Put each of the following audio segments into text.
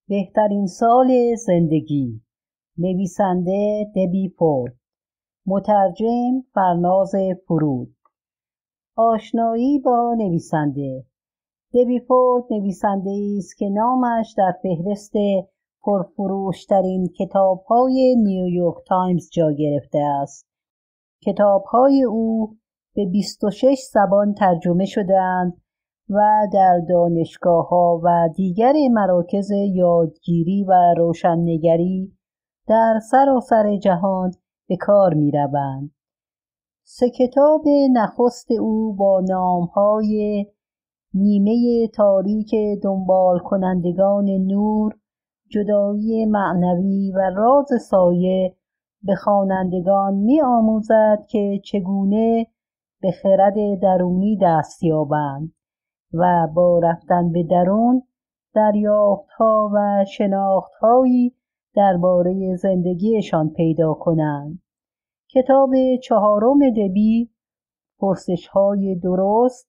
بهترین سال زندگی. نویسنده دبی فورد. مترجم فرناز فرود. آشنایی با نویسنده. دبی فورد نویسنده‌ای است که نامش در فهرست پرفروش‌ترین کتاب‌های نیویورک تایمز جا گرفته است. کتاب‌های او به 26 زبان ترجمه شده‌اند و در دانشگاه‌ها و دیگر مراکز یادگیری و روشن‌نگری در سراسر جهان به کار می‌روند. 3 کتاب نخست او با نام‌های نیمه تاریک دنبال کنندگان نور، جدایی معنوی و راز سایه به خوانندگان می‌آموزد که چگونه به خرد درونی دست یابند و با رفتن به درون دریافت‌ها و شناخت‌هایی درباره زندگیشان پیدا کنند. کتاب 4 دبی، پرسش‌های درست،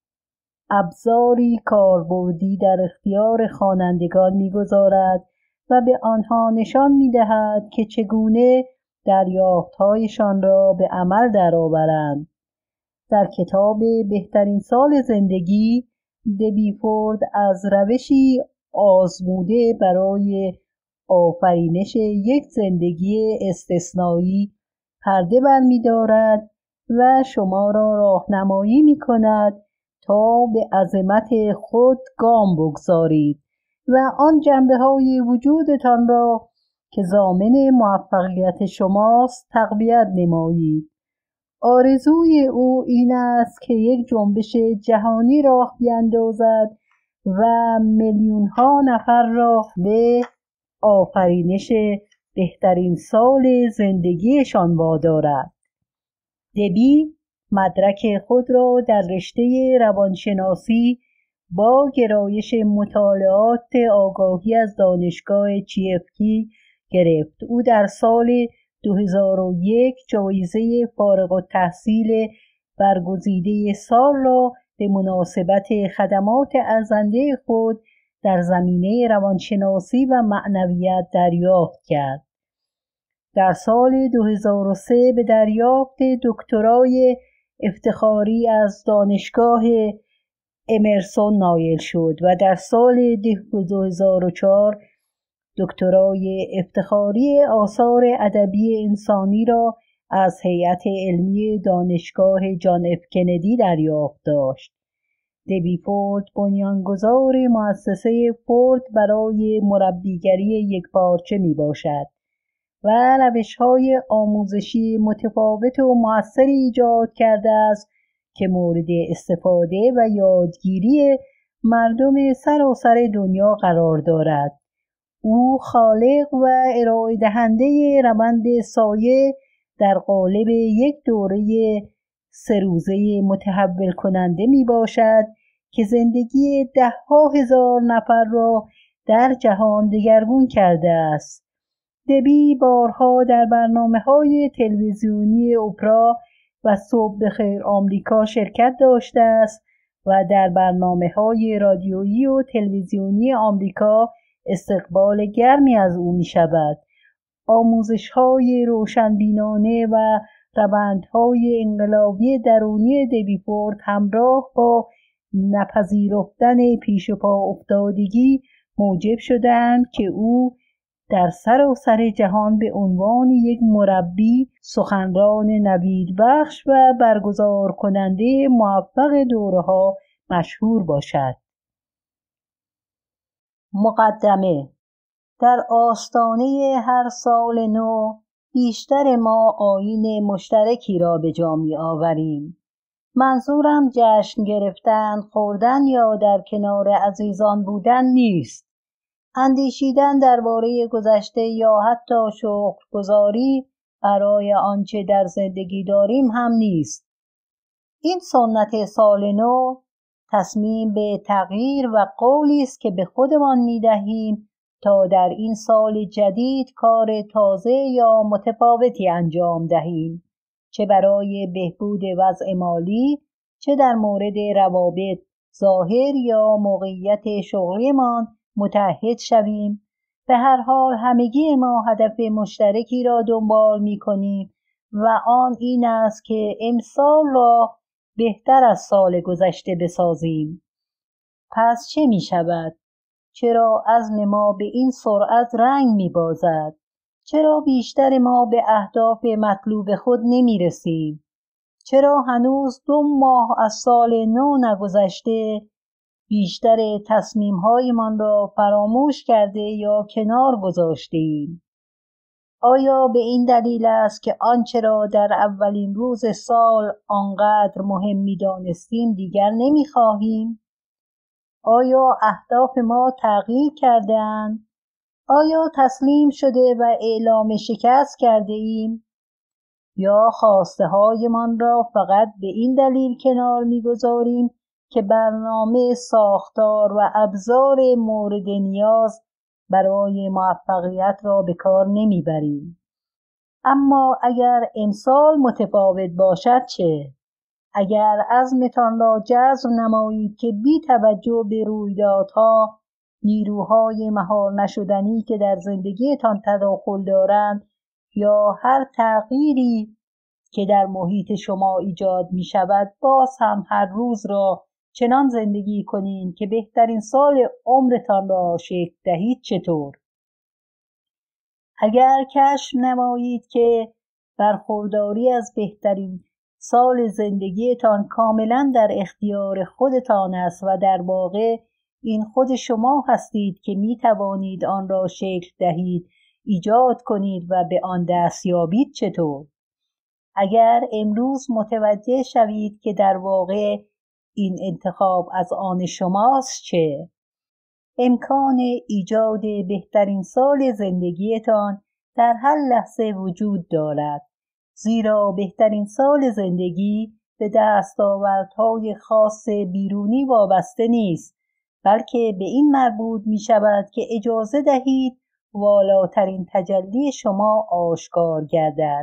ابزاری کاربردی در اختیار خوانندگان می‌گذارد و به آنها نشان می‌دهد که چگونه دریافت‌هایشان را به عمل درآورند. در کتاب بهترین سال زندگی، دبی فورد از روشی آزموده برای آفرینش یک زندگی استثنایی پرده برمی‌دارد و شما را راهنمایی می‌کند تا به عظمت خود گام بگذارید و آن جنبه‌های وجودتان را که ضامن موفقیت شماست تقویت نمایید. آرزوی او این است که یک جنبش جهانی راه بیندازد و میلیون‌ها نفر را به آفرینش بهترین سال زندگیشان وادارد. دبی مدرک خود را در رشته روانشناسی با گرایش مطالعات آگاهی از دانشگاه چیفکی گرفت. او در سال 2001 جایزه فارغ التحصیل برگزیده سال را به مناسبت خدمات ارزنده خود در زمینه روانشناسی و معنویت دریافت کرد. در سال 2003 به دریافت دکترای افتخاری از دانشگاه امرسون نایل شد و در سال 2004 دکترای افتخاری آثار ادبی انسانی را از هیئت علمی دانشگاه جان اف کندی دریافت داشت. دبی فورد بنیانگذار مؤسسه فورد برای مربیگری یکپارچه می باشد و روش‌های آموزشی متفاوت و مؤثری ایجاد کرده است که مورد استفاده و یادگیری مردم سراسر دنیا قرار دارد. او خالق و ارائه دهنده روند سایه در قالب یک دوره 3 روزه متحول کننده می باشد که زندگی 10,000 نفر را در جهان دگرگون کرده است. دبی بارها در برنامه‌های تلویزیونی اپرا و صبح بخیر آمریکا شرکت داشته است و در برنامه‌های رادیویی و تلویزیونی آمریکا استقبال گرمی از او می‌شود. آموزش‌های روشنبینانه و روندهای انقلابی درونی دبی فورد همراه با نپذیرفتن پیش پا افتادگی موجب شدند که او در سراسر جهان به عنوان یک مربی، سخنران نویدبخش و برگزار کننده موفق دوره‌ها مشهور باشد. مقدمه. در آستانه هر سال نو بیشتر ما آیین مشترکی را به جا می‌آوریم. منظورم جشن گرفتن، خوردن یا در کنار عزیزان بودن نیست. اندیشیدن درباره گذشته یا حتی شکرگزاری برای آنچه در زندگی داریم هم نیست. این سنت سال نو تصمیم به تغییر و قولی است که به خودمان می‌دهیم تا در این سال جدید کار تازه یا متفاوتی انجام دهیم، چه برای بهبود وضع مالی، چه در مورد روابط ظاهر یا موقعیت شغلیمان متحد شویم. به هر حال همگی ما هدف مشترکی را دنبال می‌کنیم و آن این است که امسال را بهتر از سال گذشته بسازیم. پس چه می شود؟ چرا عزم ما به این سرعت رنگ می بازد؟ چرا بیشتر ما به اهداف مطلوب خود نمی رسیم؟ چرا هنوز 2 ماه از سال نو نگذشته بیشتر تصمیم‌هایمان را فراموش کرده یا کنار گذاشته‌ایم؟ آیا به این دلیل است که آنچه را در اولین روز سال آنقدر مهم می‌دانستیم دیگر نمی‌خواهیم؟ آیا اهداف ما تغییر کرده‌اند؟ آیا تسلیم شده و اعلام شکست کرده ایم؟ یا خواسته هایمان را فقط به این دلیل کنار می‌گذاریم که برنامه ساختار و ابزار مورد نیاز برای موفقیت را به کار نمیبریم؟ اما اگر امسال متفاوت باشد چه؟ اگر عزمتان را جزم نمایید که بی توجه به رویدادها، نیروهای مهار نشدنی که در زندگیتان تداخل دارند یا هر تغییری که در محیط شما ایجاد می شود، باز هم هر روز را چنان زندگی کنید که بهترین سال عمرتان را شکل دهید، چطور؟ اگر کشف نمایید که برخورداری از بهترین سال زندگیتان کاملا در اختیار خودتان است و در واقع این خود شما هستید که می توانید آن را شکل دهید، ایجاد کنید و به آن دست یابید، چطور؟ اگر امروز متوجه شوید که در واقع این انتخاب از آن شماست، چه؟ امکان ایجاد بهترین سال زندگیتان در هر لحظه وجود دارد، زیرا بهترین سال زندگی به دستاوردهای خاص بیرونی وابسته نیست، بلکه به این مربوط می شود که اجازه دهید والاترین تجلی شما آشکار گردد.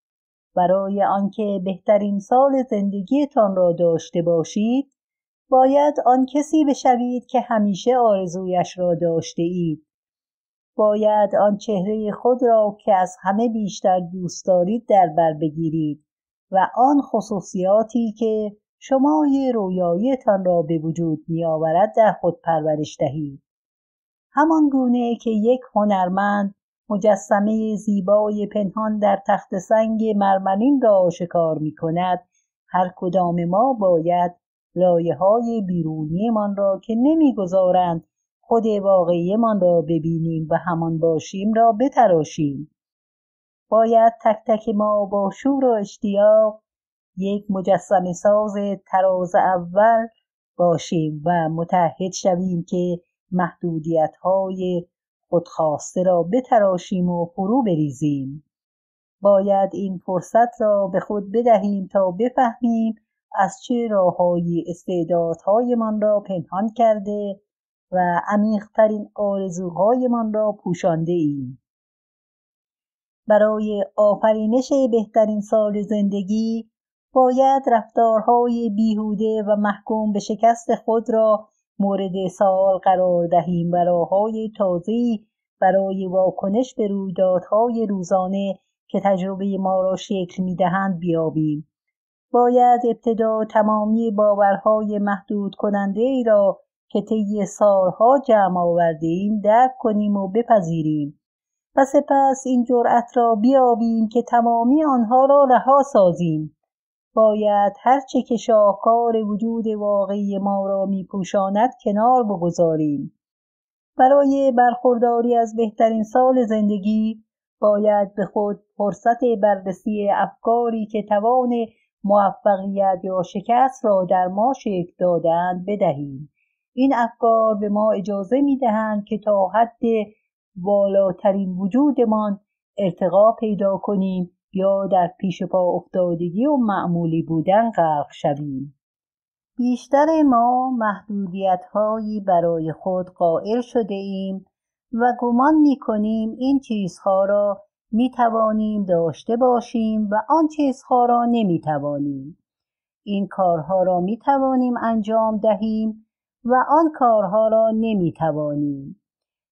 برای آنکه بهترین سال زندگیتان را داشته باشید، باید آن کسی بشوید که همیشه آرزویش را داشته اید. باید آن چهره خود را که از همه بیشتر دوست دارید در بر بگیرید و آن خصوصیاتی که شمای رویاییتان را به وجود می آورد در خود پرورش دهید. همان گونه که یک هنرمند مجسمه زیبای پنهان در تخت سنگ مرمرین را آشکار می کند، هر کدام ما باید لایه‌های بیرونیمان را که نمی‌گذارند خود واقعیمان را ببینیم و همان باشیم را بتراشیم. باید تک تک ما با شور و اشتیاق یک مجسمه ساز طراز اول باشیم و متحد شویم که محدودیت‌های خودخواسته را بتراشیم و فرو بریزیم. باید این فرصت را به خود بدهیم تا بفهمیم از چه راه‌هایی استعدادهایمان را پنهان کرده و عمیق‌ترین آرزوهایمان را پوشانده ایم. برای آفرینش بهترین سال زندگی باید رفتارهای بیهوده و محکوم به شکست خود را مورد سوال قرار دهیم و راه‌های تازه‌ای برای واکنش به رویدادهای روزانه که تجربه ما را شکل می‌دهند بیابیم. باید ابتدا تمامی باورهای محدود کننده ای را که طی سالها جمع آورده ایم درک کنیم و بپذیریم و سپس این جرأت را بیابیم که تمامی آنها را رها سازیم. باید هرچه که شاهکار وجود واقعی ما را می‌پوشاند کنار بگذاریم. برای برخورداری از بهترین سال زندگی باید به خود فرصت بررسی افکاری که توان موفقیت یا شکست را در ما شکل دادند بدهیم. این افکار به ما اجازه می‌دهند که تا حد والاترین وجودمان ارتقا پیدا کنیم یا در پیش پا افتادگی و معمولی بودن غرق شویم. بیشتر ما محدودیت‌هایی برای خود قائل شده ایم و گمان می‌کنیم این چیزها را می‌توانیم داشته باشیم و آن چیزها را نمی‌توانیم. این کارها را می‌توانیم انجام دهیم و آن کارها را نمی‌توانیم.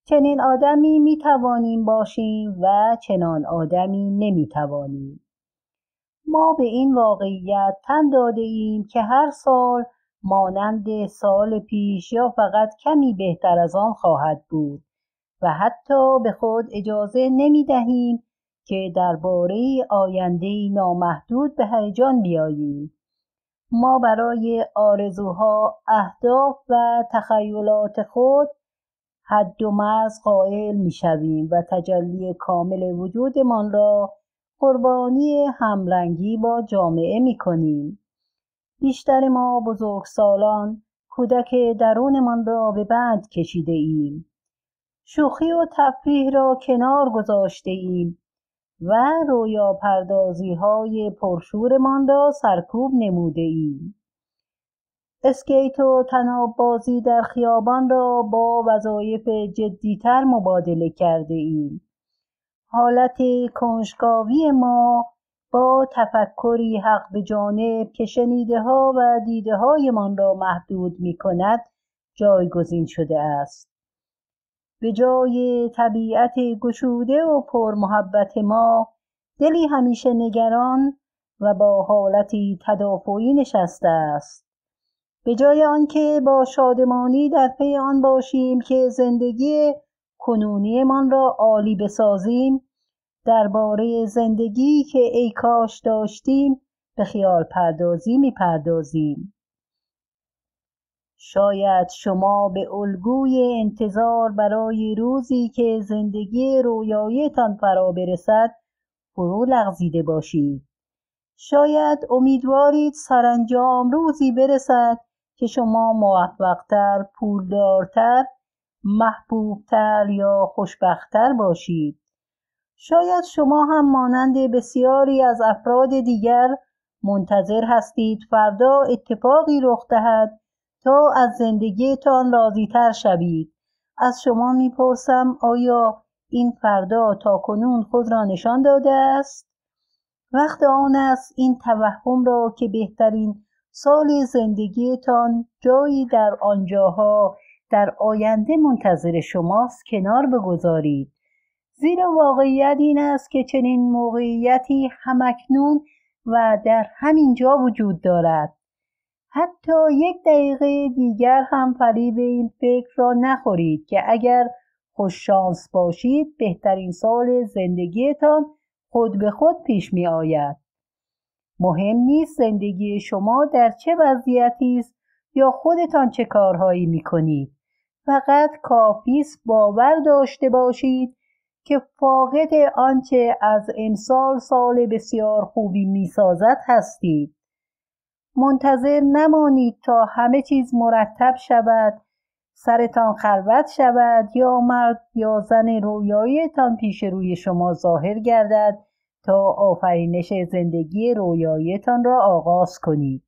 چنین آدمی می توانیم باشیم و چنان آدمی نمی توانیم. ما به این واقعیت تن داده ایم که هر سال مانند سال پیش یا فقط کمی بهتر از آن خواهد بود و حتی به خود اجازه نمی دهیم که درباره آینده نامحدود به هیجان بیاییم. ما برای آرزوها، اهداف و تخیلات خود حد و مرز قائل می‌شویم و تجلی کامل وجودمان را قربانی همرنگی با جامعه می‌کنیم. بیشتر ما بزرگسالان کودک درونمان را به بند کشیده ایم. شوخی و تفریح را کنار گذاشته ایم و رویا پردازی های پرشورمان را سرکوب نموده ایم. اسکیت و طناب بازی در خیابان را با وظایف جدیتر مبادله کرده ایم. حالت کنجکاوی ما با تفکری حق به جانب که شنیده ها و دیده های من را محدود می کند جایگزین شده است. به جای طبیعت گشوده و پر محبت ما دلی همیشه نگران و با حالتی تدافعی نشسته است. به جای آنکه با شادمانی در پی آن باشیم که زندگی کنونی من را عالی بسازیم، درباره زندگی که ای کاش داشتیم به خیال پردازی می پردازیم. شاید شما به الگوی انتظار برای روزی که زندگی رویاییتان فرا برسد فرو لغزیده باشید. شاید امیدوارید سرانجام روزی برسد که شما موفق‌تر، پولدارتر، محبوبتر یا خوشبخت‌تر باشید. شاید شما هم مانند بسیاری از افراد دیگر منتظر هستید فردا اتفاقی رخ دهد تا از زندگیتان راضی‌تر شوید. از شما میپرسم آیا این فردا تاکنون خود را نشان داده است؟ وقت آن است این توهم را که بهترین سال زندگیتان جایی در آنجاها در آینده منتظر شماست کنار بگذارید. زیرا واقعیت این است که چنین موقعیتی همکنون و در همین جا وجود دارد. حتی یک دقیقه دیگر هم فریب این فکر را نخورید که اگر خوش شانس باشید بهترین سال زندگیتان خود به خود پیش می آید. مهم نیست زندگی شما در چه وضعیتی است یا خودتان چه کارهایی می کنید. فقط کافی است باور داشته باشید که فاقد آنچه از امسال سال بسیار خوبی می سازد هستید. منتظر نمانید تا همه چیز مرتب شود، سرتان خلوت شود یا مرد یا زن رویاییتان پیش روی شما ظاهر گردد تا آفرینش زندگی رویاییتان را آغاز کنید.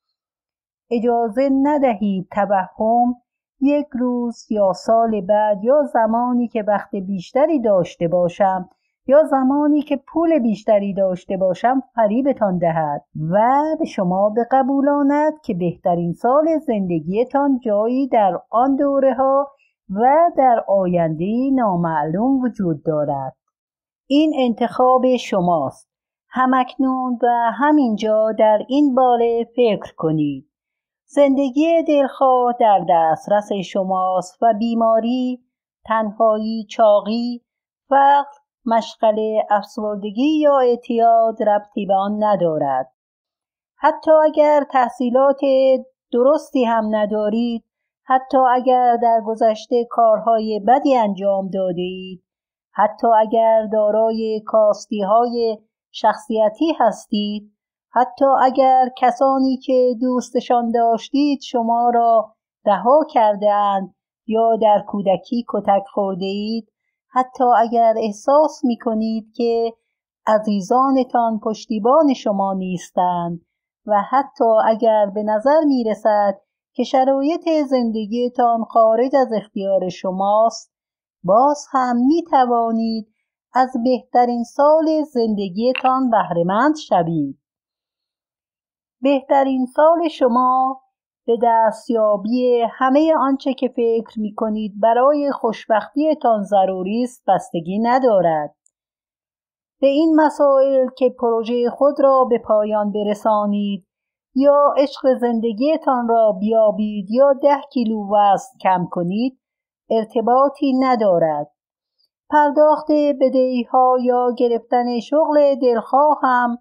اجازه ندهید توهم یک روز یا سال بعد یا زمانی که وقت بیشتری داشته باشم یا زمانی که پول بیشتری داشته باشم فریبتان دهد و به شما بقبولاند که بهترین سال زندگیتان جایی در آن دوره ها و در آینده نامعلوم وجود دارد. این انتخاب شماست. همکنون و همینجا در این باره فکر کنید. زندگی دلخواه در دسترس شماست و بیماری، تنهایی، چاقی، فقر، مشغله، افسردگی یا اعتیاد ربطی به آن ندارد. حتی اگر تحصیلات درستی هم ندارید، حتی اگر در گذشته کارهای بدی انجام داده اید، حتی اگر دارای کاستی‌های شخصیتی هستید، حتی اگر کسانی که دوستشان داشتید شما را رها کرده اند یا در کودکی کتک خورده اید، حتی اگر احساس می کنید که عزیزانتان پشتیبان شما نیستند و حتی اگر به نظر می رسد که شرایط زندگیتان خارج از اختیار شماست، باز هم می توانید از بهترین سال زندگیتان بهره‌مند شوید. بهترین سال شما به دستیابی همه آنچه که فکر می کنید برای خوشبختیتان ضروری است بستگی ندارد. به این مسائل که پروژه خود را به پایان برسانید یا عشق زندگیتان را بیابید یا 10 کیلو وزن کم کنید ارتباطی ندارد. پرداخت بدهی‌ها یا گرفتن شغل دلخواه هم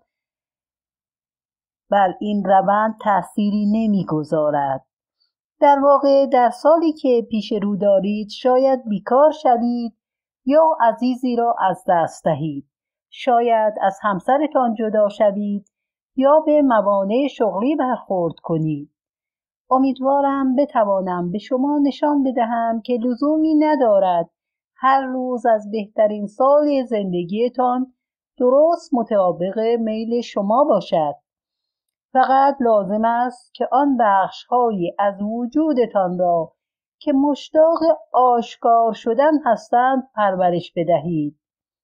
بر این روند تأثیری نمی‌گذارد. در واقع در سالی که پیش رو دارید شاید بیکار شوید یا عزیزی را از دست دهید. شاید از همسرتان جدا شوید یا به موانع شغلی برخورد کنید. امیدوارم بتوانم به شما نشان بدهم که لزومی ندارد هر روز از بهترین سال زندگیتان درست مطابق میل شما باشد. فقط لازم است که آن بخش‌هایی از وجودتان را که مشتاق آشکار شدن هستند پرورش بدهید.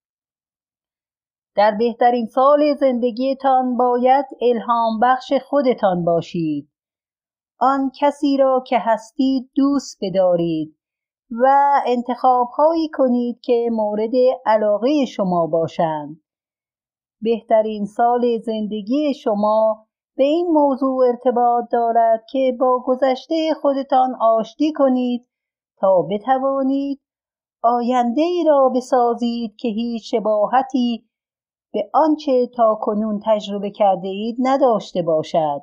در بهترین سال زندگیتان باید الهام بخش خودتان باشید. آن کسی را که هستید دوست بدارید و انتخاب‌هایی کنید که مورد علاقه شما باشند. بهترین سال زندگی شما به این موضوع ارتباط دارد که با گذشته خودتان آشتی کنید تا بتوانید آینده‌ای را بسازید که هیچ شباهتی به آنچه تاکنون تجربه کرده اید نداشته باشد.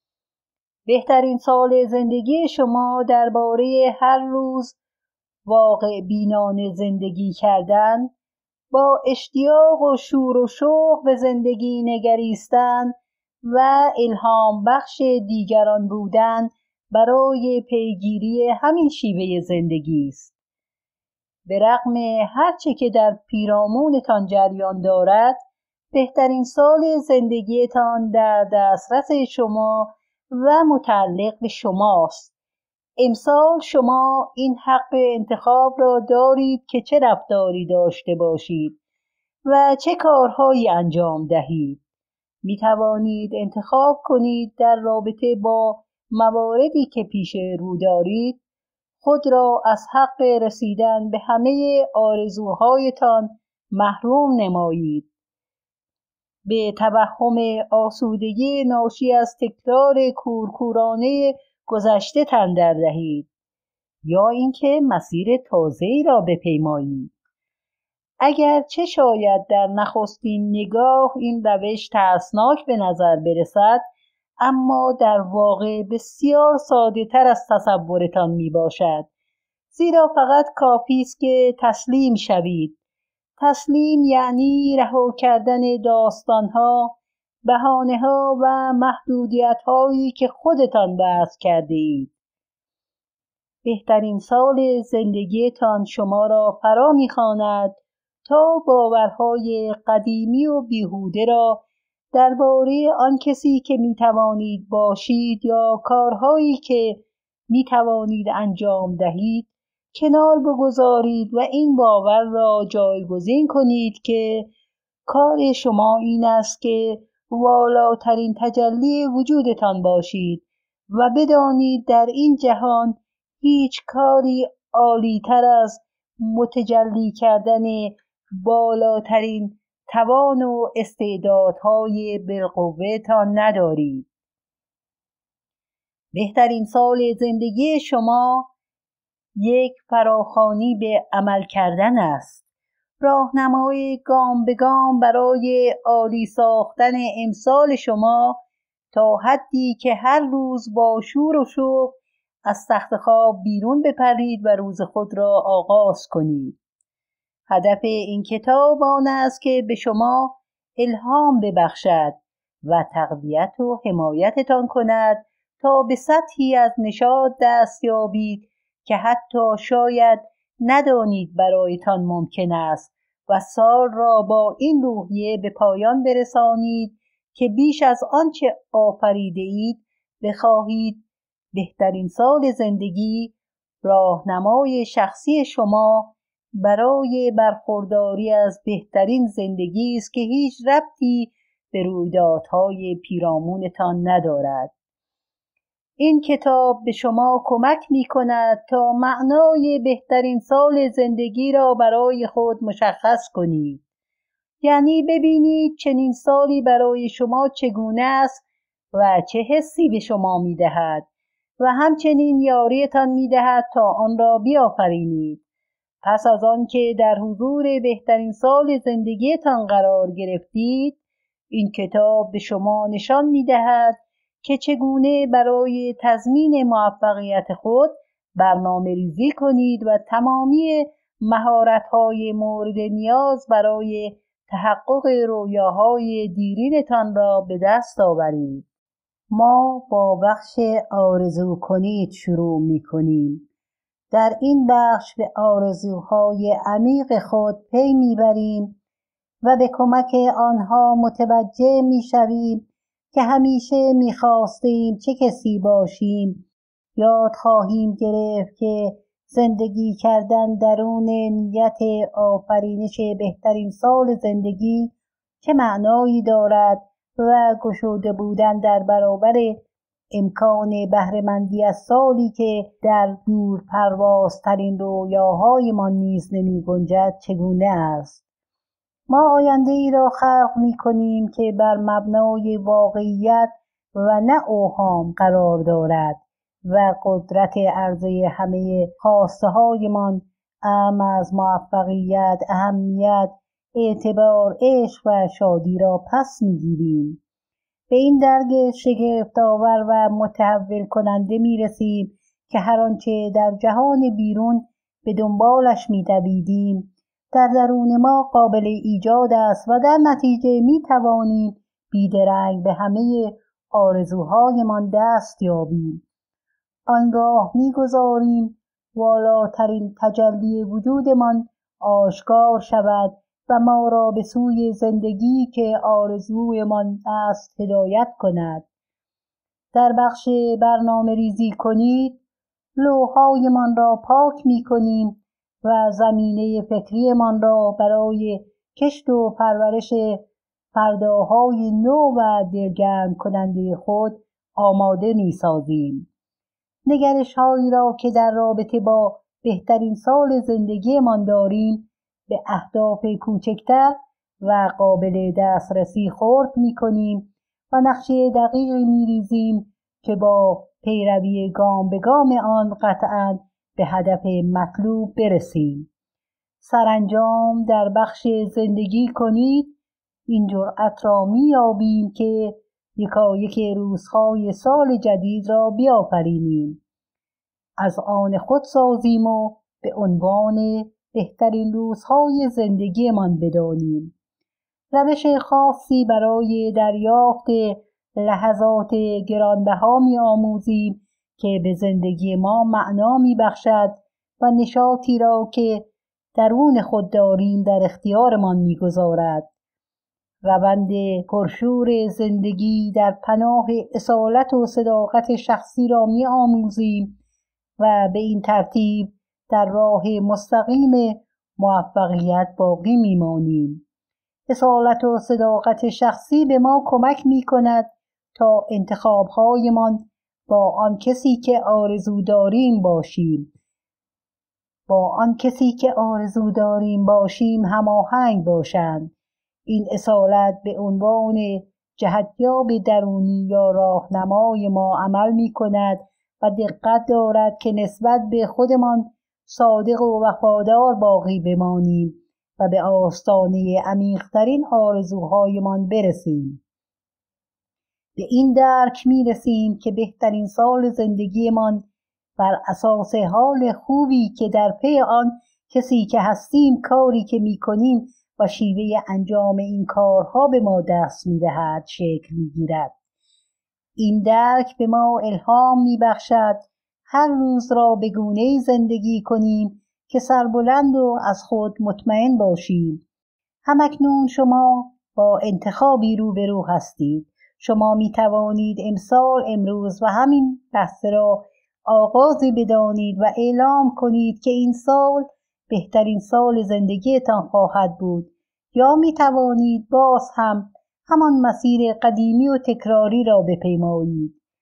بهترین سال زندگی شما درباره هر روز واقع بینانه زندگی کردن، با اشتیاق و شور و شوق به زندگی نگریستن و الهام بخش دیگران بودن برای پیگیری همین شیوه زندگی است. به رغم هرچه که در پیرامونتان جریان دارد، بهترین سال زندگیتان در دسترس شما و متعلق به شماست. امسال شما این حق انتخاب را دارید که چه رفتاری داشته باشید و چه کارهایی انجام دهید. می توانید انتخاب کنید در رابطه با مواردی که پیش رو دارید خود را از حق رسیدن به همه آرزوهایتان محروم نمایید. به توهم آسودگی ناشی از تکرار کورکورانه گذشته تن در دهید یا اینکه مسیر تازه‌ای را بپیمایید. اگر چه شاید در نخستین نگاه این روش ترسناک به نظر برسد، اما در واقع بسیار ساده تر از تصورتان می باشد. زیرا فقط کافی است که تسلیم شوید. تسلیم یعنی رها کردن داستانها، بهانه‌ها و محدودیت‌هایی که خودتان وضع کرده اید. بهترین سال زندگیتان شما را فرا می‌خواند تا باورهای قدیمی و بیهوده را درباره آن کسی که می‌توانید باشید یا کارهایی که می‌توانید انجام دهید کنار بگذارید و این باور را جایگزین کنید که کار شما این است که والاترین تجلی وجودتان باشید و بدانید در این جهان هیچ کاری عالی‌تر از متجلی کردن بالاترین توان و استعدادهای بالقوه‌تان ندارید. بهترین سال زندگی شما یک فراخوانی به عمل کردن است. راهنمای گام به گام برای عالی ساختن امسال شما تا حدی که هر روز با شور و شوق از تخت خواب بیرون بپرید و روز خود را آغاز کنید. هدف این کتاب آن است که به شما الهام ببخشد و تقویت و حمایتتان کند تا به سطحی از نشاط دست یابید که حتی شاید ندانید برایتان ممکن است و سال را با این روحیه به پایان برسانید که بیش از آنچه آفریده اید بخواهید بهترین سال زندگی راهنمای شخصی شما برای برخورداری از بهترین زندگی است که هیچ ربطی به رویدادهای پیرامونتان ندارد. این کتاب به شما کمک می کند تا معنای بهترین سال زندگی را برای خود مشخص کنید. یعنی ببینید چنین سالی برای شما چگونه است و چه حسی به شما می دهد و همچنین یاریتان می دهد تا آن را بیافرینید. پس از آن که در حضور بهترین سال زندگیتان قرار گرفتید، این کتاب به شما نشان می دهد که چگونه برای تضمین موفقیت خود برنامه ریزی کنید و تمامی مهارت‌های مورد نیاز برای تحقق رویاهای دیرینتان را به دست آورید. ما با بخش آرزو کنید شروع می کنیم. در این بخش به آرزوهای عمیق خود پی میبریم و به کمک آنها متوجه میشویم که همیشه میخواستیم چه کسی باشیم. یاد خواهیم گرفت که زندگی کردن درون نیت آفرینش بهترین سال زندگی چه معنایی دارد و گشوده بودن در برابر امکان بهره‌مندی از سالی که در دور پروازترین رویاهایمان نیز نمی گنجد چگونه است. ما آینده ای را خلق می کنیم که بر مبنای واقعیت و نه اوهام قرار دارد و قدرت عرضه همه خواسته هایمان از موفقیت، اهمیت، اعتبار، عشق و شادی را پس می گیریم. به این درک شگفت‌آور و متحول کننده می رسیم که هر آنچه در جهان بیرون به دنبالش می دویدیم در درون ما قابل ایجاد است و در نتیجه می توانیم بیدرنگ به همه آرزوهایمان دست یابیم. آنگاه می گذاریم والاترین تجلی وجودمان آشکار شود و ما را به سوی زندگی که آرزویمان است هدایت کند. در بخش برنامه ریزی کنید لوح‌هایمان را پاک می کنیم و زمینه فکریمان را برای کشت و پرورش فرداهای نو و دلگرم کننده خود آماده می سازیم. نگرش هایی را که در رابطه با بهترین سال زندگیمان داریم به اهداف کوچکتر و قابل دسترسی خرد می کنیم و نقشه دقیقی می ریزیم که با پیروی گام به گام آن قطعاً به هدف مطلوب برسیم. سرانجام در بخش زندگی کنید این جرأت را می یابیم که یکایک روزهای سال جدید را بیافرینیم. از آن خود سازیم و به عنوان بهترین روزهای زندگیمان بدانیم. روش خاصی برای دریافت لحظات گرانبها می آموزیم که به زندگی ما معنا می بخشد و نشاطی را که درون خود داریم در اختیارمان می گذارد. روند پرشور زندگی در پناه اصالت و صداقت شخصی را می آموزیم و به این ترتیب در راه مستقیم موفقیت باقی می مانیم. اصالت و صداقت شخصی به ما کمک می کند تا انتخاب‌هایمان با آن کسی که آرزو داریم باشیم هماهنگ باشند. این اصالت به عنوان جهتیاب درونی یا راهنمای ما عمل می کند و دقت دارد که نسبت به خودمان صادق و وفادار باقی بمانیم و به آستانه عمیق‌ترین آرزوهایمان برسیم. به این درک می رسیم که بهترین سال زندگیمان بر اساس حال خوبی که در پی آن کسی که هستیم، کاری که می کنیم و شیوه انجام این کارها به ما دست می دهد شکل می گیرد. این درک به ما الهام می بخشد هر روز را به گونه‌ای زندگی کنیم که سربلند و از خود مطمئن باشیم. همکنون شما با انتخابی روبرو هستید. شما می توانید امروز و همین لحظه را آغازی بدانید و اعلام کنید که این سال بهترین سال زندگیتان خواهد بود، یا می توانید باز هم همان مسیر قدیمی و تکراری را بپیمایید.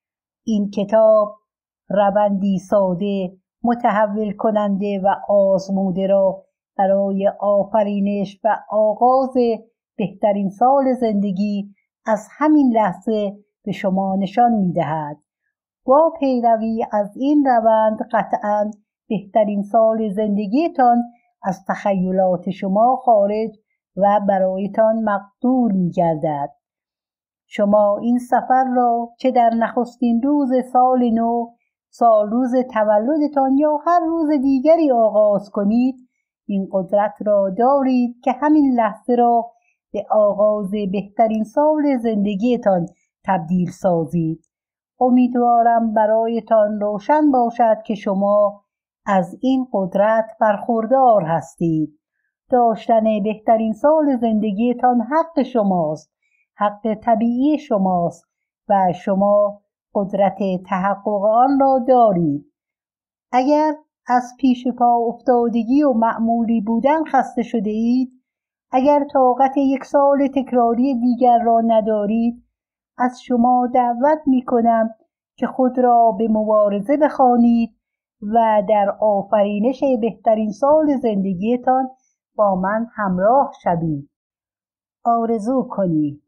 این کتاب روندی ساده، متحول کننده و آزموده را برای آفرینش و آغاز بهترین سال زندگی از همین لحظه به شما نشان می‌دهد. با پیروی از این روند قطعاً بهترین سال زندگیتان از تخیلات شما خارج و برایتان مقدور می‌گردد. شما این سفر را چه در نخستین روز سال نو، سال روز تولدتان یا هر روز دیگری آغاز کنید، این قدرت را دارید که همین لحظه را به آغاز بهترین سال زندگیتان تبدیل سازید. امیدوارم برایتان روشن باشد که شما از این قدرت برخوردار هستید. داشتن بهترین سال زندگیتان حق شماست، حق طبیعی شماست و شما قدرت تحقق آن را دارید. اگر از پیش پا افتادگی و معمولی بودن خسته شده اید، اگر طاقت یک سال تکراری دیگر را ندارید، از شما دعوت می کنم که خود را به مبارزه بخوانید و در آفرینش بهترین سال زندگیتان با من همراه شوید. آرزو کنید.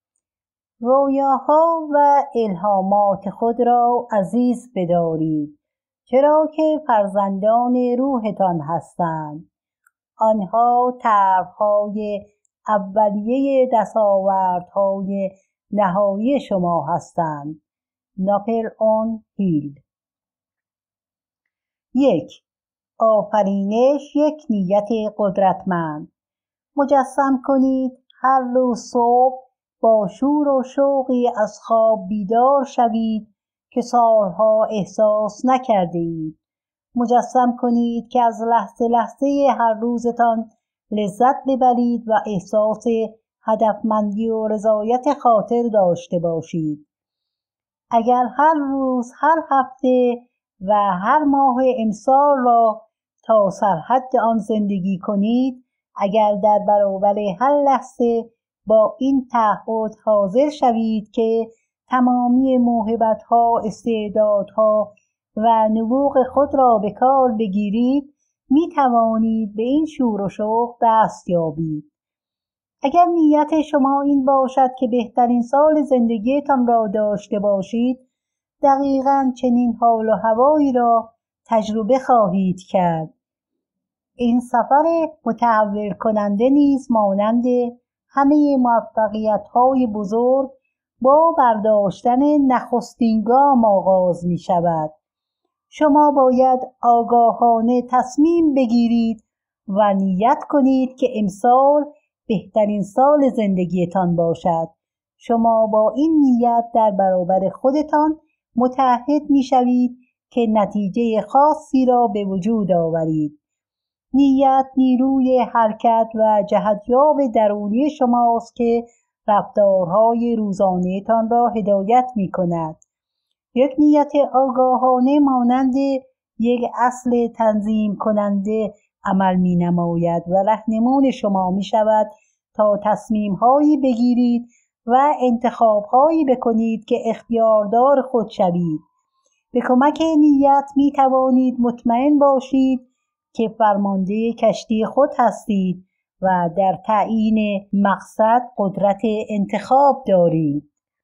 رویاها و الهامات خود را عزیز بدارید، چرا که فرزندان روحتان هستند. آنها طرح‌های اولیه دستاوردهای نهایی شما هستند. ناپلئون هیل. 1. آفرینش یک نیت قدرتمند. مجسم کنید هر روز صبح با شور و شوقی از خواب بیدار شوید که سالها احساس نکرده اید. مجسم کنید که از لحظه هر روزتان لذت ببرید و احساس هدفمندی و رضایت خاطر داشته باشید. اگر هر روز، هر هفته و هر ماه امسال را تا سرحد آن زندگی کنید، اگر در برابر هر لحظه با این تعهد حاضر شوید که تمامی موهبت‌ها، استعدادها و نبوغ خود را به کار بگیرید، می توانید به این شور و شوق دست یابید. اگر نیت شما این باشد که بهترین سال زندگیتان را داشته باشید، دقیقاً چنین حال و هوایی را تجربه خواهید کرد. این سفر متحول کننده نیز مانند همه موفقیت‌های بزرگ با برداشتن نخستین گام آغاز می شود. شما باید آگاهانه تصمیم بگیرید و نیت کنید که امسال بهترین سال زندگیتان باشد. شما با این نیت در برابر خودتان متعهد می شوید که نتیجه خاصی را به وجود آورید. نیت نیروی حرکت و جهتیاب درونی شماست که رفتارهای روزانه‌تان را هدایت می کند. یک نیت آگاهانه مانند یک اصل تنظیم کننده عمل می نماید و راهنمون شما می شود تا تصمیم‌هایی بگیرید و انتخاب‌هایی بکنید که اختیاردار خود شوید. به کمک نیت می توانید مطمئن باشید که فرمانده کشتی خود هستید و در تعیین مقصد قدرت انتخاب دارید.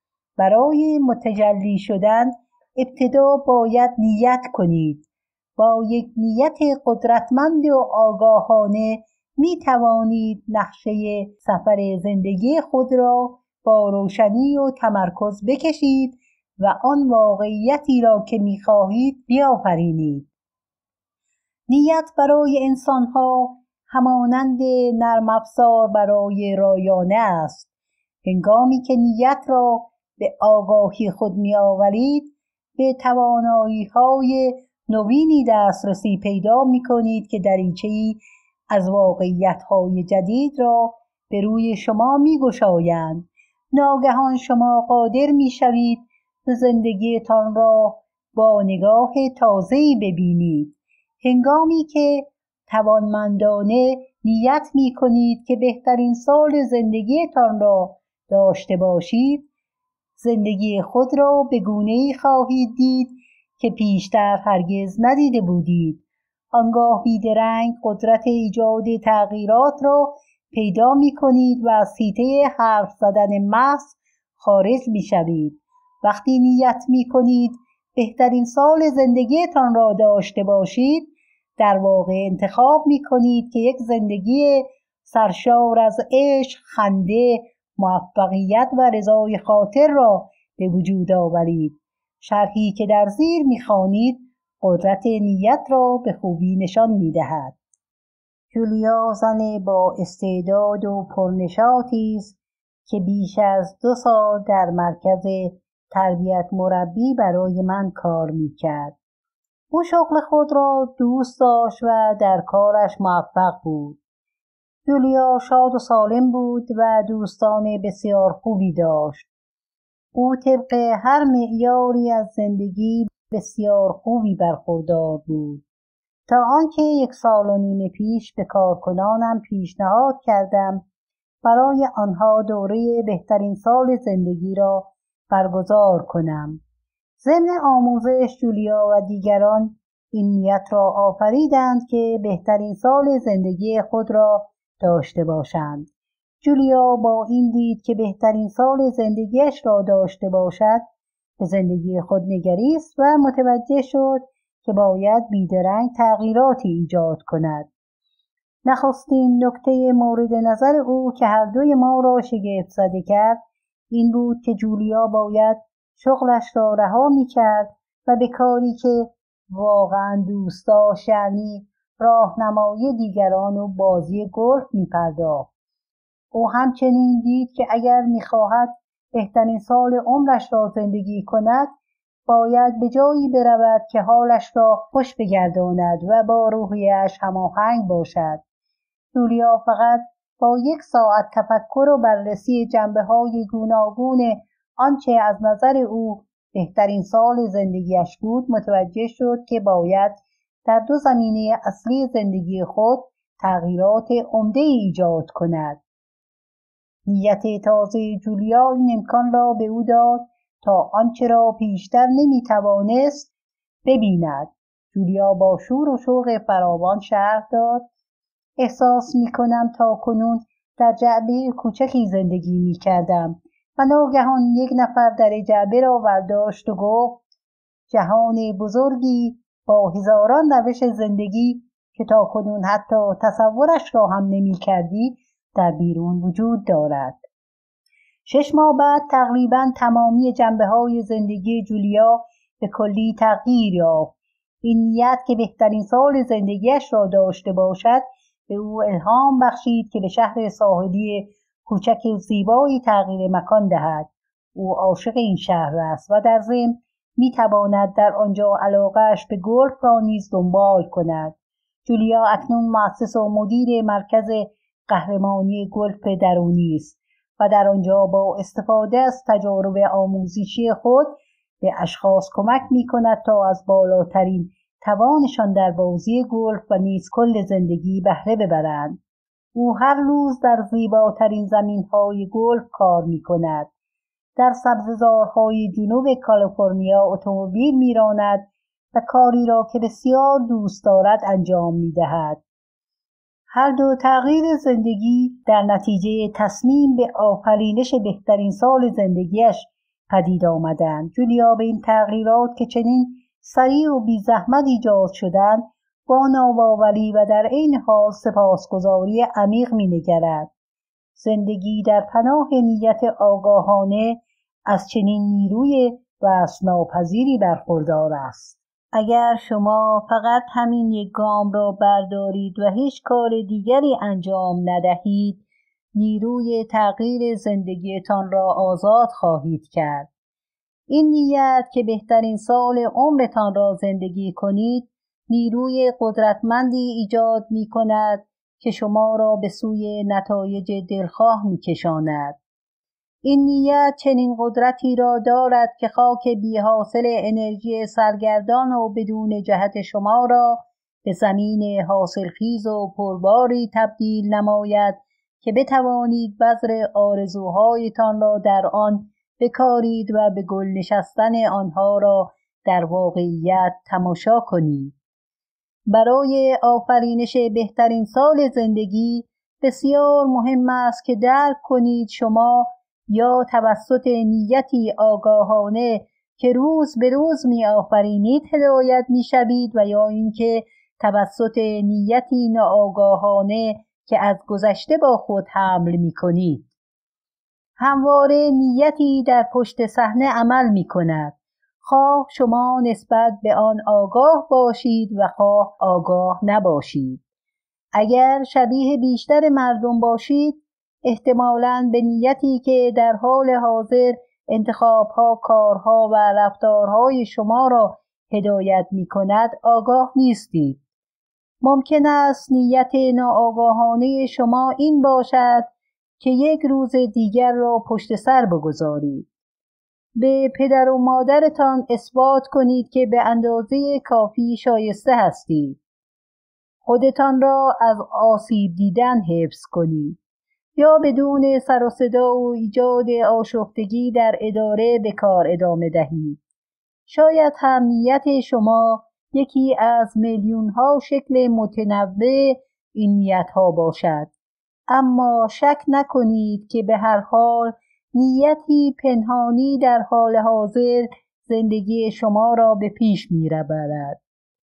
برای متجلی شدن ابتدا باید نیت کنید. با یک نیت قدرتمند و آگاهانه می توانید نقشه سفر زندگی خود را با روشنی و تمرکز بکشید و آن واقعیتی را که می خواهید بیافرینید. نیت برای انسان‌ها همانند نرم افزار برای رایانه است. هنگامی که نیت را به آگاهی خود می آورید، به توانایی‌های نوینی دسترسی پیدا می کنید که دریچه‌ای از واقعیت‌های جدید را به روی شما می گشایند. ناگهان شما قادر می شوید زندگیتان را با نگاه تازه‌ای ببینید. هنگامی که توانمندانه نیت می کنید که بهترین سال زندگیتان را داشته باشید، زندگی خود را به گونه‌ای خواهید دید که پیشتر هرگز ندیده بودید. آنگاه بیدرنگ قدرت ایجاد تغییرات را پیدا می کنید و از حیطه حرف زدن محض خارج می شوید. وقتی نیت می کنید بهترین سال زندگیتان را داشته باشید، در واقع انتخاب می کنید که یک زندگی سرشار از عشق، خنده، موفقیت و رضای خاطر را به وجود آورید. شرحی که در زیر می‌خوانید قدرت نیت را به خوبی نشان می‌دهد. جولیا زن با استعداد و پرنشاطی است که بیش از 2 سال در مرکز تربیت مربی برای من کار می‌کرد. او شغل خود را دوست داشت و در کارش موفق بود. جولیا شاد و سالم بود و دوستان بسیار خوبی داشت. او طبق هر معیاری از زندگی بسیار خوبی برخوردار بود، تا آنکه 1 سال و نیم پیش به کارکنانم پیشنهاد کردم برای آنها دوره بهترین سال زندگی را برگزار کنم. ضمن آموزش جولیا و دیگران این نیت را آفریدند که بهترین سال زندگی خود را داشته باشند. جولیا با این دید که بهترین سال زندگیش را داشته باشد، به زندگی خود نگریست و متوجه شد که باید بیدرنگ تغییراتی ایجاد کند. نخستین نکته مورد نظر او که هر دوی ما را شگفت زده کرد این بود که جولیا باید شغلش را رها می‌کرد و به کاری که واقعاً دوست داشت، یعنی راهنمایی دیگران و بازی گلف می‌پرداخت. او همچنین دید که اگر می‌خواهد بهترین سال عمرش را زندگی کند، باید به جایی برود که حالش را خوش بگرداند و با روحیه‌اش هماهنگ باشد. جولیا فقط با 1 ساعت تفکر و بررسی جنبه‌های گوناگون آنچه از نظر او بهترین سال زندگیش بود متوجه شد که باید در 2 زمینه اصلی زندگی خود تغییرات عمده‌ای ایجاد کند. نیت تازه جولیا این امکان را به او داد تا آنچه را پیشتر نمی‌توانست ببیند. جولیا با شور و شوق فراوان شرح داد: احساس می‌کنم تاکنون در جعبه کوچکی زندگی می‌کردم و ناگهان 1 نفر در جعبه را برداشت و گفت جهان بزرگی با هزاران روش زندگی که تاکنون حتی تصورش را هم نمی‌کردی در بیرون وجود دارد. 6 ماه بعد تقریباً تمامی جنبه‌های زندگی جولیا به کلی تغییر یافت. این نیت که بهترین سال زندگیش را داشته باشد به او الهام بخشید که به شهر ساحلی کوچک زیبایی تغییر مکان دهد. او عاشق این شهر است و در ضمن می‌تواند در آنجا علاقه‌اش به گلف را نیز دنبال کند. جولیا اکنون مؤسس و مدیر مرکز قهرمانی گلف درونی است و در آنجا با استفاده از تجارب آموزشی خود به اشخاص کمک می‌کند تا از بالاترین توانشان در بازی گلف و نیز کل زندگی بهره ببرند. او هر روز در زیباترین زمین‌های گلف کار می‌کند. در سبززارهای جنوب کالیفرنیا اتومبیل می‌راند و کاری را که بسیار دوست دارد انجام می‌دهد. هر 2 تغییر زندگی در نتیجه تصمیم به آفرینش بهترین سال زندگیش پدید آمدند. جولیا به این تغییرات که چنین سریع و بی زحمت ایجاد شدند با ناباوری و در عین حال سپاسگزاری عمیق می‌نگرد. زندگی در پناه نیت آگاهانه از چنین نیروی وصف‌ناپذیری برخوردار است. اگر شما فقط همین 1 گام را بردارید و هیچ کار دیگری انجام ندهید، نیروی تغییر زندگیتان را آزاد خواهید کرد. این نیت که بهترین سال عمرتان را زندگی کنید، نیروی قدرتمندی ایجاد می کند که شما را به سوی نتایج دلخواه می کشاند. این نیت چنین قدرتی را دارد که خاک بی‌حاصل انرژی سرگردان و بدون جهت شما را به زمین حاصلخیز و پرباری تبدیل نماید که بتوانید بذر آرزوهایتان را در آن بکارید و به گل نشستن آنها را در واقعیت تماشا کنید. برای آفرینش بهترین سال زندگی بسیار مهم است که درک کنید شما یا توسط نیتی آگاهانه که روز به روز می آفرینید هدایت می شوید و یا اینکه توسط نیتی ناآگاهانه که از گذشته با خود حمل می کنید. همواره نیتی در پشت صحنه عمل می کند. خواه شما نسبت به آن آگاه باشید و خواه آگاه نباشید. اگر شبیه بیشتر مردم باشید، احتمالاً به نیتی که در حال حاضر انتخابها، کارها و رفتارهای شما را هدایت می کند آگاه نیستید. ممکن است نیت ناآگاهانه شما این باشد که یک روز دیگر را پشت سر بگذارید. به پدر و مادرتان اثبات کنید که به اندازه کافی شایسته هستید. خودتان را از آسیب دیدن حفظ کنید یا بدون سر و صدا و ایجاد آشفتگی در اداره به کار ادامه دهید. شاید هم نیت شما یکی از میلیون‌ها شکل متنوع این نیت‌ها باشد، اما شک نکنید که به هر حال نیتی پنهانی در حال حاضر زندگی شما را به پیش می‌برد.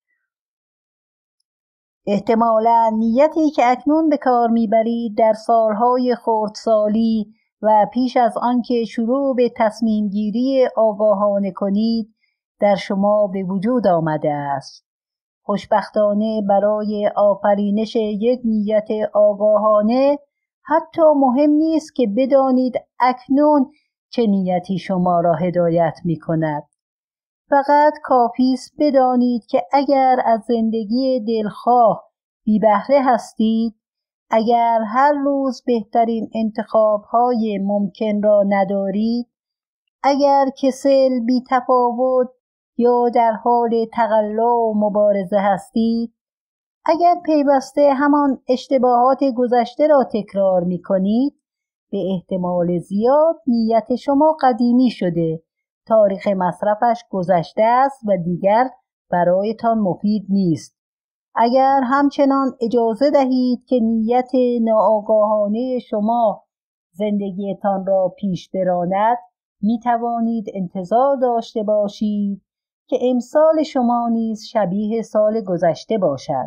احتمالاً نیتی که اکنون به کار می‌برید در سالهای خردسالی و پیش از آنکه شروع به تصمیم گیری آگاهانه کنید در شما به وجود آمده است. خوشبختانه برای آفرینش یک نیت آگاهانه حتی مهم نیست که بدانید اکنون چه نیتی شما را هدایت می کند. فقط کافی است بدانید که اگر از زندگی دلخواه بی بهره هستید، اگر هر روز بهترین انتخاب‌های ممکن را ندارید، اگر کسل، بی تفاوت یا در حال تقلا و مبارزه هستید، اگر پیوسته همان اشتباهات گذشته را تکرار می کنید، به احتمال زیاد نیت شما قدیمی شده، تاریخ مصرفش گذشته است و دیگر برایتان مفید نیست. اگر همچنان اجازه دهید که نیت ناآگاهانه شما زندگیتان را پیش براند، می توانید انتظار داشته باشید که امسال شما نیز شبیه سال گذشته باشد.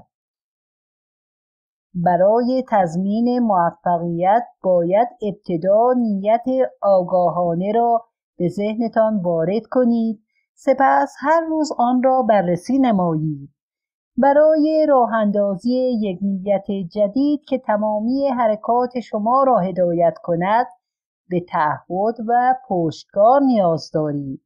برای تضمین موفقیت باید ابتدا نیت آگاهانه را به ذهنتان وارد کنید، سپس هر روز آن را بررسی نمایید. برای راه اندازی یک نیت جدید که تمامی حرکات شما را هدایت کند، به تعهد و پشتکار نیاز دارید.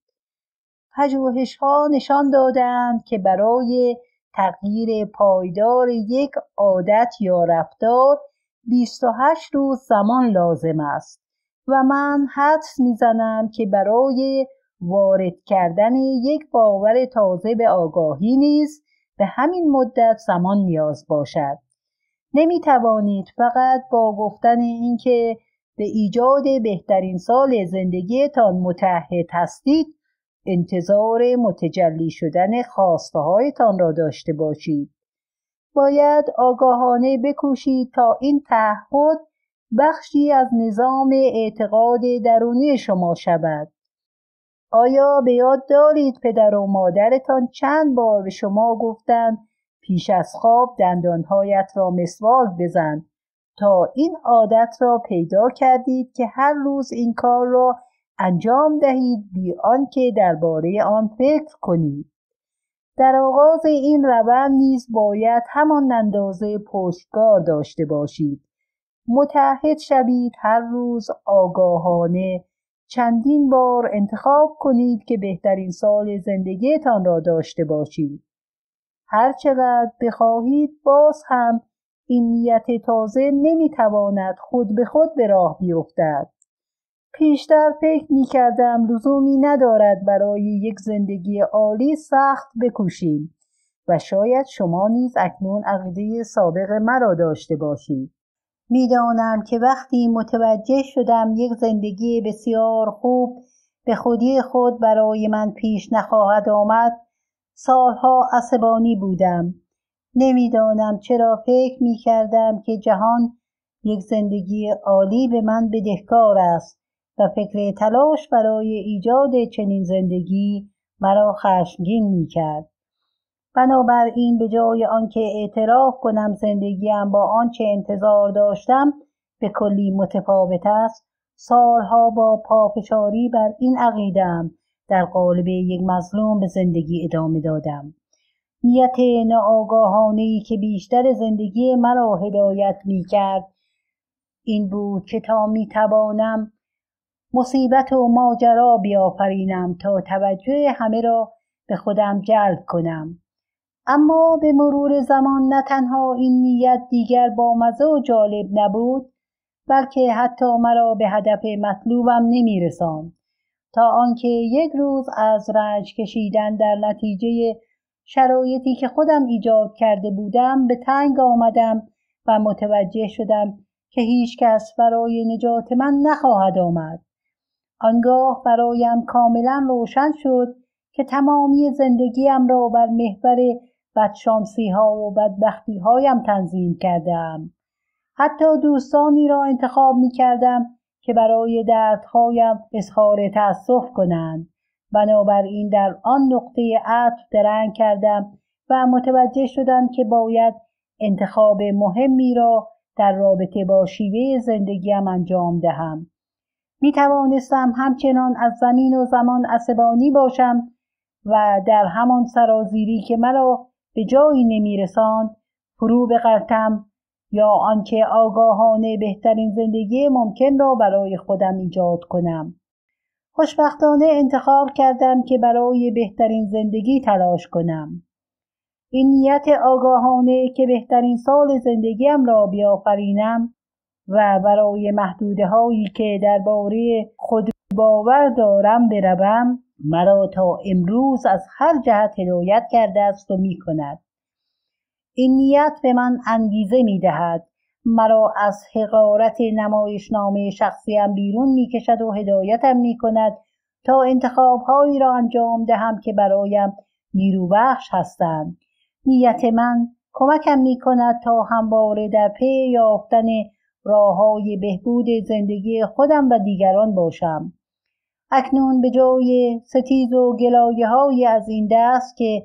پژوهش‌ها نشان دادند که برای تغییر پایدار یک عادت یا رفتار 28 روز زمان لازم است و من حدس می‌زنم که برای وارد کردن یک باور تازه به آگاهی نیز به همین مدت زمان نیاز باشد. نمی‌توانید فقط با گفتن اینکه به ایجاد بهترین سال زندگیتان متعهد هستید انتظار متجلی شدن خواسته‌هایتان را داشته باشید. باید آگاهانه بکوشید تا این تعهد بخشی از نظام اعتقاد درونی شما شود. آیا به یاد دارید پدر و مادرتان چند بار به شما گفتند پیش از خواب دندانهایت را مسواک بزن تا این عادت را پیدا کردید که هر روز این کار را انجام دهید بی آنکه درباره آن فکر کنید؟ در آغاز این روند نیز باید همان اندازه پشتکار داشته باشید. متعهد شوید هر روز آگاهانه چندین بار انتخاب کنید که بهترین سال زندگیتان را داشته باشید. هر چقدر بخواهید باز هم این نیت تازه نمیتواند خود به خود به راه بیفتد. پیشتر فکر می‌کردم لزومی ندارد برای یک زندگی عالی سخت بکوشیم و شاید شما نیز اکنون عقیده سابق مرا داشته باشید. می‌دانم که وقتی متوجه شدم یک زندگی بسیار خوب به خودی خود برای من پیش نخواهد آمد، سالها عصبانی بودم. نمیدانم چرا فکر می کردم که جهان یک زندگی عالی به من بدهکار است و فکر تلاش برای ایجاد چنین زندگی مرا خشمگین می کرد. بنابراین به جای آنکه اعتراف کنم زندگیم با آنچه انتظار داشتم به کلی متفاوت است، سالها با پافشاری بر این عقیده‌ام در قالب یک مظلوم به زندگی ادامه دادم. نیت ناآگاهانه‌ای که بیشتر زندگی مرا هدایت می‌کرد این بود که تا می‌توانم مصیبت و ماجرا بیافرینم تا توجه همه را به خودم جلب کنم. اما به مرور زمان نه تنها این نیت دیگر بامزه و جالب نبود، بلکه حتی مرا به هدف مطلوبم نمی‌رساند، تا آنکه یک روز از رنج کشیدن در نتیجه شرایطی که خودم ایجاد کرده بودم به تنگ آمدم و متوجه شدم که هیچ کس برای نجات من نخواهد آمد. آنگاه برایم کاملا روشن شد که تمامی زندگیم را بر محور بدشانسی ها و بدبختی هایم تنظیم کردم. حتی دوستانی را انتخاب می کردم که برای دردهایم اظهار تأسف کنند. بنابراین در آن نقطه عطف درنگ کردم و متوجه شدم که باید انتخاب مهمی را در رابطه با شیوه زندگیم انجام دهم. می توانستم همچنان از زمین و زمان عصبانی باشم و در همان سرازیری که مرا به جایی نمی رساند فرو بغلطم، یا آنکه آگاهانه بهترین زندگی ممکن را برای خودم ایجاد کنم. خوشبختانه انتخاب کردم که برای بهترین زندگی تلاش کنم. این نیت آگاهانه که بهترین سال زندگیم را بیافرینم و برای محدوده هایی که درباره خود باور دارم بروم مرا تا امروز از هر جهت هدایت کرده است و می کند. این نیت به من انگیزه می دهد، مرا از حقارت نمایشنامه شخصیم بیرون می کشد و هدایتم می کند تا انتخاب‌هایی را انجام دهم که برایم نیروبخش هستند. نیت من کمکم می کند تا همواره در پی یافتن راه‌های بهبود زندگی خودم و دیگران باشم. اکنون به جای ستیز و گلایه‌های از این دست که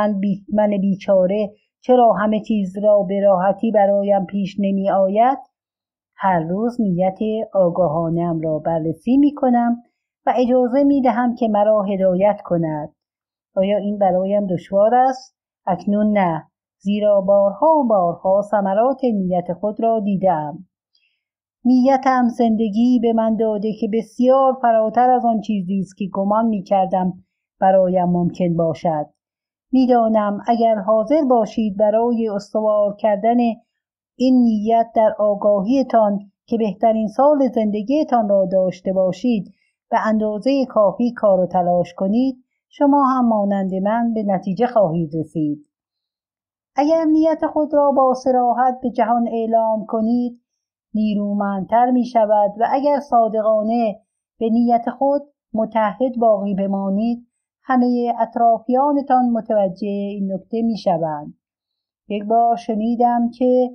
من بیچاره چرا همه چیز را به راحتی برایم پیش نمی آید، هر روز نیت آگاهانه‌ام را بررسی می کنم و اجازه می دهم که مرا هدایت کند. آیا این برایم دشوار است؟ اکنون نه، زیرا بارها و بارها ثمرات نیت خود را دیدم. نیتم زندگی به من داده که بسیار فراتر از آن چیزی است که گمان می کردم برایم ممکن باشد. میدانم اگر حاضر باشید برای استوار کردن این نیت در آگاهیتان که بهترین سال زندگیتان را داشته باشید به اندازه کافی کار و تلاش کنید، شما هم مانند من به نتیجه خواهید رسید. اگر نیت خود را با صراحت به جهان اعلام کنید، نیرومندتر می شود و اگر صادقانه به نیت خود متحد باقی بمانید، همه اطرافیانتان متوجه این نکته می شوند. یک بار شنیدم که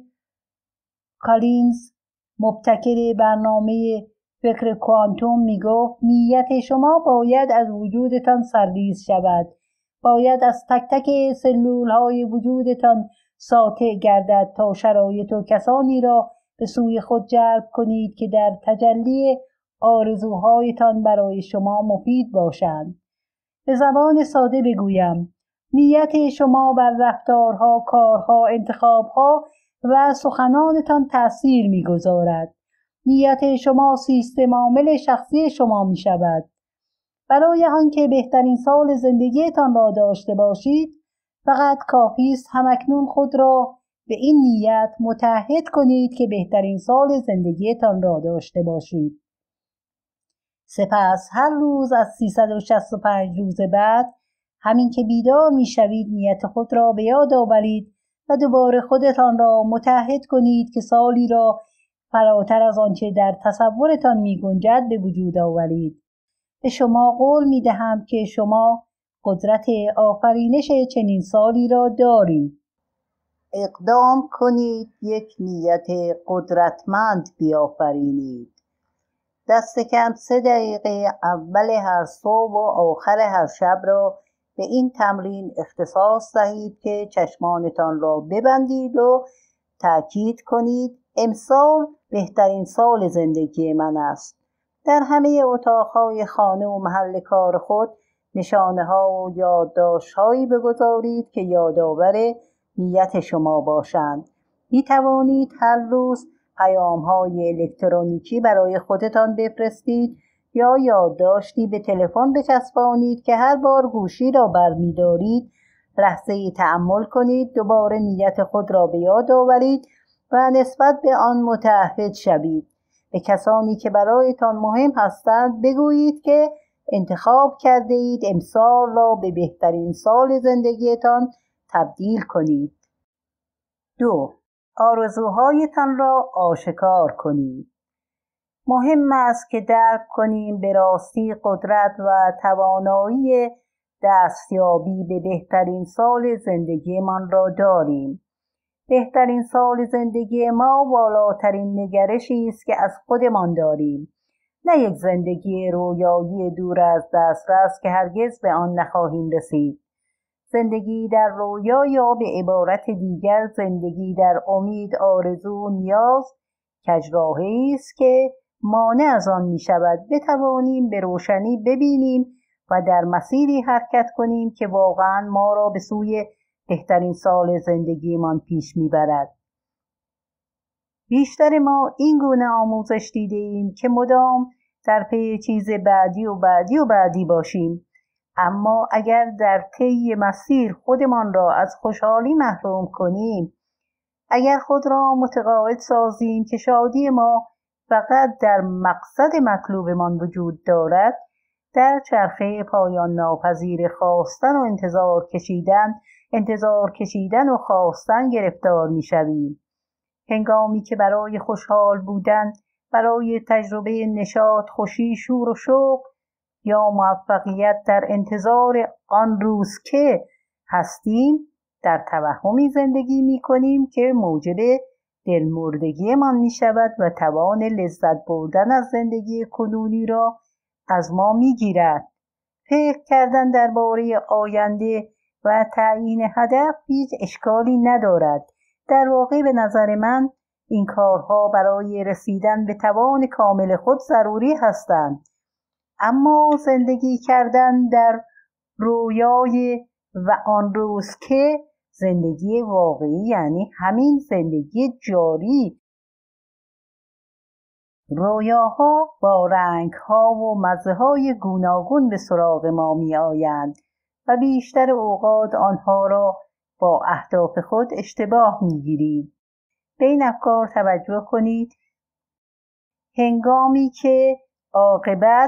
کالینز مبتکر برنامه فکر کوانتوم می گفت نیت شما باید از وجودتان سرریز شود. باید از تک تک سلول های وجودتان ساطع گردد تا شرایط و کسانی را به سوی خود جلب کنید که در تجلی آرزوهایتان برای شما مفید باشند. به زبان ساده بگویم، نیت شما بر رفتارها، کارها، انتخابها و سخنانتان تأثیر می‌گذارد. نیت شما سیستم عامل شخصی شما می‌شود. برای آنکه بهترین سال زندگیتان را داشته باشید، فقط کافی است همکنون خود را به این نیت متحد کنید که بهترین سال زندگیتان را داشته باشید. سپس هر روز از 365 روز بعد، همین که بیدار می‌شوید نیت خود را به یاد آورید و دوباره خودتان را متحد کنید که سالی را فراتر از آنچه در تصورتان می‌گنجد به وجود آورید. به شما قول می دهم که شما قدرت آفرینش چنین سالی را دارید. اقدام کنید، یک نیت قدرتمند بیافرینید. دست کم 3 دقیقه اول هر صبح و آخر هر شب را به این تمرین اختصاص دهید که چشمانتان را ببندید و تأکید کنید امسال بهترین سال زندگی من است. در همه اتاقهای خانه و محل کار خود نشانه‌ها و یادداشت‌هایی بگذارید که یادآور نیت شما باشند. می توانید هر روز پیام‌های الکترونیکی برای خودتان بفرستید یا یادداشتی به تلفن بچسبانید که هر بار گوشی را برمی‌دارید لحظه‌ای تأمل کنید، دوباره نیت خود را به یاد آورید و نسبت به آن متعهد شوید. به کسانی که برایتان مهم هستند بگویید که انتخاب کرده اید امسال را به بهترین سال زندگیتان تبدیل کنید. 2. آرزوهایتان را آشکار کنید. مهم است که درک کنیم به راستی قدرت و توانایی دستیابی به بهترین سال زندگیمان را داریم. بهترین سال زندگی ما بالاترین نگرشی است که از خودمان داریم، نه یک زندگی رویایی دور از دسترس که هرگز به آن نخواهیم رسید. زندگی در رویا یا به عبارت دیگر زندگی در امید، آرزو و نیاز کجراهی است که مانع از آن می شود بتوانیم به روشنی ببینیم و در مسیری حرکت کنیم که واقعا ما را به سوی بهترین سال زندگیمان پیش میبرد. بیشتر ما این گونه آموزش دیده ایم که مدام در پی چیز بعدی و بعدی و بعدی باشیم، اما اگر در طی مسیر خودمان را از خوشحالی محروم کنیم، اگر خود را متقاعد سازیم که شادی ما فقط در مقصد مطلوبمان وجود دارد، در چرخه پایان ناپذیر خواستن و انتظار کشیدن و خواستن گرفتار می شویم. هنگامی که برای خوشحال بودن، برای تجربه نشاط، خوشی، شور و شوق یا موفقیت در انتظار آن روز که هستیم، در توهمی زندگی می کنیم که موجب دلمردگی من می شود و توان لذت بردن از زندگی کنونی را از ما می گیرد. فکر کردن درباره آینده و تعیین هدف هیچ اشکالی ندارد. در واقع به نظر من این کارها برای رسیدن به توان کامل خود ضروری هستند. اما زندگی کردن در رویای و آن روز که زندگی واقعی یعنی همین زندگی جاری. رویاها با رنگها و مزه‌های گوناگون به سراغ ما می آیند و بیشتر اوقات آنها را با اهداف خود اشتباه می گیریم. به این افکار توجه کنید. هنگامی که عاقبت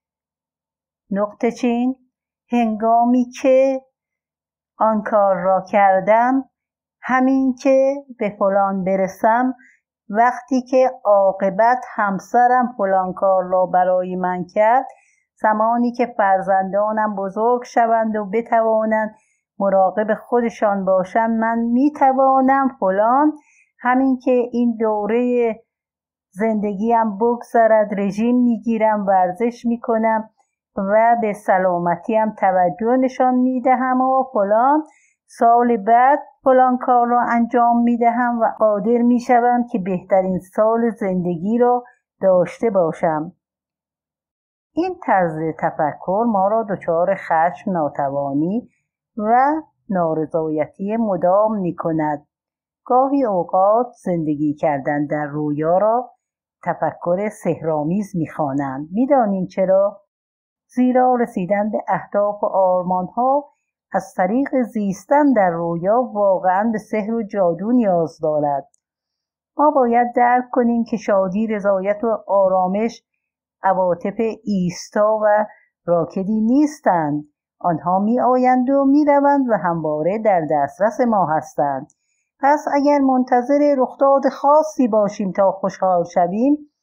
هنگامی که آن کار را کردم، همین که به فلان برسم، وقتی که عاقبت همسرم فلان کار را برای من کرد، زمانی که فرزندانم بزرگ شوند و بتوانند مراقب خودشان باشند، من میتوانم فلان، همین که این دوره زندگیم بگذرد، رژیم میگیرم، ورزش میکنم و به سلامتیم توجه نشان میدهم و فلان سال بعد فلان کار را انجام میدهم و قادر میشوم که بهترین سال زندگی را داشته باشم. این طرز تفکر ما را دچار خشم، ناتوانی و نارضایتی مدام میکند. گاهی اوقات زندگی کردن در رویا را تفکر سحرآمیز میخوانند. میدانید چرا؟ زیرا رسیدن به اهداف و آرمانها از طریق زیستن در رویا واقعاً به سحر و جادو نیاز دارد. ما باید درک کنیم که شادی، رضایت و آرامش عواطف ایستا و راکدی نیستند. آنها می آیند و می روند و همواره در دسترس ما هستند. پس اگر منتظر رخداد خاصی باشیم تا خوشحال شویم،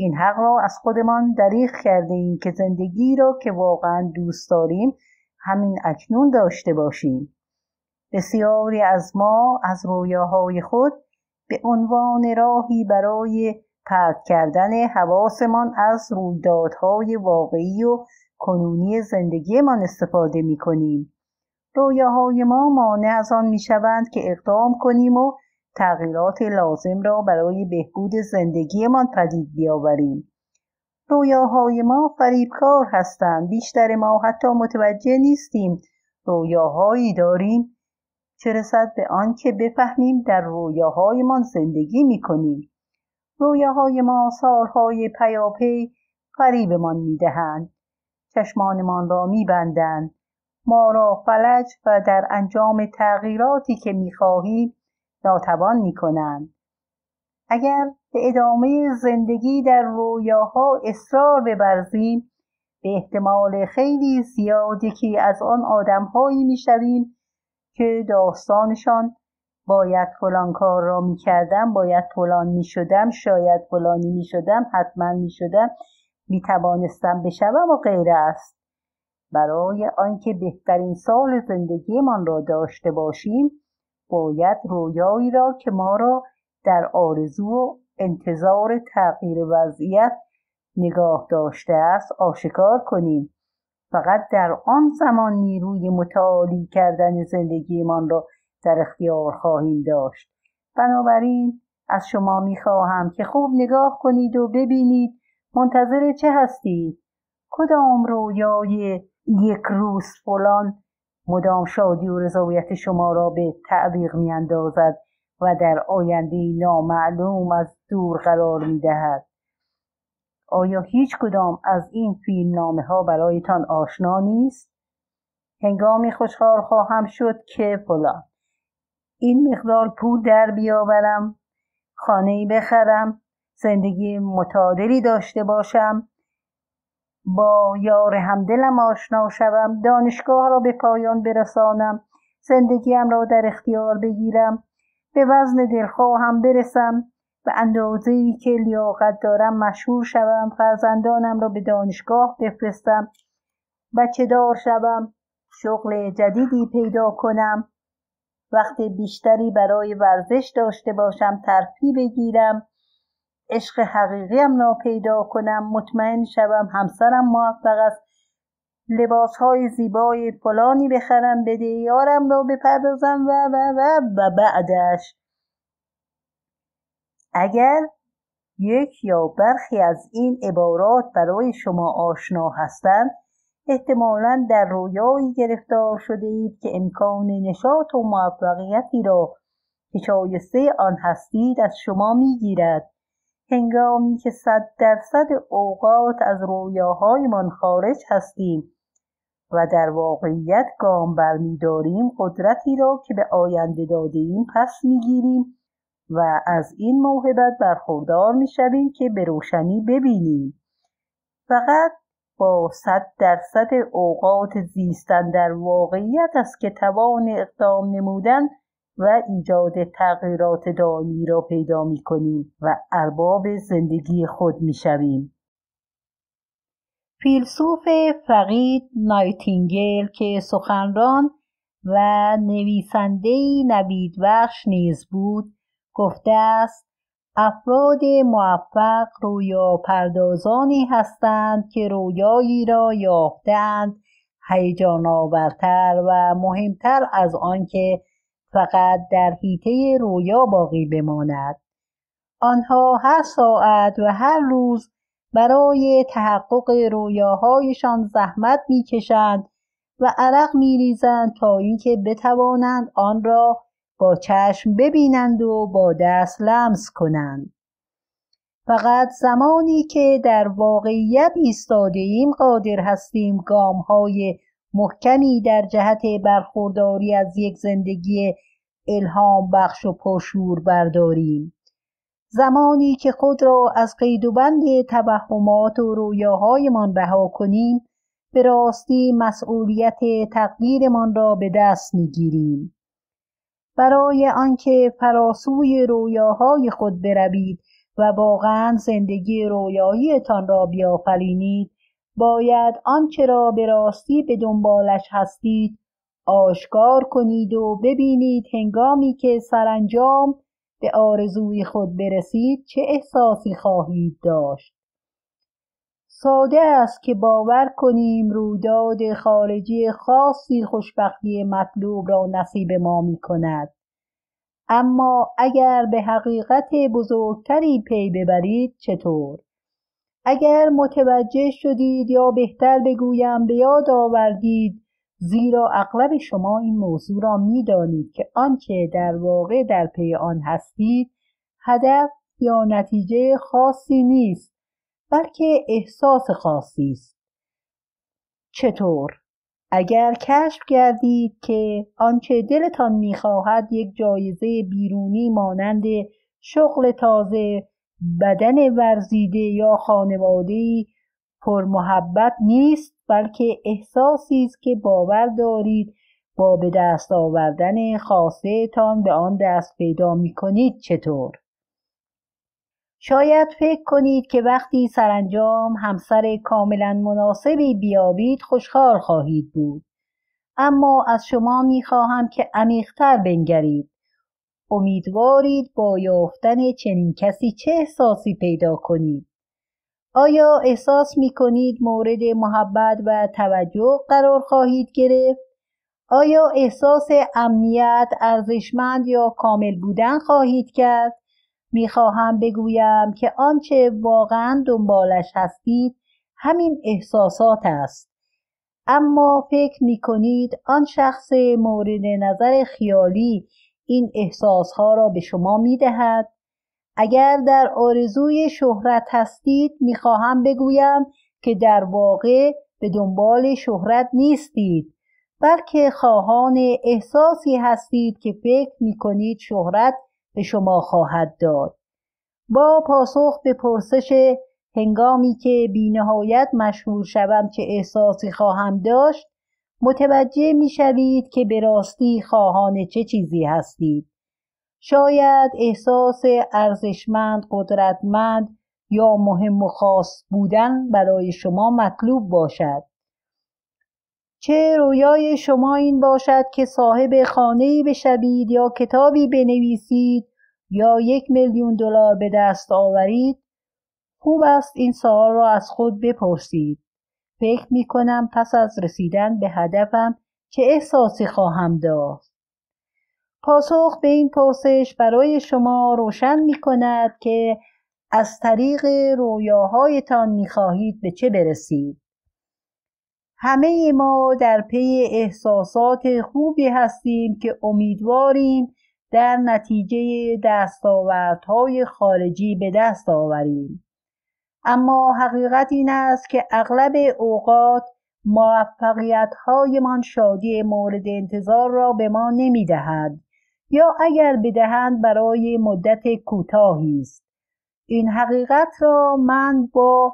این حق را از خودمان دریغ کرده ایم که زندگی را که واقعا دوست داریم همین اکنون داشته باشیم. بسیاری از ما از رویاهای خود به عنوان راهی برای پرت کردن حواسمان از رویدادهای واقعی و کنونی زندگیمان استفاده می کنیم. رویاهای ما مانع از آن می شوند که اقدام کنیم و تغییرات لازم را برای بهبود زندگیمان پدید بیاوریم. رویاهای ما فریبکار هستند. بیشتر ما حتی متوجه نیستیم رویاهایی داریم، چه رسد به آن که بفهمیم در رویاهایمان زندگی می کنیم. رویاهای ما سالهای پیاپی فریبمان می دهند. چشمانمان را می بندند. ما را فلج و در انجام تغییراتی که می خواهیم ناتوان می کنند. اگر به ادامه زندگی در رویاها اصرار بورزیم، به احتمال خیلی زیاد یکی از آن آدم‌هایی می‌شویم که داستانشان باید فلان کار را می‌کردم، باید فلان می‌شدم، شاید فلانی می‌شدم، حتما می‌شدم، می‌توانستم بشوم و غیره است. برای آنکه بهترین سال زندگیمان را داشته باشیم، باید رویایی را که ما را در آرزو و انتظار تغییر وضعیت نگاه داشته است آشکار کنیم. فقط در آن زمان نیروی متعالی کردن زندگیمان را در اختیار خواهیم داشت. بنابراین از شما می‌خواهم که خوب نگاه کنید و ببینید منتظر چه هستید؟ کدام رویای یک روز فلان مدام شادی و رضایت شما را به تعویق می‌اندازد و در آینده نامعلوم از دور قرار می‌دهد؟ آیا هیچ کدام از این فیلمنامه‌ها برایتان آشنا نیست؟ هنگامی خوشحال خواهم شد که فلان این مقدار پول در بیاورم، خانه‌ای بخرم، زندگی متعادلی داشته باشم، با یار همدلم آشنا شوم، دانشگاه را به پایان برسانم، زندگیم را در اختیار بگیرم، به وزن دلخواهم برسم، به اندازه‌ای که لیاقت دارم مشهور شوم، فرزندانم را به دانشگاه بفرستم، بچه دار شوم، شغل جدیدی پیدا کنم، وقت بیشتری برای ورزش داشته باشم، ترفیع بگیرم، عشق حقیقیم را پیدا کنم، مطمئن شوم همسرم موفق است، لباسهای زیبای فلانی بخرم، بدهیارم را بپردازم و بعدش. اگر یک یا برخی از این عبارات برای شما آشنا هستند، احتمالاً در رویایی گرفتار شده اید که امکان نشاط و موفقیتی را که شایسته آن هستید از شما میگیرد. هنگامی که 100% اوقات از رویاهایمان خارج هستیم و در واقعیت گام برمی‌داریم، قدرتی را که به آینده داده‌ایم پس میگیریم و از این موهبت برخوردار میشویم که به روشنی ببینیم. فقط با 100% اوقات زیستن در واقعیت است که توان اقدام نمودن و ایجاد تغییرات دائمی را پیدا می‌کنیم و ارباب زندگی خود می‌شویم. فیلسوف فقید نایتینگل که سخنران و نویسنده‌ای نویدبخش نیز بود، گفته است: افراد موفق رویا پردازانی هستند که رویایی را یافتند هیجان آورتر و مهمتر از آن که فقط در حیطه رویا باقی بماند. آنها هر ساعت و هر روز برای تحقق رویاهایشان زحمت می‌کشند و عرق می‌ریزند تا اینکه بتوانند آن را با چشم ببینند و با دست لمس کنند. فقط زمانی که در واقعیت ایستاده‌ایم قادر هستیم گام‌های محکمی در جهت برخورداری از یک زندگی الهام بخش و پرشور برداریم. زمانی که خود را از قید و بند توهمات و رویاهایمان رها کنیم، به راستی مسئولیت تقدیرمان را به دست می‌گیریم. برای آنکه فراسوی رویاهای خود بروید و واقعا زندگی رویاییتان را بیافرینید، باید آنچه را به راستی به دنبالش هستید آشکار کنید و ببینید هنگامی که سرانجام به آرزوی خود برسید چه احساسی خواهید داشت. ساده است که باور کنیم رویداد خارجی خاصی خوشبختی مطلوب را نصیب ما می کند. اما اگر به حقیقت بزرگتری پی ببرید چطور؟ اگر متوجه شدید یا بهتر بگویم به یاد آوردید، زیرا اغلب شما این موضوع را می دانید که آنچه در واقع در پی آن هستید هدف یا نتیجه خاصی نیست، بلکه احساس خاصی است. چطور؟ اگر کشف کردید که آنچه دلتان می‌خواهد یک جایزه بیرونی مانند شغل تازه، بدن ورزیده یا خانواده‌ای پرمحبت نیست، بلکه احساسی است که باور دارید با به دست آوردن خواسته تان به آن دست پیدا می‌کنید، چطور؟ شاید فکر کنید که وقتی سرانجام همسر کاملا مناسبی بیابید خوشحال خواهید بود. اما از شما میخواهم که عمیق‌تر بنگرید. امیدوارید با یافتن چنین کسی چه احساسی پیدا کنید؟ آیا احساس میکنید مورد محبت و توجه قرار خواهید گرفت؟ آیا احساس امنیت، ارزشمند یا کامل بودن خواهید کرد؟ میخواهم بگویم که آنچه واقعا دنبالش هستید همین احساسات است. اما فکر میکنید آن شخص مورد نظر خیالی این احساسها را به شما میدهد؟ اگر در آرزوی شهرت هستید میخواهم بگویم که در واقع به دنبال شهرت نیستید، بلکه خواهان احساسی هستید که فکر میکنید شهرت به شما خواهد داد. با پاسخ به پرسش هنگامی که بی‌نهایت مشهور شوم چه احساسی خواهم داشت، متوجه می‌شوید که به راستی خواهان چه چیزی هستید. شاید احساس ارزشمند، قدرتمند یا مهم و خاص بودن برای شما مطلوب باشد. چه رویای شما این باشد که صاحب خانه‌ای بشوید یا کتابی بنویسید یا $1,000,000 به دست آورید، خوب است این سوال را از خود بپرسید. فکر می کنم پس از رسیدن به هدفم چه احساسی خواهم داشت؟ پاسخ به این پرسش برای شما روشن می کند که از طریق رویاهایتان می خواهید به چه برسید. همه ما در پی احساسات خوبی هستیم که امیدواریم در نتیجه دستاوردهای خارجی به دست آوریم. اما حقیقت این است که اغلب اوقات موفقیت‌هایمان شادی مورد انتظار را به ما نمی‌دهند یا اگر بدهند برای مدت کوتاهی است. این حقیقت را من با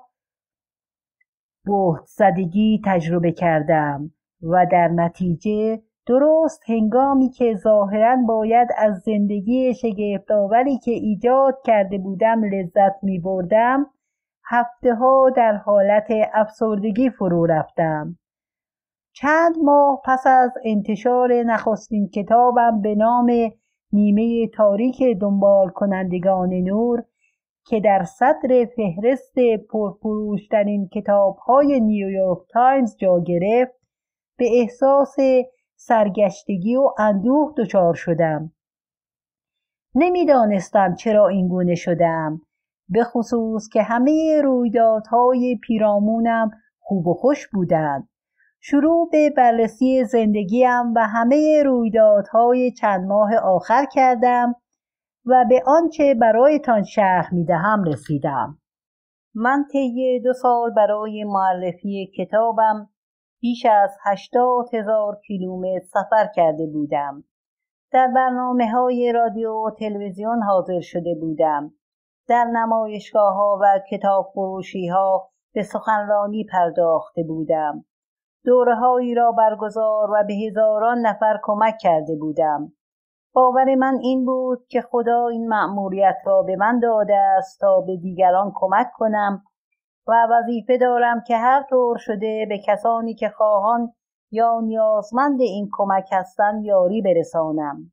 بهت‌زدگی تجربه کردم و در نتیجه درست هنگامی که ظاهراً باید از زندگی شگفت‌آوری که ایجاد کرده بودم لذت می‌بردم، هفته‌ها در حالت افسردگی فرو رفتم. چند ماه پس از انتشار نخستین کتابم به نام نیمه تاریک دنبال کنندگان نور که در صدر فهرست پرفروش‌ترین کتاب‌های نیویورک تایمز جا گرفت، به احساس سرگشتگی و اندوه دچار شدم. نمی‌دانستم چرا این گونه شدم، به خصوص که همه رویدادهای پیرامونم خوب و خوش بودند. شروع به بررسی زندگیم و همه رویدادهای چند ماه آخر کردم و به آنچه برایتان شرح می‌دهم رسیدم. من طی 2 سال برای معرفی کتابم بیش از 80,000 کیلومتر سفر کرده بودم. در برنامه‌های رادیو و تلویزیون حاضر شده بودم. در نمایشگاه‌ها و کتاب فروشی‌ها به سخنرانی پرداخته بودم. دوره‌هایی را برگزار و به هزاران نفر کمک کرده بودم. باور من این بود که خدا این مأموریت را به من داده است تا به دیگران کمک کنم و وظیفه دارم که هر طور شده به کسانی که خواهان یا نیازمند این کمک هستند یاری برسانم.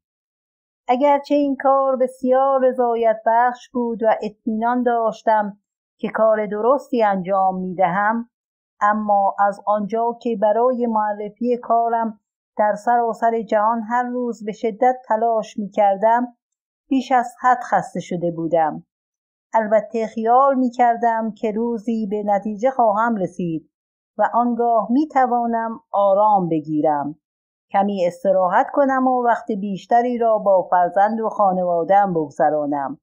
اگرچه این کار بسیار رضایت بخش بود و اطمینان داشتم که کار درستی انجام می‌دهم، اما از آنجا که برای معرفی کارم در سراسر جهان هر روز به شدت تلاش می‌کردم، بیش از حد خسته شده بودم. البته خیال می‌کردم که روزی به نتیجه خواهم رسید و آنگاه می‌توانم آرام بگیرم، کمی استراحت کنم و وقت بیشتری را با فرزند و خانواده‌ام بگذرانم.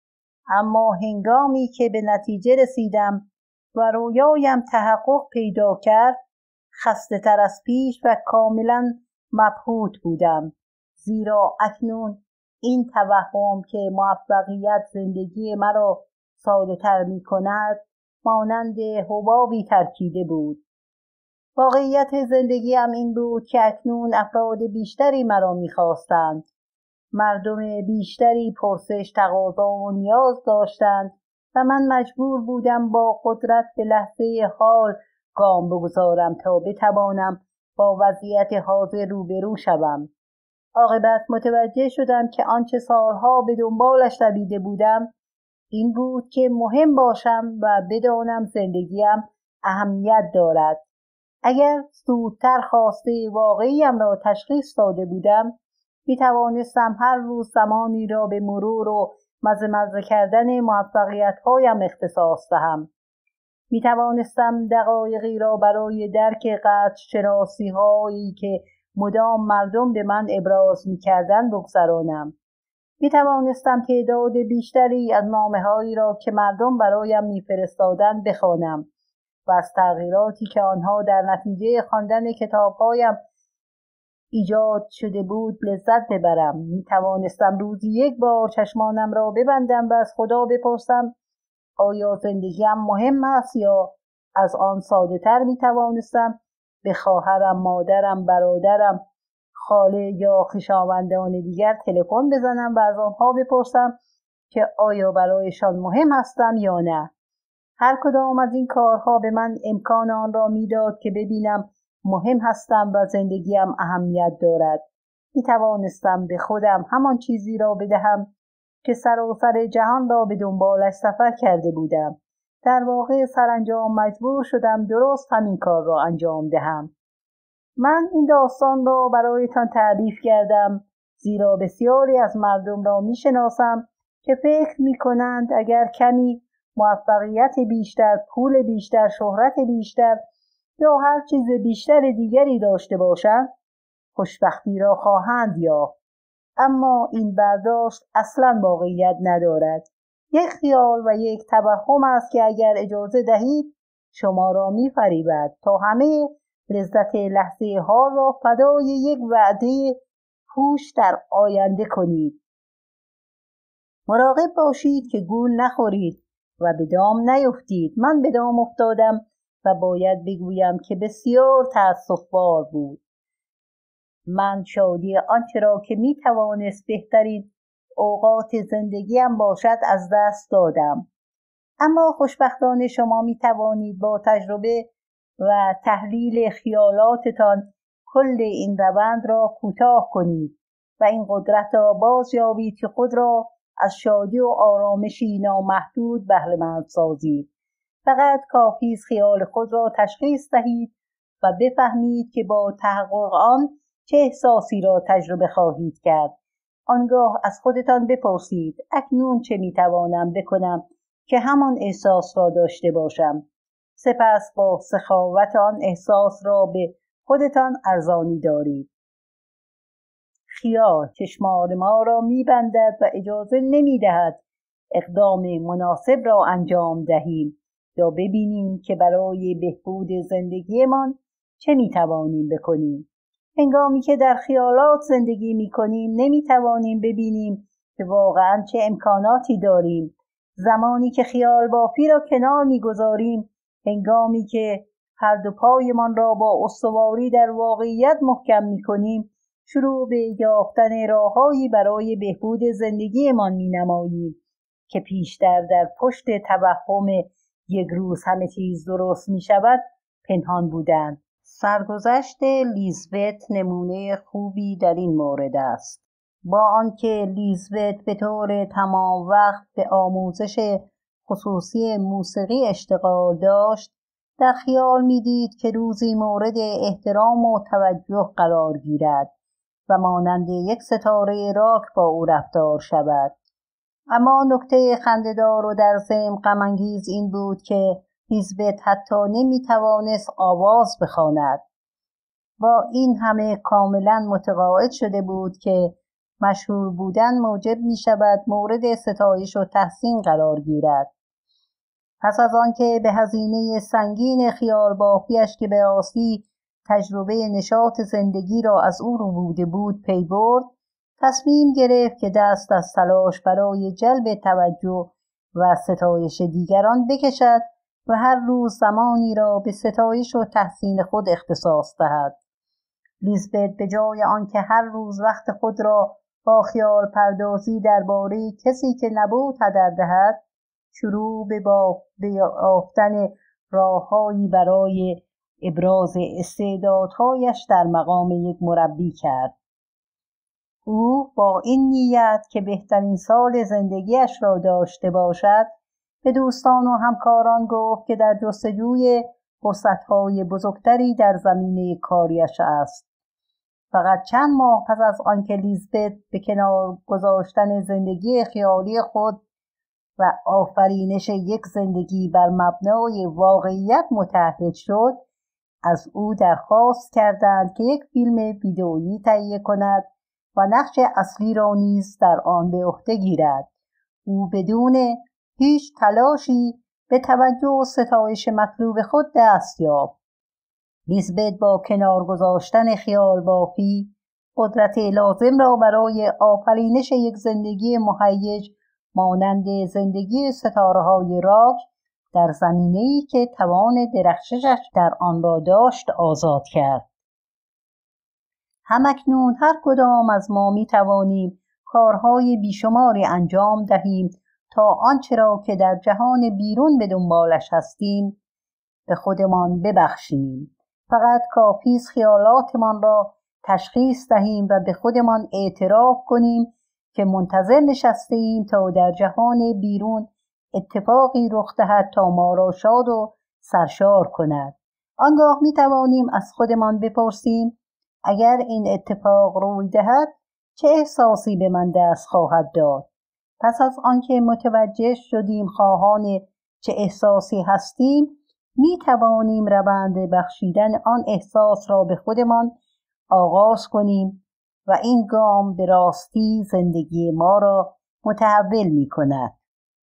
اما هنگامی که به نتیجه رسیدم و رویایم تحقق پیدا کرد، خسته تر از پیش و کاملا مبهوت بودم، زیرا اکنون این توهم که موفقیت زندگی مرا ساده تر می کند مانند حبابی ترکیده بود. واقعیت زندگیم این بود که اکنون افراد بیشتری مرا می خواستند. مردم بیشتری پرسش، تقاضا و نیاز داشتند و من مجبور بودم با قدرت به لحظه حال گام بگذارم تا بتوانم با وضعیت حاضر روبرو شوم. عاقبت متوجه شدم که آنچه سالها به دنبالش دویده بودم این بود که مهم باشم و بدانم زندگیم اهمیت دارد. اگر زودتر خواسته واقعیم را تشخیص داده بودم، می‌توانستم هر روز زمانی را به مرور و مزه کردن موفقیت‌هایم اختصاص دهم. می‌توانستم دقایقی را برای درک قدر شناسی‌هایی که مدام مردم به من ابراز می‌کردند بگذرانم. می‌توانستم تعداد بیشتری از نامه‌هایی را که مردم برایم می‌فرستادند بخوانم و از تغییراتی که آنها در نتیجه خواندن کتاب‌هایم ایجاد شده بود لذت ببرم. می‌توانستم روزی یک بار چشمانم را ببندم و از خدا بپرسم آیا زندگیم مهم است، یا از آن ساده‌تر می‌توانستم به خواهرم، مادرم، برادرم، خاله یا خویشاوندان دیگر تلفن بزنم و از آنها بپرسم که آیا برایشان مهم هستم یا نه. هر کدام از این کارها به من امکان آن را میداد که ببینم مهم هستم و زندگیم اهمیت دارد. میتوانستم به خودم همان چیزی را بدهم که سراسر جهان را به دنبالش سفر کرده بودم. در واقع سرانجام مجبور شدم درست همین کار را انجام دهم. من این داستان را برایتان تعریف کردم زیرا بسیاری از مردم را میشناسم که فکر میکنند اگر کمی موفقیت بیشتر، پول بیشتر، شهرت بیشتر یا هر چیز بیشتر دیگری داشته باشند خوشبختی را خواهند یافت. اما این برداشت اصلاً واقعیت ندارد. یک خیال و یک توهم است که اگر اجازه دهید شما را می‌فریبد تا همه لذت لحظه حال را فدای یک وعده پوچ در آینده کنید. مراقب باشید که گول نخورید و به دام نیفتید. من به دام افتادم و باید بگویم که بسیار تأسف‌بار بود. من شادی آنچه را که میتوانست بهترین اوقات زندگیم باشد از دست دادم. اما خوشبختانه شما میتوانید با تجربه و تحلیل خیالاتتان کل این روند را کوتاه کنید و این قدرت را باز یابید که خود را از شادی و آرامشی نامحدود بهره‌مند سازید. فقط کافی است خیال خود را تشخیص دهید و بفهمید که با تحقق آن چه احساسی را تجربه خواهید کرد. آنگاه از خودتان بپرسید اکنون چه میتوانم بکنم که همان احساس را داشته باشم. سپس با سخاوت آن احساس را به خودتان ارزانی دارید. خیال چشمان ما را میبندد و اجازه نمیدهد اقدام مناسب را انجام دهیم یا ببینیم که برای بهبود زندگیمان چه میتوانیم بکنیم. هنگامی که در خیالات زندگی میکنیم نمیتوانیم ببینیم که واقعا چه امکاناتی داریم. زمانی که خیال بافی را کنار میگذاریم، هنگامی که هر دو پایمان را با استواری در واقعیت محکم میکنیم، شروع به یافتن راههایی برای بهبود زندگیمان می‌نماییم که پیشتر در پشت توهم یک روز همه چیز درست می‌شود پنهان بودند. سرگذشت لیزبت نمونه خوبی در این مورد است. با آنکه لیزبت به طور تمام وقت به آموزش خصوصی موسیقی اشتغال داشت، در خیال می‌دید که روزی مورد احترام و توجه قرار گیرد و مانند یک ستاره راک با او رفتار شود. اما نکته خنده‌دار و در ضمن غم‌انگیز این بود که لیزبت حتی نمی‌توانست آواز بخواند. با این همه کاملا متقاعد شده بود که مشهور بودن موجب می‌شود مورد ستایش و تحسین قرار گیرد. پس از آنکه به هزینه سنگین خیال بافیش که به راستی تجربه نشاط زندگی را از او ربوده بود پی برد، تصمیم گرفت که دست از تلاش برای جلب توجه و ستایش دیگران بکشد و هر روز زمانی را به ستایش و تحسین خود اختصاص دهد. لیزبت به جای آنکه هر روز وقت خود را با خیال پردازی درباره کسی که نبود هدر دهد، شروع به یافتن راههایی برای ابراز استعدادهایش در مقام یک مربی کرد. او با این نیت که بهترین سال زندگیش را داشته باشد، به دوستان و همکاران گفت که در جستجوی فرصت‌های بزرگتری در زمینه کاریش است. فقط چند ماه پس از آنکه لیزبت به کنار گذاشتن زندگی خیالی خود و آفرینش یک زندگی بر مبنای واقعیت متعهد شد، از او درخواست کردند که یک فیلم ویدئویی تهیه کند و نقش اصلی را نیز در آن به عهده گیرد. او بدون هیچ تلاشی به توجه و ستایش مطلوب خود دست یافت. لیزبت با کنار گذاشتن خیال بافی قدرت لازم را برای آفرینش یک زندگی مهیج مانند زندگی ستاره‌های راک در زمینه‌ای که توان درخششش در آن را داشت آزاد کرد. همکنون هر کدام از ما می توانیم کارهای بیشماری انجام دهیم تا آنچه را که در جهان بیرون به دنبالش هستیم به خودمان ببخشیم. فقط کافی است خیالاتمان را تشخیص دهیم و به خودمان اعتراف کنیم که منتظر نشسته ایم تا در جهان بیرون اتفاقی رخ دهد تا ما را شاد و سرشار کند. آنگاه می توانیم از خودمان بپرسیم اگر این اتفاق روی دهد چه احساسی به من دست خواهد داد؟ پس از آنکه متوجه شدیم خواهان چه احساسی هستیم، می توانیم روند بخشیدن آن احساس را به خودمان آغاز کنیم و این گام به راستی زندگی ما را متحول می کند.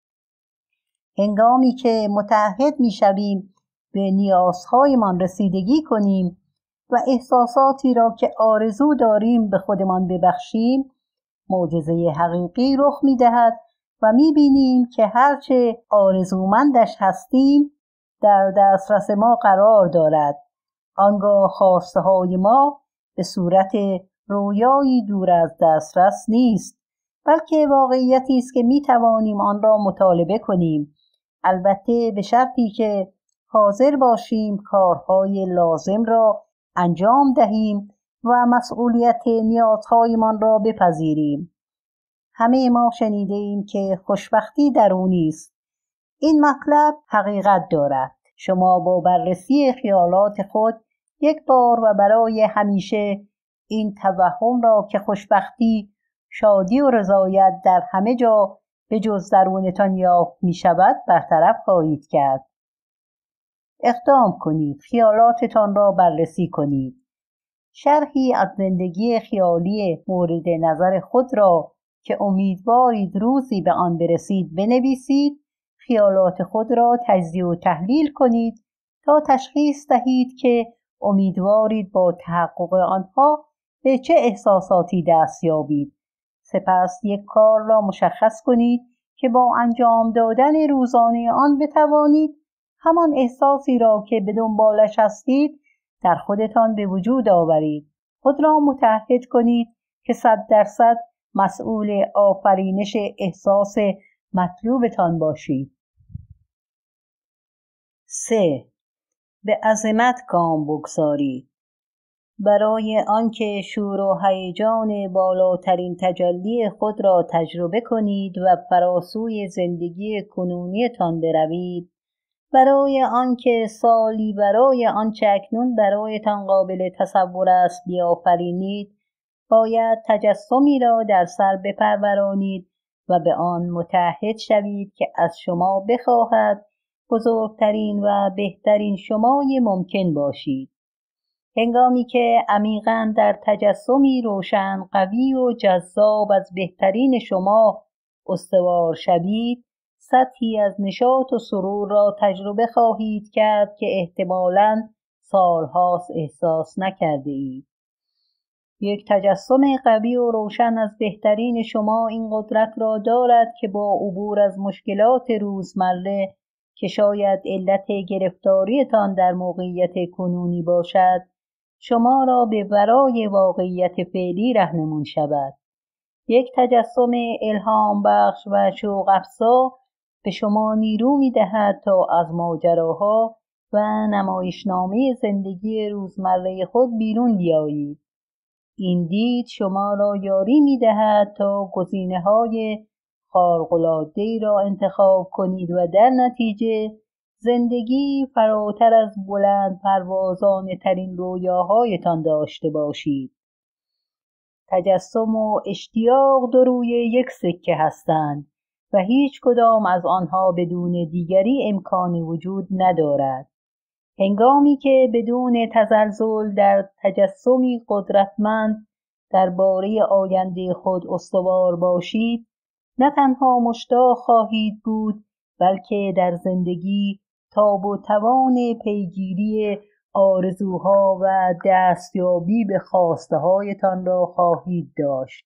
هنگامی که متعهد می شویم به نیازهایمان رسیدگی کنیم و احساساتی را که آرزو داریم به خودمان ببخشیم، معجزه حقیقی رخ می دهد و می بینیم که هرچه آرزومندش هستیم در دسترس ما قرار دارد. آنگاه خواسته های ما به صورت رویایی دور از دسترس نیست، بلکه واقعیتی است که می توانیم آن را مطالبه کنیم، البته به شرطی که حاضر باشیم کارهای لازم را انجام دهیم و مسئولیت نیازهایمان را بپذیریم. همه ما شنیده ایم که خوشبختی درونی است. این مطلب حقیقت دارد. شما با بررسی خیالات خود یک بار و برای همیشه این توهم را که خوشبختی، شادی و رضایت در همه جا به جز درونتان یافت می شود برطرف خواهید کرد. اقدام کنید، خیالاتتان را بررسی کنید. شرحی از زندگی خیالی مورد نظر خود را که امیدوارید روزی به آن برسید بنویسید. خیالات خود را تجزیه و تحلیل کنید تا تشخیص دهید که امیدوارید با تحقق آنها به چه احساساتی دست یابید. سپس یک کار را مشخص کنید که با انجام دادن روزانه آن بتوانید همان احساسی را که به دنبالش هستید در خودتان به وجود آورید. خود را متعهد کنید که 100% مسئول آفرینش احساس مطلوبتان باشید. 3. به عظمت گام بگذارید. برای آنکه شور و هیجان بالاترین تجلی خود را تجربه کنید و فراسوی زندگی کنونیتان بروید، برای آنکه سالی برای آنچه اکنون برایتان قابل تصور است بیافرینید، باید تجسمی را در سر بپرورانید و به آن متعهد شوید که از شما بخواهد بزرگترین و بهترین شمای ممکن باشید. هنگامی که عمیقاً در تجسمی روشن، قوی و جذاب از بهترین شما استوار شوید، سطحی از نشاط و سرور را تجربه خواهید کرد که احتمالاً سالهاست احساس نکرده اید. یک تجسم قوی و روشن از بهترین شما این قدرت را دارد که با عبور از مشکلات روزمره که شاید علت گرفتاریتان در موقعیت کنونی باشد، شما را به ورای واقعیت فعلی رهنمون شود. یک تجسم الهام بخش و شوق افزا به شما نیرو می‌دهد تا از ماجراها و نمایشنامه زندگی روزمره خود بیرون بیایید. این دید شما را یاری می‌دهد تا گزینه‌های خارق‌العاده‌ای را انتخاب کنید و در نتیجه زندگی فراتر از بلند پروازانه ترین رویاهایتان داشته باشید. تجسم و اشتیاق دو روی یک سکه هستند و هیچ کدام از آنها بدون دیگری امکان وجود ندارد. هنگامی که بدون تزلزل در تجسمی قدرتمند درباره آینده خود استوار باشید، نه تنها مشتاق خواهید بود، بلکه در زندگی تاب و توان پیگیری آرزوها و دستیابی به خواسته هایتان را خواهید داشت.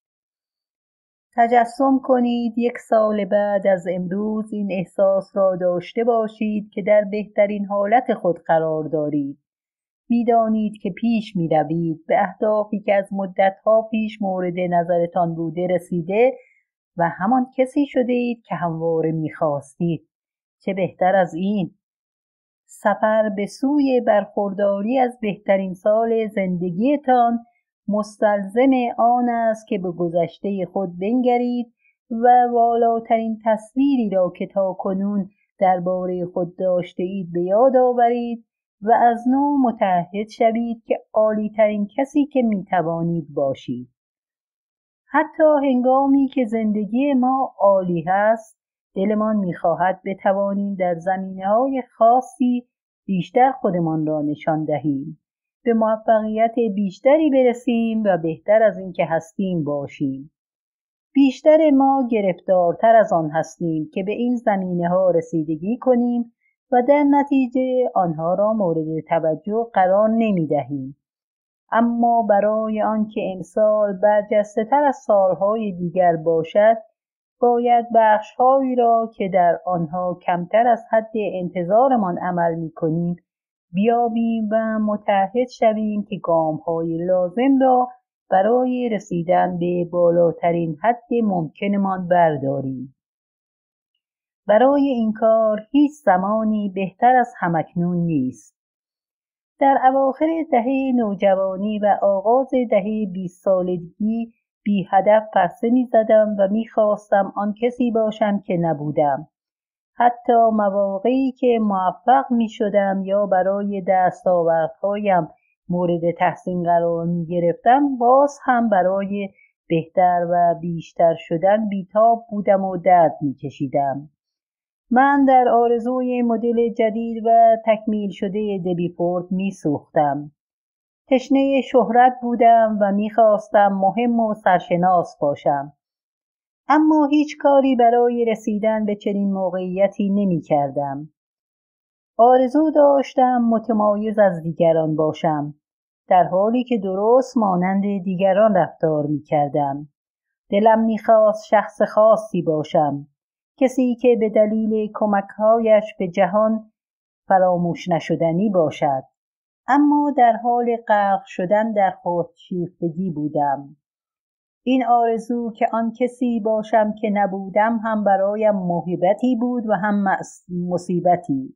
تجسم کنید 1 سال بعد از امروز این احساس را داشته باشید که در بهترین حالت خود قرار دارید. می‌دانید که پیش می‌روید، به اهدافی که از مدت‌ها پیش مورد نظرتان بوده رسیده و همان کسی شده اید که همواره می‌خواستید. چه بهتر از این؟ سفر به سوی برخورداری از بهترین سال زندگیتان مستلزم آن است که به گذشته خود بنگرید و والاترین تصویری را که تاکنون درباره خود داشته اید به یاد آورید و از نو متعهد شوید که عالی‌ترین کسی که می‌توانید باشید. حتی هنگامی که زندگی ما عالی هست، دلمان می‌خواهد بتوانیم در زمینه‌های خاصی بیشتر خودمان را نشان دهیم، به موفقیت بیشتری برسیم و بهتر از این که هستیم باشیم. بیشتر ما گرفتارتر از آن هستیم که به این زمینه‌ها رسیدگی کنیم و در نتیجه آنها را مورد توجه قرار نمی‌دهیم. اما برای آنکه امسال برجسته‌تر از سالهای دیگر باشد، باید بخش‌هایی را که در آنها کمتر از حد انتظارمان عمل می‌کنیم بیابیم و متعهد شویم که گام‌های لازم را برای رسیدن به بالاترین حد ممکنمان برداریم. برای این کار هیچ زمانی بهتر از همکنون نیست. در اواخر دهه نوجوانی و آغاز دهه 20 سالگی بی هدف پرسه می زدم و می خواستم آن کسی باشم که نبودم. حتی مواقعی که موفق می شدم یا برای دستاوردهایم مورد تحسین قرار می گرفتم، باز هم برای بهتر و بیشتر شدن بیتاب بودم و درد می کشیدم. من در آرزوی مدل جدید و تکمیل شده دبی فورد می سوختم. تشنه شهرت بودم و می خواستم مهم و سرشناس باشم. اما هیچ کاری برای رسیدن به چنین موقعیتی نمی کردم. آرزو داشتم متمایز از دیگران باشم، در حالی که درست مانند دیگران رفتار می کردم. دلم می خواست شخص خاصی باشم، کسی که به دلیل کمک‌هایش به جهان فراموش نشدنی باشد. اما در حال غرق شدن در خودشیفتگی بودم. این آرزو که آن کسی باشم که نبودم هم برایم موهبتی بود و هم مصیبتی.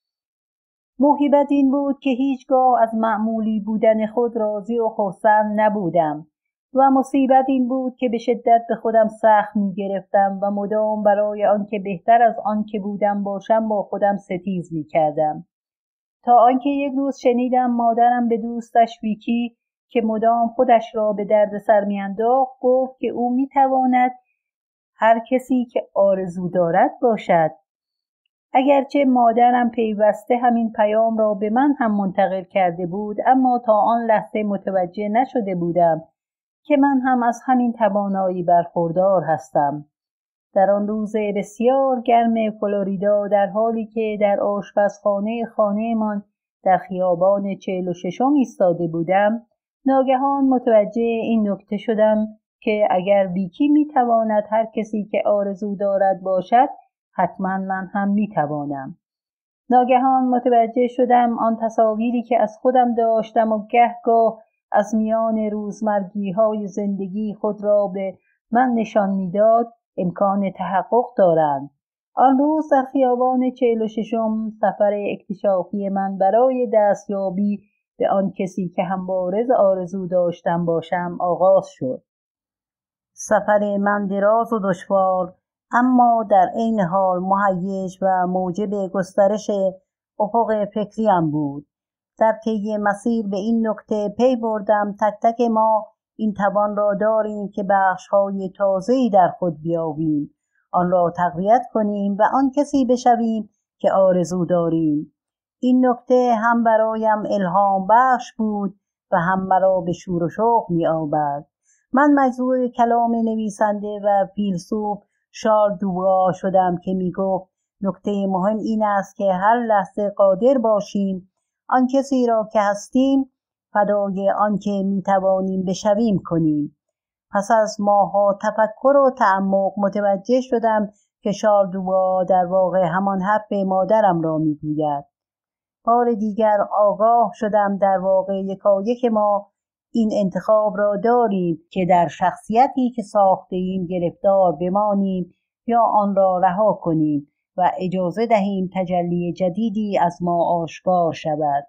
موهبت این بود که هیچگاه از معمولی بودن خود راضی و خرسند نبودم و مصیبت این بود که به شدت به خودم سخت می گرفتم و مدام برای آنکه بهتر از آن که بودم باشم با خودم ستیز می کردم. تا آنکه یک روز شنیدم مادرم به دوستش ویکی که مدام خودش را به درد سر می انداخت گفت که او می تواند هر کسی که آرزو دارد باشد. اگرچه مادرم پیوسته همین پیام را به من هم منتقل کرده بود، اما تا آن لحظه متوجه نشده بودم که من هم از همین توانایی برخوردار هستم. در آن روز بسیار گرم فلوریدا در حالی که در آشپزخانه خانه‌مان در خیابان 46 ایستاده بودم، ناگهان متوجه این نکته شدم که اگر ویکی میتواند هر کسی که آرزو دارد باشد، حتما من هم میتوانم. ناگهان متوجه شدم آن تصاویری که از خودم داشتم و گهگاه از میان روزمرگی‌های زندگی خود را به من نشان میداد امکان تحقق دارند. آن روز در خیابان 46 سفر اکتشافی من برای دستیابی به آن کسی که همواره آرزو داشتم باشم آغاز شد. سفر من دراز و دشوار، اما در عین حال مهیج و موجب گسترش افق فکریم بود. در طی مسیر به این نکته پی بردم تک تک ما این توان را داریم که بخش‌های تازه‌ای در خود بیابیم، آن را تقویت کنیم و آن کسی بشویم که آرزو داریم. این نکته هم برایم الهام بخش بود و هم مرا به شور و شوق می آورد. من مجذوب کلام نویسنده و فیلسوف شارل دوبا شدم که می گفت نکته مهم این است که هر لحظه قادر باشیم آن کسی را که هستیم فدای آن که می توانیم بشویم کنیم. پس از ماها تفکر و تعمق متوجه شدم که شارل دوبا در واقع همان حرف مادرم را می گوید. بار دیگر آگاه شدم در واقع یکایک ما این انتخاب را داریم که در شخصیتی که ساخته ایم گرفتار بمانیم یا آن را رها کنیم و اجازه دهیم تجلی جدیدی از ما آشکار شود.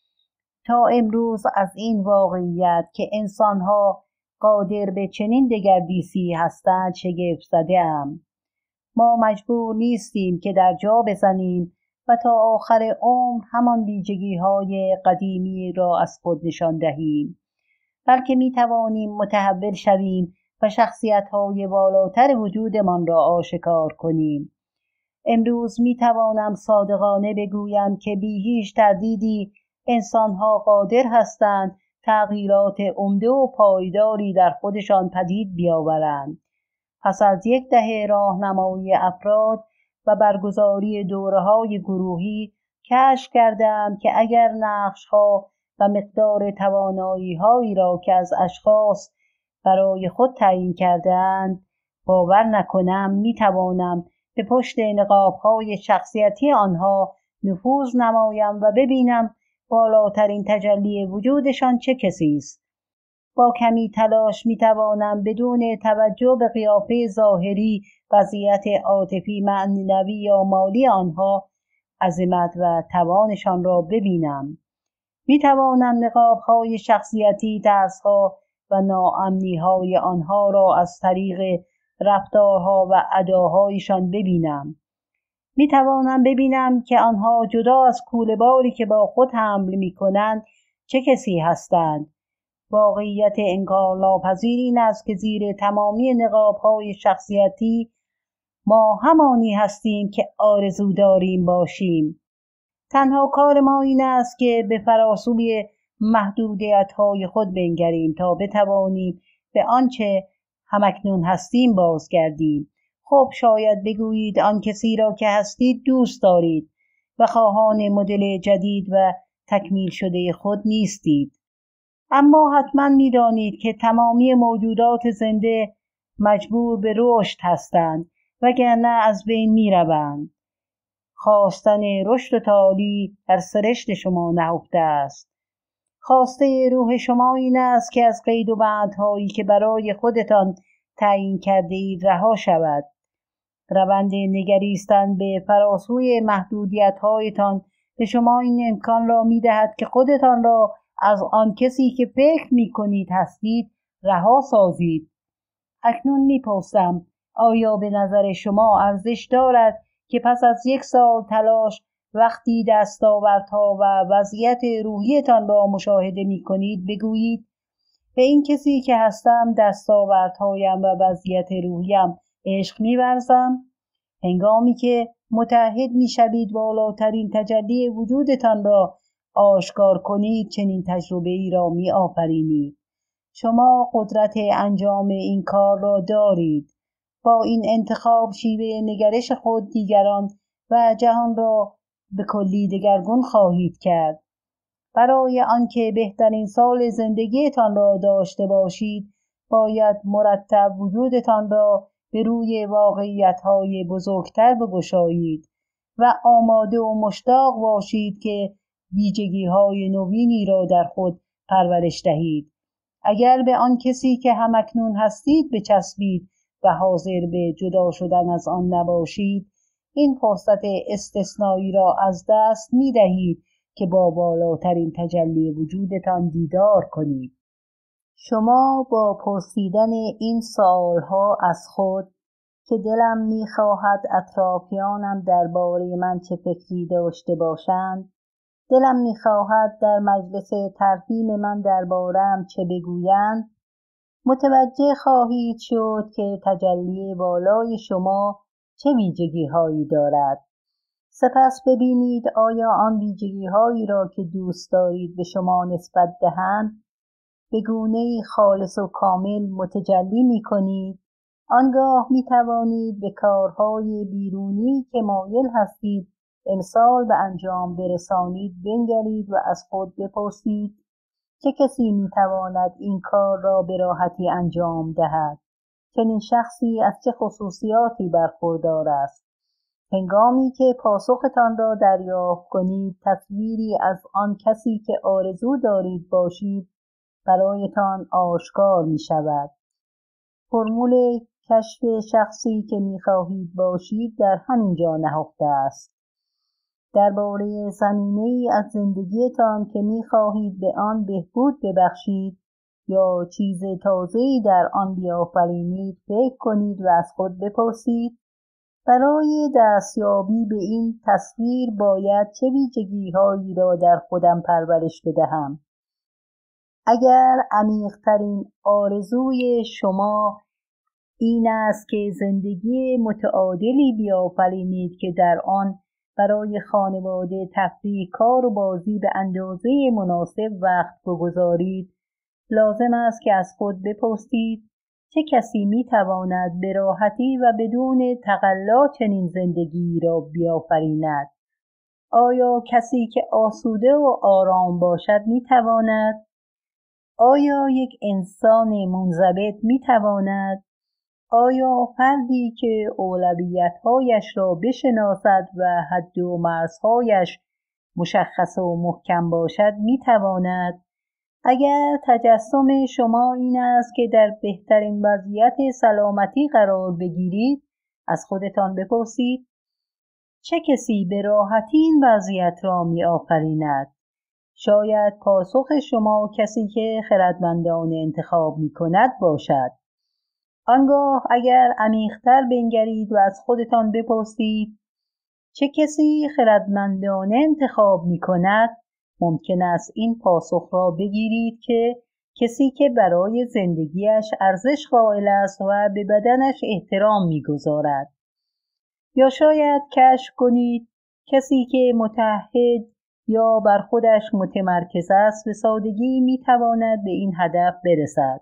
تا امروز از این واقعیت که انسان‌ها قادر به چنین دگردیسی هستند شگفت زده‌ام. ما مجبور نیستیم که در جا بزنیم و تا آخر عمر همان ویژگی‌های قدیمی را از خود نشان دهیم، بلکه می توانیم متحول شویم و شخصیت‌های والاتر وجودمان را آشکار کنیم. امروز می توانم صادقانه بگویم که بی هیچ تردیدی انسان‌ها قادر هستند تغییرات عمده و پایداری در خودشان پدید بیاورند. پس از یک دهه راهنمایی افراد و برگزاری دوره‌های گروهی کشف کردم که اگر نقش‌ها و مقدار توانایی‌هایی را که از اشخاص برای خود تعیین کرده‌اند باور نکنم می‌توانم به پشت نقاب‌های شخصیتی آنها نفوذ نمایم و ببینم بالاترین تجلی وجودشان چه کسی است. با کمی تلاش می‌توانم بدون توجه به قیافه ظاهری وضعیت عاطفی معنوی یا مالی آنها عظمت و توانشان را ببینم. می‌توانم نقاب‌های شخصیتی، ترس‌ها و ناامنی‌های آنها را از طریق رفتارها و اداهایشان ببینم. می‌توانم ببینم که آنها جدا از کوله‌باری که با خود حمل می‌کنند چه کسی هستند. واقعیت انکارناپذیر این است که زیر تمامی نقاب‌های شخصیتی ما همانی هستیم که آرزو داریم باشیم. تنها کار ما این است که به فراسوی محدودیت‌های خود بنگریم تا بتوانیم به آنچه همکنون هستیم بازگردیم. خب شاید بگویید آن کسی را که هستید دوست دارید و خواهان مدل جدید و تکمیل شده خود نیستید. اما حتما می‌دانید که تمامی موجودات زنده مجبور به رشد هستند وگرنه از بین می‌روند. خواستن رشد و تعالی در سرشت شما نهفته است. خواسته روح شما این است که از قید و بندهایی که برای خودتان تعیین کرده اید رها شود. روند نگریستن به فراسوی محدودیت‌هایتان به شما این امکان را می‌دهد که خودتان را از آن کسی که فکر می‌کنید هستید رها سازید. اکنون می‌پرسم آیا به نظر شما ارزش دارد که پس از 1 سال تلاش وقتی دستاوردها و وضعیت روحیتان را مشاهده می‌کنید بگویید به این کسی که هستم، دستاوردهایم و وضعیت روحیم عشق می‌ورزم؟ هنگامی که متعهد می‌شوید بالاترین تجلی وجودتان را آشکار کنید چنین تجربه‌ای را می‌آفرینید. شما قدرت انجام این کار را دارید. با این انتخاب شیوه نگرش خود دیگران و جهان را به کلی دگرگون خواهید کرد. برای آنکه بهترین سال زندگیتان را داشته باشید باید مرتب وجودتان را به روی واقعیت‌های بزرگتر بگشایید و آماده و مشتاق باشید که ویژگی‌های نوینی را در خود پرورش دهید. اگر به آن کسی که همکنون هستید بچسبید و حاضر به جدا شدن از آن نباشید، این فرصت استثنایی را از دست می دهید که با بالاترین تجلی وجودتان دیدار کنید. شما با پرسیدن این سوالها از خود که دلم می خواهد اطرافیانم درباره من چه فکری داشته باشند، دلم می خواهد در مجلس ترحیم من درباره‌ام چه بگویند، متوجه خواهید شد که تجلی والای شما چه ویژگی‌هایی دارد. سپس ببینید آیا آن ویژگی‌هایی را که دوست دارید به شما نسبت دهند به گونه‌ای خالص و کامل متجلی می‌کنید. آنگاه می‌توانید به کارهای بیرونی که مایل هستید امسال به انجام برسانید بنگرید و از خود بپرسید چه کسی می‌تواند این کار را به راحتی انجام دهد؟ چنین شخصی از چه خصوصیاتی برخوردار است؟ هنگامی که پاسختان را دریافت کنید تصویری از آن کسی که آرزو دارید باشید برایتان آشکار می شود. فرمول کشف شخصی که می خواهید باشید در همین جا نهفته است. درباره زمینه‌ای از زندگیتان که می خواهید به آن بهبود ببخشید یا چیز تازه‌ای در آن بیافرینید فکر کنید و از خود بپرسید برای دستیابی به این تصویر باید چه ویژگی‌هایی را در خودم پرورش بدهم. اگر عمیق‌ترین آرزوی شما این است که زندگی متعادلی بیافرینید که در آن برای خانواده تفریح، کار و بازی به اندازه مناسب وقت بگذارید، لازم است که از خود بپرسید چه کسی می‌تواند به راحتی و بدون تقلا چنین زندگی را بیافریند؟ آیا کسی که آسوده و آرام باشد می‌تواند؟ آیا یک انسان منضبط می‌تواند؟ آیا فردی که اولویت‌هایش را بشناسد و حد و مرزهایش مشخص و محکم باشد می‌تواند؟ اگر تجسم شما این است که در بهترین وضعیت سلامتی قرار بگیرید، از خودتان بپرسید چه کسی به راحتی این وضعیت را می‌آفریند؟ شاید پاسخ شما کسی که خردمندانه انتخاب می‌کند باشد. آنگاه اگر عمیق‌تر بنگرید و از خودتان بپرسید چه کسی خردمندانه انتخاب می‌کند، ممکن است این پاسخ را بگیرید که کسی که برای زندگیش ارزش قائل است و به بدنش احترام می‌گذارد. یا شاید کشف کنید کسی که متعهد یا بر خودش متمرکز است به سادگی می‌تواند به این هدف برسد.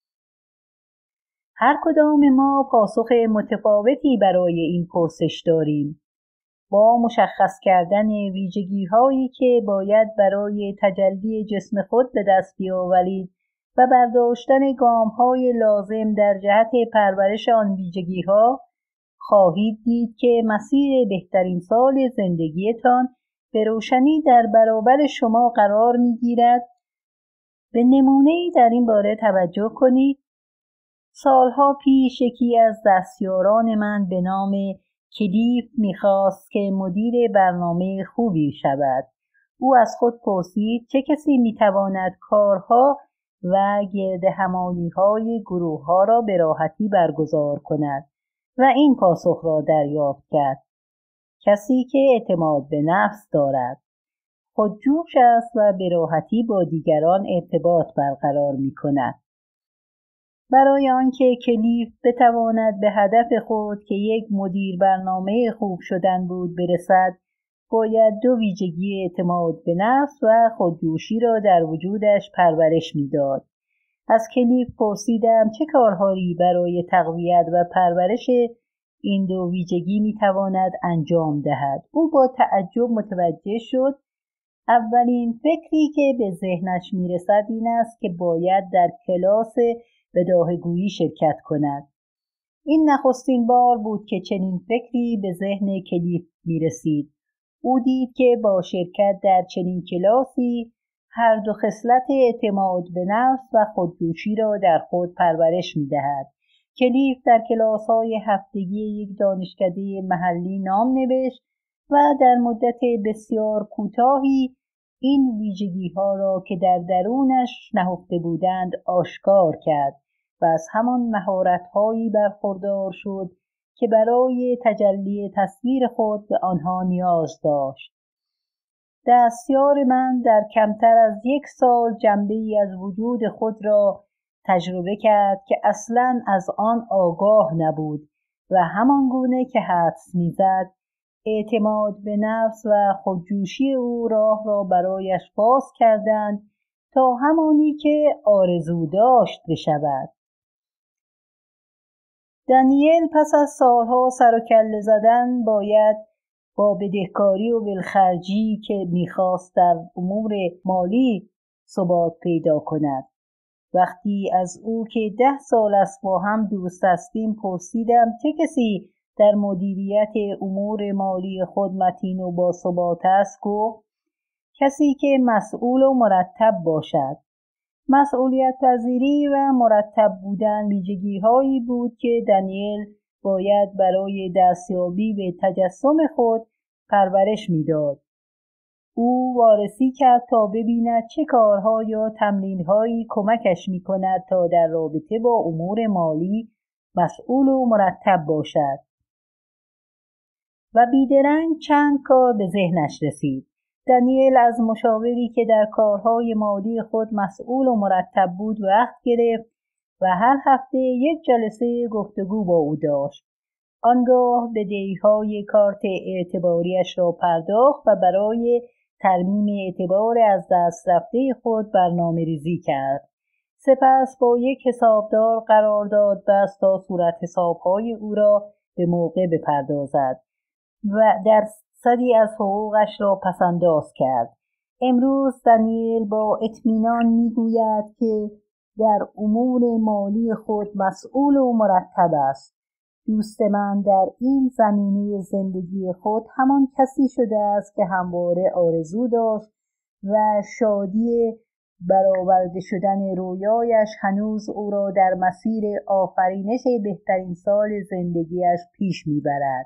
هر کدام ما پاسخ متفاوتی برای این پرسش داریم. با مشخص کردن ویژگی‌هایی که باید برای تجلی جسم خود به دست بیاورید و برداشتن گام‌های لازم در جهت پرورش آن ویژگی‌ها، خواهید دید که مسیر بهترین سال زندگیتان به روشنی در برابر شما قرار می‌گیرد به نمونه‌ای در این باره توجه کنید. سالها پیش یکی از دستیاران من به نام کلیف می‌خواست که مدیر برنامه خوبی شود. او از خود پرسید چه کسی می‌تواند کارها و گرد همایی‌های گروه‌ها را به راحتی برگزار کند و این پاسخ را دریافت کرد: کسی که اعتماد به نفس دارد، خودجوش است و به راحتی با دیگران ارتباط برقرار می‌کند. برای آنکه کلیف بتواند به هدف خود که یک مدیر برنامه خوب شدن بود برسد، باید دو ویژگی اعتماد به نفس و خودجوشی را در وجودش پرورش می‌داد. از کلیف پرسیدم چه کارهایی برای تقویت و پرورش این دو ویژگی می‌تواند انجام دهد. او با تعجب متوجه شد اولین فکری که به ذهنش می‌رسد این است که باید در کلاس بداهه‌گویی شرکت کند. این نخستین بار بود که چنین فکری به ذهن کلیف می‌رسید. او دید که با شرکت در چنین کلاسی هر دو خصلت اعتماد به نفس و خودجوشی را در خود پرورش می‌دهد. کلیف در کلاس‌های هفتگی یک دانشکده محلی نام نوشت و در مدت بسیار کوتاهی این ویژگی‌ها را که در درونش نهفته بودند آشکار کرد و از همان مهارت‌هایی برخوردار شد که برای تجلی تصویر خود به آنها نیاز داشت. دستیار من در کمتر از 1 سال جنبه‌ای از وجود خود را تجربه کرد که اصلاً از آن آگاه نبود و همان گونه که حدس می‌زد اعتماد به نفس و خودجوشی او راه را برایش باز کردند تا همانی که آرزو داشت بشود. دانیل پس از سالها سر و کله زدن باید با بدهکاری و ولخرجی که می‌خواست در امور مالی ثبات پیدا کند. وقتی از او که 10 سال است با هم دوست هستیم پرسیدم چه کسی در مدیریت امور مالی خود متین و باثبات است، گفت کسی که مسئول و مرتب باشد. مسئولیت پذیری و مرتب بودن ویژگی‌هایی بود که دانیل باید برای دستیابی به تجسم خود پرورش می‌داد. او وارسی کرد تا ببیند چه کارها یا تمرین‌هایی کمکش می‌کند تا در رابطه با امور مالی مسئول و مرتب باشد و بیدرنگ چند کار به ذهنش رسید. دانیل از مشاوری که در کارهای مالی خود مسئول و مرتب بود وقت گرفت و هر هفته یک جلسه گفتگو با او داشت. آنگاه بدهی‌های کارت اعتباریش را پرداخت و برای ترمیم اعتبار از دست رفته خود برنامه‌ریزی کرد. سپس با یک حسابدار قرارداد بست تا صورت حساب‌های او را به موقع بپردازد و درصدی از حقوقش را پس‌انداز کرد. امروز دانیل با اطمینان می‌گوید که در امور مالی خود مسئول و مرتب است. دوست من در این زمینه زندگی خود همان کسی شده است که همواره آرزو داشت و شادی برآورده شدن رویایش هنوز او را در مسیر آفرینش بهترین سال زندگیش پیش می‌برد.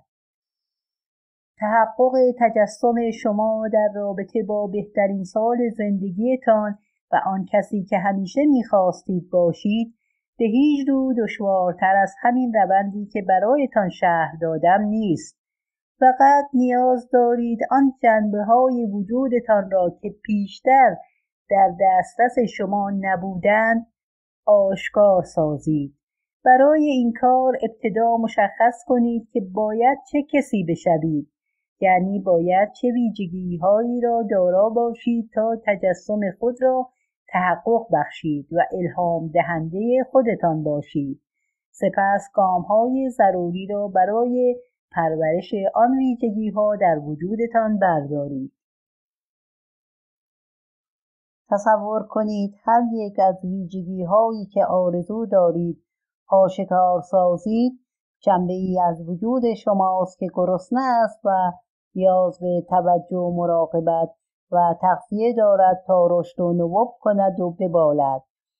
تحقق تجسم شما در رابطه با بهترین سال زندگیتان و آن کسی که همیشه می‌خواستید باشید به هیچ رو دشوارتر از همین روندی که برایتان شرح دادم نیست. فقط نیاز دارید آن جنبه‌های وجودتان را که پیشتر در دسترس شما نبودند آشکار سازید. برای این کار ابتدا مشخص کنید که باید چه کسی بشوید، یعنی باید چه ویژگی‌هایی را دارا باشید تا تجسم خود را تحقق بخشید و الهام دهنده خودتان باشید. سپس گام‌های ضروری را برای پرورش آن ویژگی‌ها در وجودتان بردارید. تصور کنید هر یک از ویژگی‌هایی که آرزو دارید آشکار سازید جنبه‌ای از وجود شماست که گرسنه است و نیاز به توجه و مراقبت و تغذیه دارد تا رشد و نمو کند و ببالد.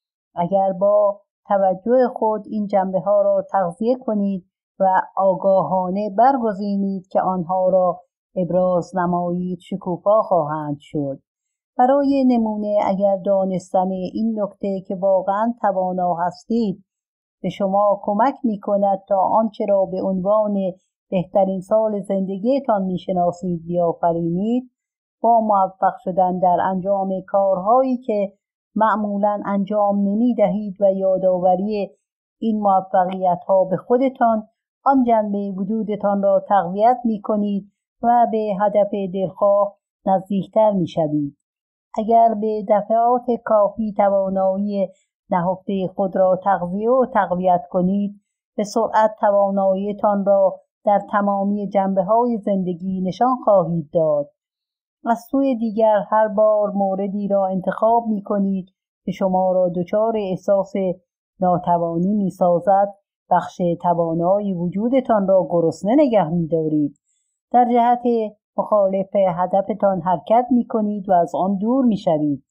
اگر با توجه خود این جنبه‌ها را تغذیه کنید و آگاهانه برگزینید که آنها را ابراز نمایید، شکوفا خواهند شد. برای نمونه اگر دانستن این نکته که واقعا توانا هستید به شما کمک می کند تا آنچه را به عنوان بهترین سال زندگیتان می شناسید بیافرینید، با موفق شدن در انجام کارهایی که معمولاً انجام نمی دهید و یادآوری این موفقیت ها به خودتان آن جنبه وجودتان را تقویت می کنید و به هدف دلخواه نزدیکتر می شوید. اگر به دفعات کافی توانایی نهفته خود را تغذیه و تقویت کنید، به سرعت تواناییتان را در تمامی جنبه‌های زندگی نشان خواهید داد. از سوی دیگر هر بار موردی را انتخاب می کنید که شما را دچار احساس ناتوانی می سازد، بخش توانایی وجودتان را گرسنه نگه می دارید. در جهت مخالف هدفتان حرکت می کنید و از آن دور می شوید.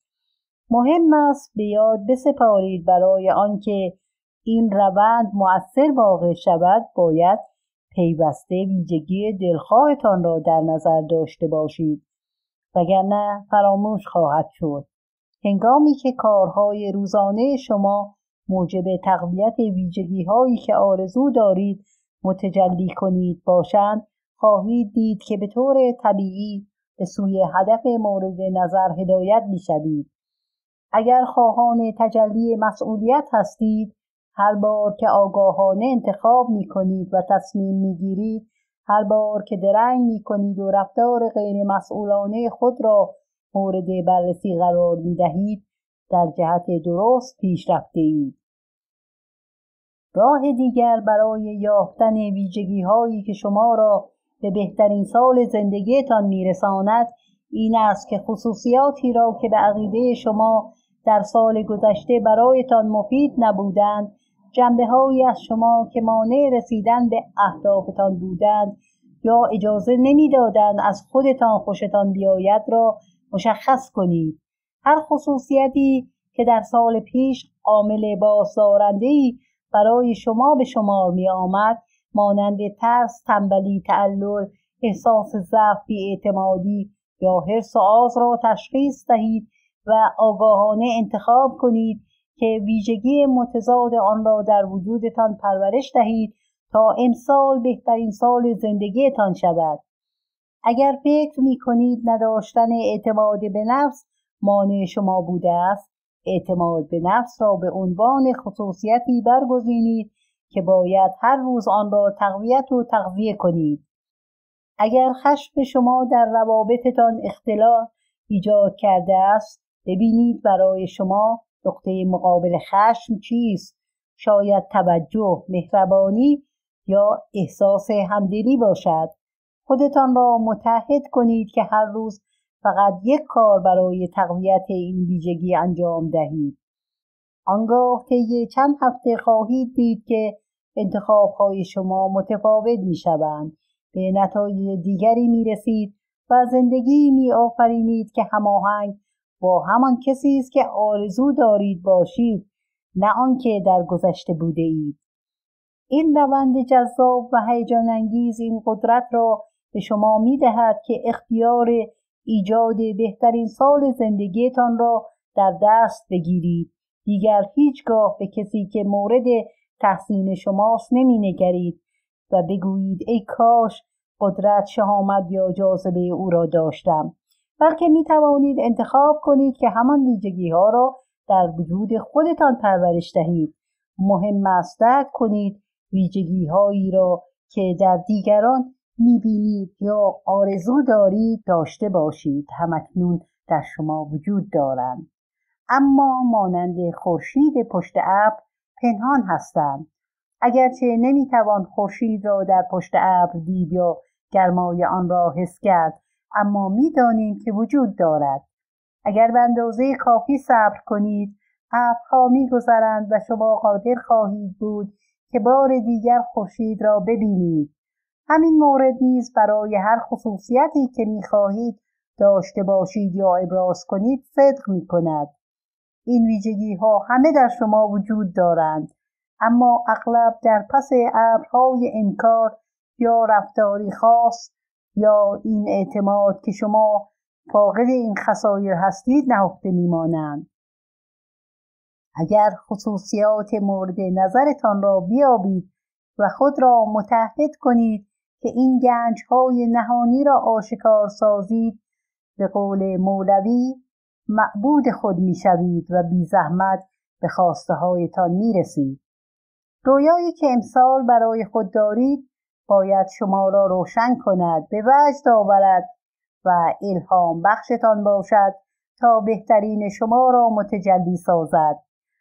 مهم است به یاد بسپارید برای آنکه این روند مؤثر واقع شود باید پیوسته ویژگی دلخواهتان را در نظر داشته باشید، وگرنه فراموش خواهد شد. هنگامی که کارهای روزانه شما موجب تقویت ویژگی‌هایی که آرزو دارید متجلی کنید باشند، خواهید دید که به طور طبیعی به سوی هدف مورد نظر هدایت می‌شوید. اگر خواهان تجلی مسئولیت هستید، هر بار که آگاهانه انتخاب می‌کنید و تصمیم می‌گیرید، هر بار که درنگ می‌کنید و رفتار غیر مسئولانه خود را مورد بررسی قرار می‌دهید، در جهت درست پیش رفته‌اید. راه دیگر برای یافتن ویژگی‌هایی که شما را به بهترین سال زندگیتان می‌رساند این است که خصوصیاتی را که به عقیده شما در سال گذشته برایتان مفید نبودند، جنبه‌هایی از شما که مانع رسیدن به اهدافتان بودند یا اجازه نمی‌دادند از خودتان خوشتان بیاید را مشخص کنید. هر خصوصیتی که در سال پیش عامل بازدارنده‌ای برای شما به شمار می‌آمد، مانند ترس، تنبلی، تعلل، احساس ضعف، بی‌اعتمادی یا حرص و آز را تشخیص دهید و آگاهانه انتخاب کنید که ویژگی متضاد آن را در وجودتان پرورش دهید تا امسال بهترین سال زندگیتان شود. اگر فکر می کنید نداشتن اعتماد به نفس مانع شما بوده است، اعتماد به نفس را به عنوان خصوصیتی برگزینید که باید هر روز آن را تقویت و تغذیه کنید. اگر خشم شما در روابطتان اختلال ایجاد کرده است، ببینید برای شما نقطه مقابل خشم چیست. شاید توجه، مهربانی یا احساس همدلی باشد. خودتان را متعهد کنید که هر روز فقط یک کار برای تقویت این ویژگی انجام دهید. آنگاه طی چند هفته خواهید دید که انتخاب‌های شما متفاوت می‌شوند. به نتایج دیگری می‌رسید و زندگی می‌آفرینید که هماهنگ با همان کسی است که آرزو دارید باشید، نه آنکه در گذشته بوده اید. این روند جذاب و هیجان انگیز این قدرت را به شما می‌دهد که اختیار ایجاد بهترین سال زندگیتان را در دست بگیرید. دیگر هیچگاه به کسی که مورد تحسین شماست نمی‌نگرید و بگویید ای کاش قدرت، شهامت یا جاذبه او را داشتم، بلکه می توانید انتخاب کنید که همان ویژگی‌ها را در وجود خودتان پرورش دهید. مهم است درک کنید ویژگی‌هایی را که در دیگران می‌بینید یا آرزو دارید داشته باشید همکنون در شما وجود دارند، اما مانند خورشید پشت ابر پنهان هستند. اگرچه نمی‌توان خورشید را در پشت ابر دید یا گرمای آن را حس کرد، اما می‌دانیم که وجود دارد. اگر به اندازه کافی صبر کنید، ابرها می‌گذرند و شما قادر خواهید بود که بار دیگر خورشید را ببینید. همین مورد نیز برای هر خصوصیتی که می‌خواهید داشته باشید یا ابراز کنید صدق می‌کند. این ویژگی‌ها همه در شما وجود دارند، اما اغلب در پس ابرهای انکار یا رفتاری خاص یا این اعتماد که شما فاقد این خصایل هستید نهفته می‌مانند. اگر خصوصیات مورد نظرتان را بیابید و خود را متعهد کنید که این گنج‌های نهانی را آشکار سازید، به قول مولوی معبود خود می‌شوید و بی زحمت به خواسته هایتان می‌رسید. رویایی که امسال برای خود دارید باید شما را روشن کند، به وجد آورد و الهام بخشتان باشد تا بهترین شما را متجلی سازد.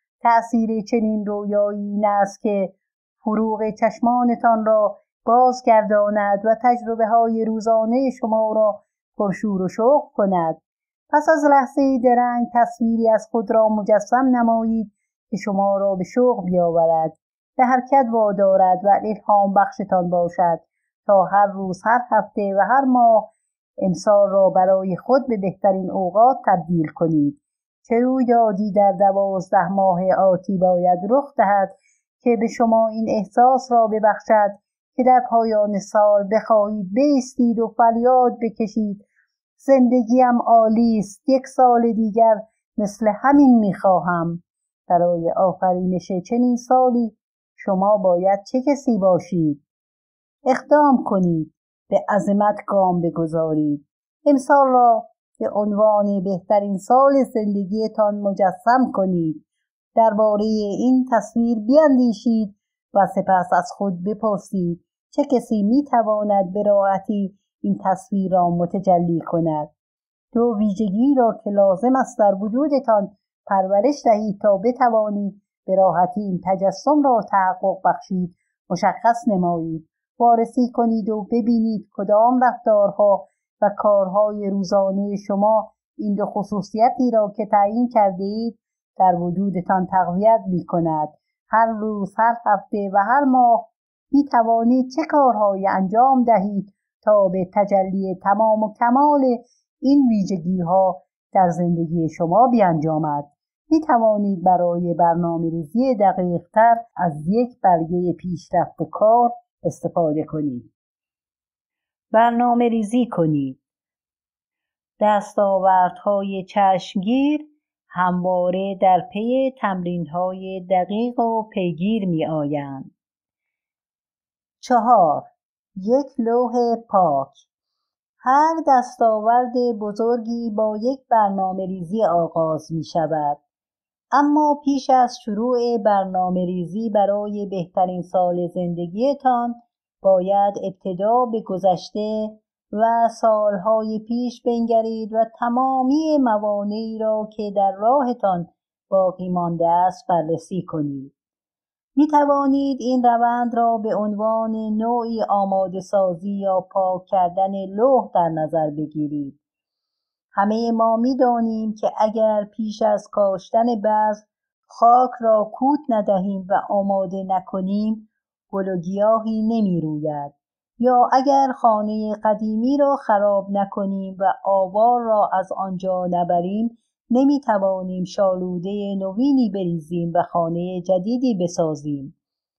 تأثیر چنین رویایی این است که فروغ چشمانتان را بازگرداند و تجربه های روزانه شما را پرشور و شوق کند. پس از لحظه درنگ تصویری از خود را مجسم نمایید که شما را به شوق بیاورد، به حرکت وادارد و الهام بخشتان باشد تا هر روز، هر هفته و هر ماه امسال را برای خود به بهترین اوقات تبدیل کنید. چه رویدادی در 12 ماه آتی باید رخ دهد که به شما این احساس را ببخشد که در پایان سال بخواهید بایستید و فریاد بکشید زندگیم عالی است، 1 سال دیگر مثل همین میخواهم. برای آفرینش چنین سالی شما باید چه کسی باشید؟ اقدام کنید، به عظمت گام بگذارید. امسال را به عنوان بهترین سال زندگیتان مجسم کنید. درباره این تصویر بیندیشید و سپس از خود بپرسید چه کسی میتواند به راحتی این تصویر را متجلی کند. 2 ویژگی را که لازم است در وجودتان پرورش دهید تا بتوانید به راحتی این تجسم را تحقق بخشید مشخص نمایید. وارسی کنید و ببینید کدام رفتارها و کارهای روزانه شما این 2 خصوصیتی را که تعیین کرده اید در وجودتان تقویت می کند. هر روز، هر هفته و هر ماه می توانید چه کارهایی انجام دهید تا به تجلی تمام و کمال این ویژگی ها در زندگی شما بیانجامد. می توانید برای برنامه‌ریزی دقیق‌تر از یک برگه پیشرفت کار استفاده کنید. برنامه‌ریزی کنید. دستاوردهای چشمگیر همواره در پی تمرین‌های دقیق و پیگیر می‌آیند. 4. یک لوح پاک. هر دستاورد بزرگی با یک برنامه‌ریزی آغاز می‌شود. اما پیش از شروع برنامه‌ریزی برای بهترین سال زندگیتان باید ابتدا به گذشته و سالهای پیش بنگرید و تمامی موانعی را که در راهتان باقی مانده است بررسی کنید. می توانید این روند را به عنوان نوعی آماده سازی یا پاک کردن لوح در نظر بگیرید. همه ما می دانیم که اگر پیش از کاشتن بذر خاک را کوت ندهیم و آماده نکنیم گل و گیاهی نمی روید، یا اگر خانه قدیمی را خراب نکنیم و آوار را از آنجا نبریم نمی توانیم شالوده نوینی بریزیم و خانه جدیدی بسازیم.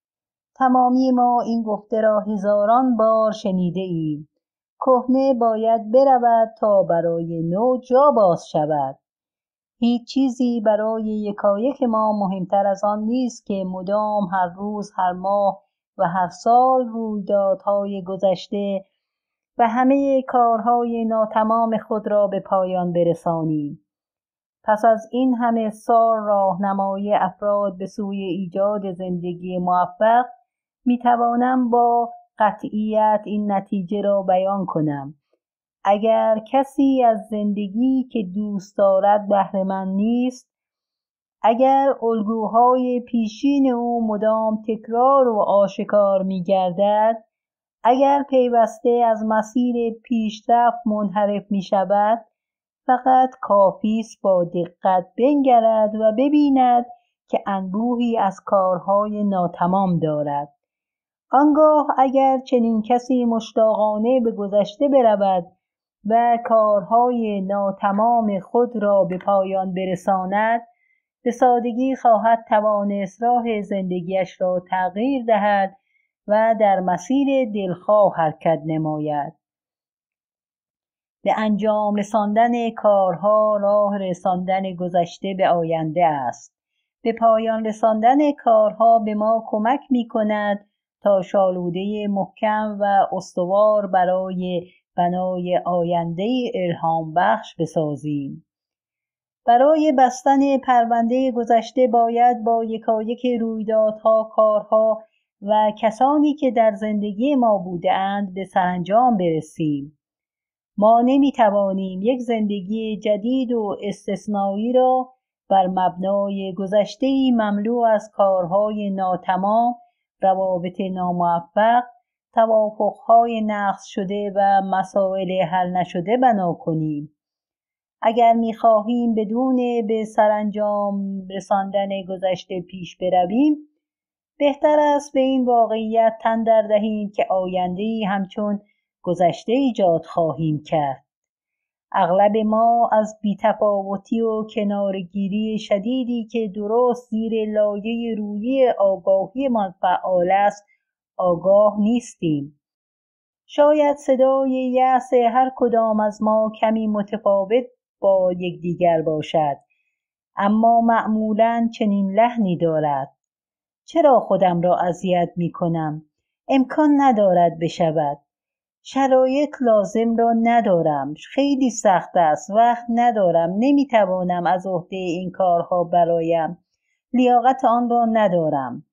تمامی ما این گفته را هزاران بار شنیده ایم. کهنه باید برود تا برای نو جا باز شود. هیچ چیزی برای یکایک ما مهمتر از آن نیست که مدام هر روز، هر ماه و هر سال رویدادهای گذشته و همه کارهای ناتمام خود را به پایان برسانیم. پس از این همه سال راهنمای افراد به سوی ایجاد زندگی موفق می توانم با قطعیت این نتیجه را بیان کنم. اگر کسی از زندگی که دوست دارد بهره‌مند نیست، اگر الگوهای پیشین او مدام تکرار و آشکار می گردد، اگر پیوسته از مسیر پیشرفت منحرف می شود، فقط کافی است با دقت بنگرد و ببیند که انبوهی از کارهای ناتمام دارد. آنگاه اگر چنین کسی مشتاقانه به گذشته برود و کارهای ناتمام خود را به پایان برساند، به سادگی خواهد توانست راه زندگیش را تغییر دهد و در مسیر دلخواه حرکت نماید. به انجام رساندن کارها راه رساندن گذشته به آینده است. به پایان رساندن کارها به ما کمک می کند تا شالوده محکم و استوار برای بنای آینده الهام بخش بسازیم. برای بستن پرونده گذشته باید با یکایک رویدادها، کارها و کسانی که در زندگی ما بودند به سرانجام برسیم. ما نمی‌توانیم یک زندگی جدید و استثنایی را بر مبنای گذشته‌ای مملو از کارهای ناتمام، روابط ناموفق، توافقهای نقض شده و مسائل حل نشده بنا کنیم. اگر می‌خواهیم بدون به سرانجام رساندن گذشته پیش برویم، بهتر است به این واقعیت تن در دهیم که آینده‌ای همچون گذشته ایجاد خواهیم کرد. اغلب ما از بی‌تفاوتی و کنارگیری شدیدی که درست زیر لایه روحی آگاهی‌مان فعال است آگاه نیستیم. شاید صدای یأس هر کدام از ما کمی متفاوت با یکدیگر باشد، اما معمولاً چنین لحنی دارد: چرا خودم را اذیت می‌کنم؟ امکان ندارد بشود. شرایط لازم را ندارم. خیلی سخت است. وقت ندارم. نمی‌توانم از عهده این کارها برایم. لیاقت آن را ندارم.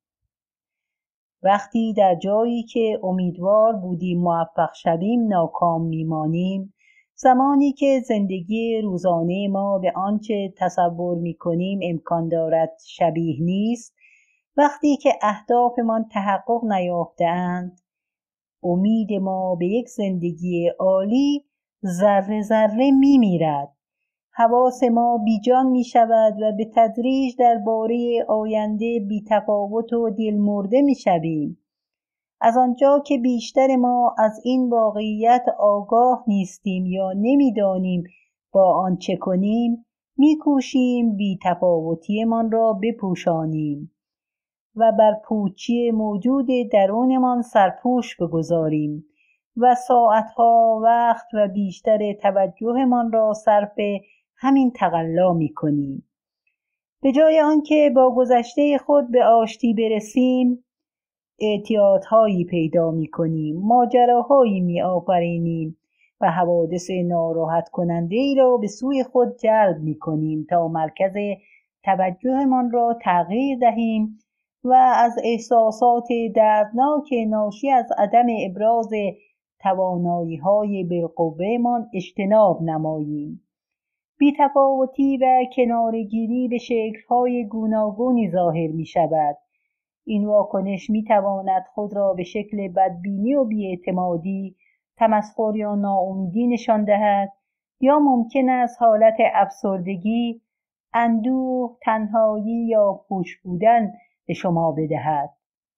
وقتی در جایی که امیدوار بودیم موفق شویم ناکام می‌مانیم، زمانی که زندگی روزانه ما به آنچه تصور می‌کنیم امکان دارد شبیه نیست، وقتی که اهدافمان تحقق نیافته‌اند، امید ما به یک زندگی عالی ذره ذره می‌میرد. حواس ما بیجان می‌شود و به تدریج درباره آینده بی‌تفاوت و دلمرده می‌شویم. از آنجا که بیشتر ما از این واقعیت آگاه نیستیم یا نمی‌دانیم با آن چه کنیم، می‌کوشیم بی‌تفاوتی‌مان را بپوشانیم و بر پوچی موجود درونمان سرپوش بگذاریم و ساعتها وقت و بیشتر توجهمان را صرف همین تقلا می‌کنیم. به جای آنکه با گذشته خود به آشتی برسیم، اعتیادهایی پیدا می‌کنیم، ماجراهایی می‌آفرینیم و حوادث ناراحت کننده‌ای را به سوی خود جلب می‌کنیم تا مرکز توجهمان را تغییر دهیم و از احساسات دردناک ناشی از عدم ابراز توانایی‌های بالقوه‌مان اجتناب نماییم. بی‌تفاوتی و کناره‌گیری به شکل‌های گوناگونی ظاهر می‌شود. این واکنش می‌تواند خود را به شکل بدبینی و بی‌اعتمادی، تمسخر یا ناامیدی نشان دهد، یا ممکن است حالت افسردگی، اندوه، تنهایی یا پوچ بودن به شما بدهد.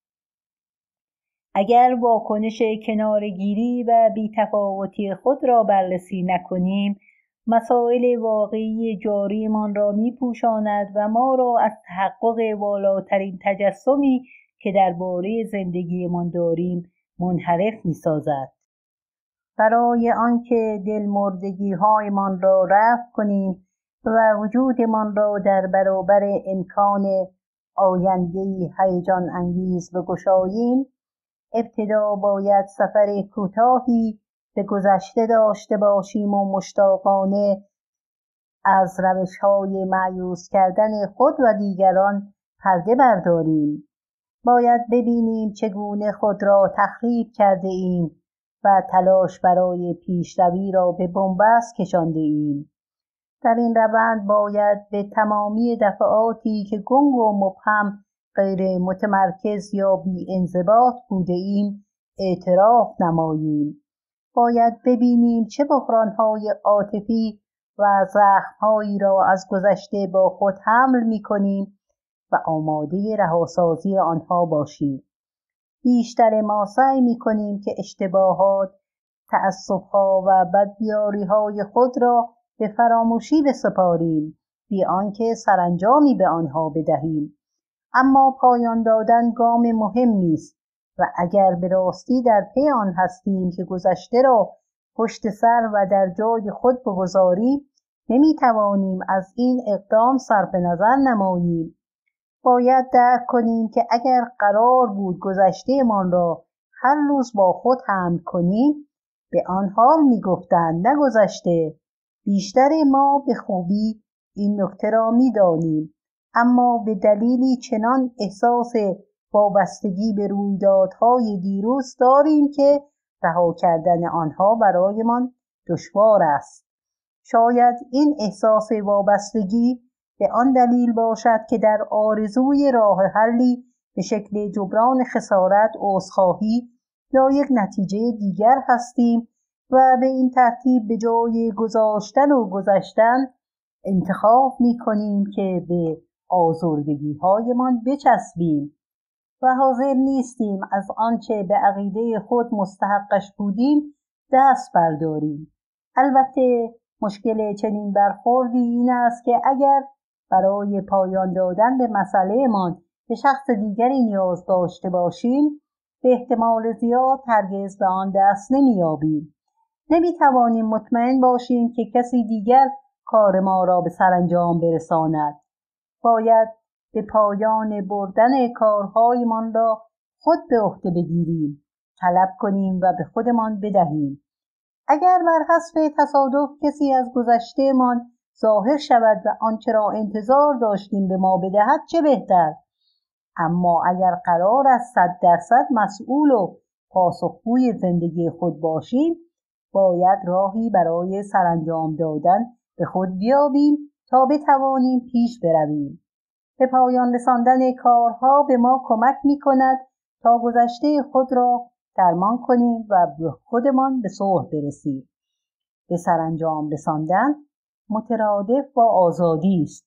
اگر واکنش کناره‌گیری و بی‌تفاوتی خود را بررسی نکنیم، مسائل واقعی جاریمان را می‌پوشاند و ما را از تحقق والاترین تجسمی که درباره زندگیمان داریم منحرف می‌سازد. برای آنکه دلمردگی‌هایمان را رفع کنیم و وجودمان را در برابر امکان آینده‌ای هیجان انگیز بگشاییم، ابتدا باید سفر کوتاهی به گذشته داشته باشیم و مشتاقانه از روش‌های مایوس کردن خود و دیگران پرده برداریم. باید ببینیم چگونه خود را تخریب کرده ایم و تلاش برای پیشروی را به بنبست کشانده ایم. در این روند باید به تمامی دفعاتی که گنگ و مبهم، غیر متمرکز یا بی انضباط بوده ایم اعتراف نماییم. باید ببینیم چه بحران‌های عاطفی و زخم‌هایی را از گذشته با خود حمل می‌کنیم و آماده رهاسازی آنها باشیم. بیشتر ما سعی می‌کنیم که اشتباهات، تأسف‌ها و بدبیاری‌های خود را به فراموشی بسپاریم بی آنکه سرانجامی به آنها بدهیم. اما پایان دادن گام مهمی است و اگر به راستی در پی آن هستیم که گذشته را پشت سر و در جای خود بگذاریم، نمی‌توانیم از این اقدام صرف نظر نماییم. باید درک کنیم که اگر قرار بود گذشته‌مان را هر روز با خود حمل کنیم، به آن حال می‌گفتند نه گذشته. بیشتر ما به خوبی این نکته را می‌دانیم، اما به دلیلی چنان احساس وابستگی به رویدادهای دیروز داریم که رها کردن آنها برایمان دشوار است. شاید این احساس وابستگی به آن دلیل باشد که در آرزوی راه حلی به شکل جبران خسارت، عذرخواهی یا یک نتیجه دیگر هستیم و به این ترتیب به جای گذاشتن و گذشتن انتخاب می‌کنیم که به آزردگی‌هایمان بچسبیم و حاضر نیستیم از آنچه به عقیده خود مستحقش بودیم دست برداریم. البته مشکل چنین برخوردی این است که اگر برای پایان دادن به مسئله‌مان به شخص دیگری نیاز داشته باشیم، به احتمال زیاد هرگز به آن دست نمی‌یابیم. نمی‌توانیم مطمئن باشیم که کسی دیگر کار ما را به سرانجام برساند. باید به پایان بردن کارهایمان را خود به عهده بگیریم، طلب کنیم و به خودمان بدهیم. اگر بر حسب تصادف کسی از گذشته‌مان ظاهر شود و آنچه را انتظار داشتیم به ما بدهد چه بهتر. اما اگر قرار است 100% مسئول و پاسخگوی زندگی خود باشیم، باید راهی برای سرانجام دادن به خود بیابیم تا بتوانیم پیش برویم. به پایان رساندن کارها به ما کمک می‌کند تا گذشته خود را درمان کنیم و به خودمان به صلح برسیم. به سرانجام رساندن مترادف با آزادی است.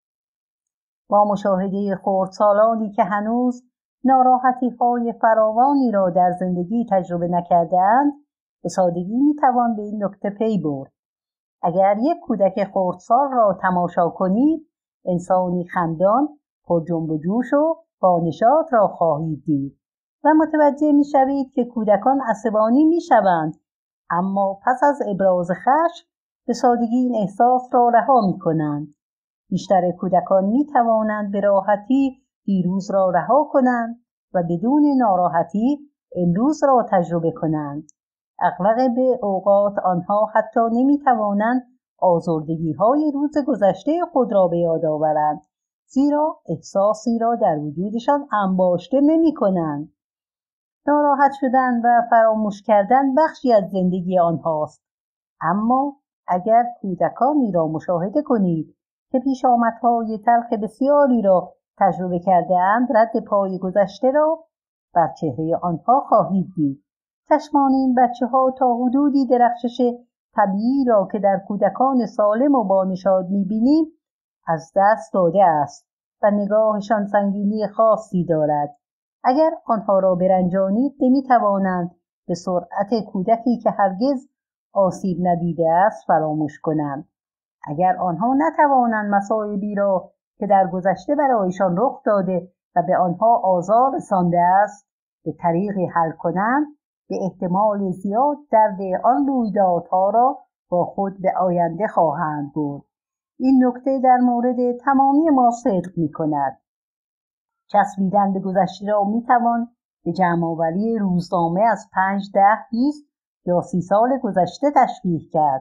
با مشاهده خردسالانی که هنوز ناراحتی‌های فراوانی را در زندگی تجربه نکرده‌اند، به سادگی می‌توان به این نکته پی برد. اگر یک کودک خردسال را تماشا کنید، انسانی خندان، پر جنب و جوش و با نشاط را خواهید دید و متوجه می‌شوید که کودکان عصبانی می‌شوند، اما پس از ابراز خشم به سادگی این احساس را رها می‌کنند. بیشتر کودکان می‌توانند به راحتی دیروز را رها کنند و بدون ناراحتی امروز را تجربه کنند. اغلب اوقات آنها حتی نمی‌توانند آزردگی‌های روز گذشته خود را به یاد آورند، زیرا احساسی را در وجودشان انباشته نمی‌کنند. ناراحت شدن و فراموش کردن بخشی از زندگی آنهاست. اما اگر کودکانی را مشاهده کنید که پیشامدهای تلخ بسیاری را تجربه کرده‌اند، رد پای گذشته را بر چهره آنها خواهید دید. چشمان این بچه‌ها تا حدودی درخشش طبیعی را که در کودکان سالم و بانشاد می‌بینیم از دست داده است و نگاهشان سنگینی خاصی دارد. اگر آنها را برنجانید نمی‌توانند به سرعت کودکی که هرگز آسیب ندیده است فراموش کنند. اگر آنها نتوانند مصائبی را که در گذشته برایشان رخ داده و به آنها آزار رسانده است به طریقی حل کنند، به احتمال زیاد درد آن رویدادها را با خود به آینده خواهند برد. این نکته در مورد تمامی ما صدق می‌کند. چسبیدن به گذشته را می‌توان به جمع‌آوری روزنامه از 5، 10، 20 یا 30 سال گذشته تشبیه کرد.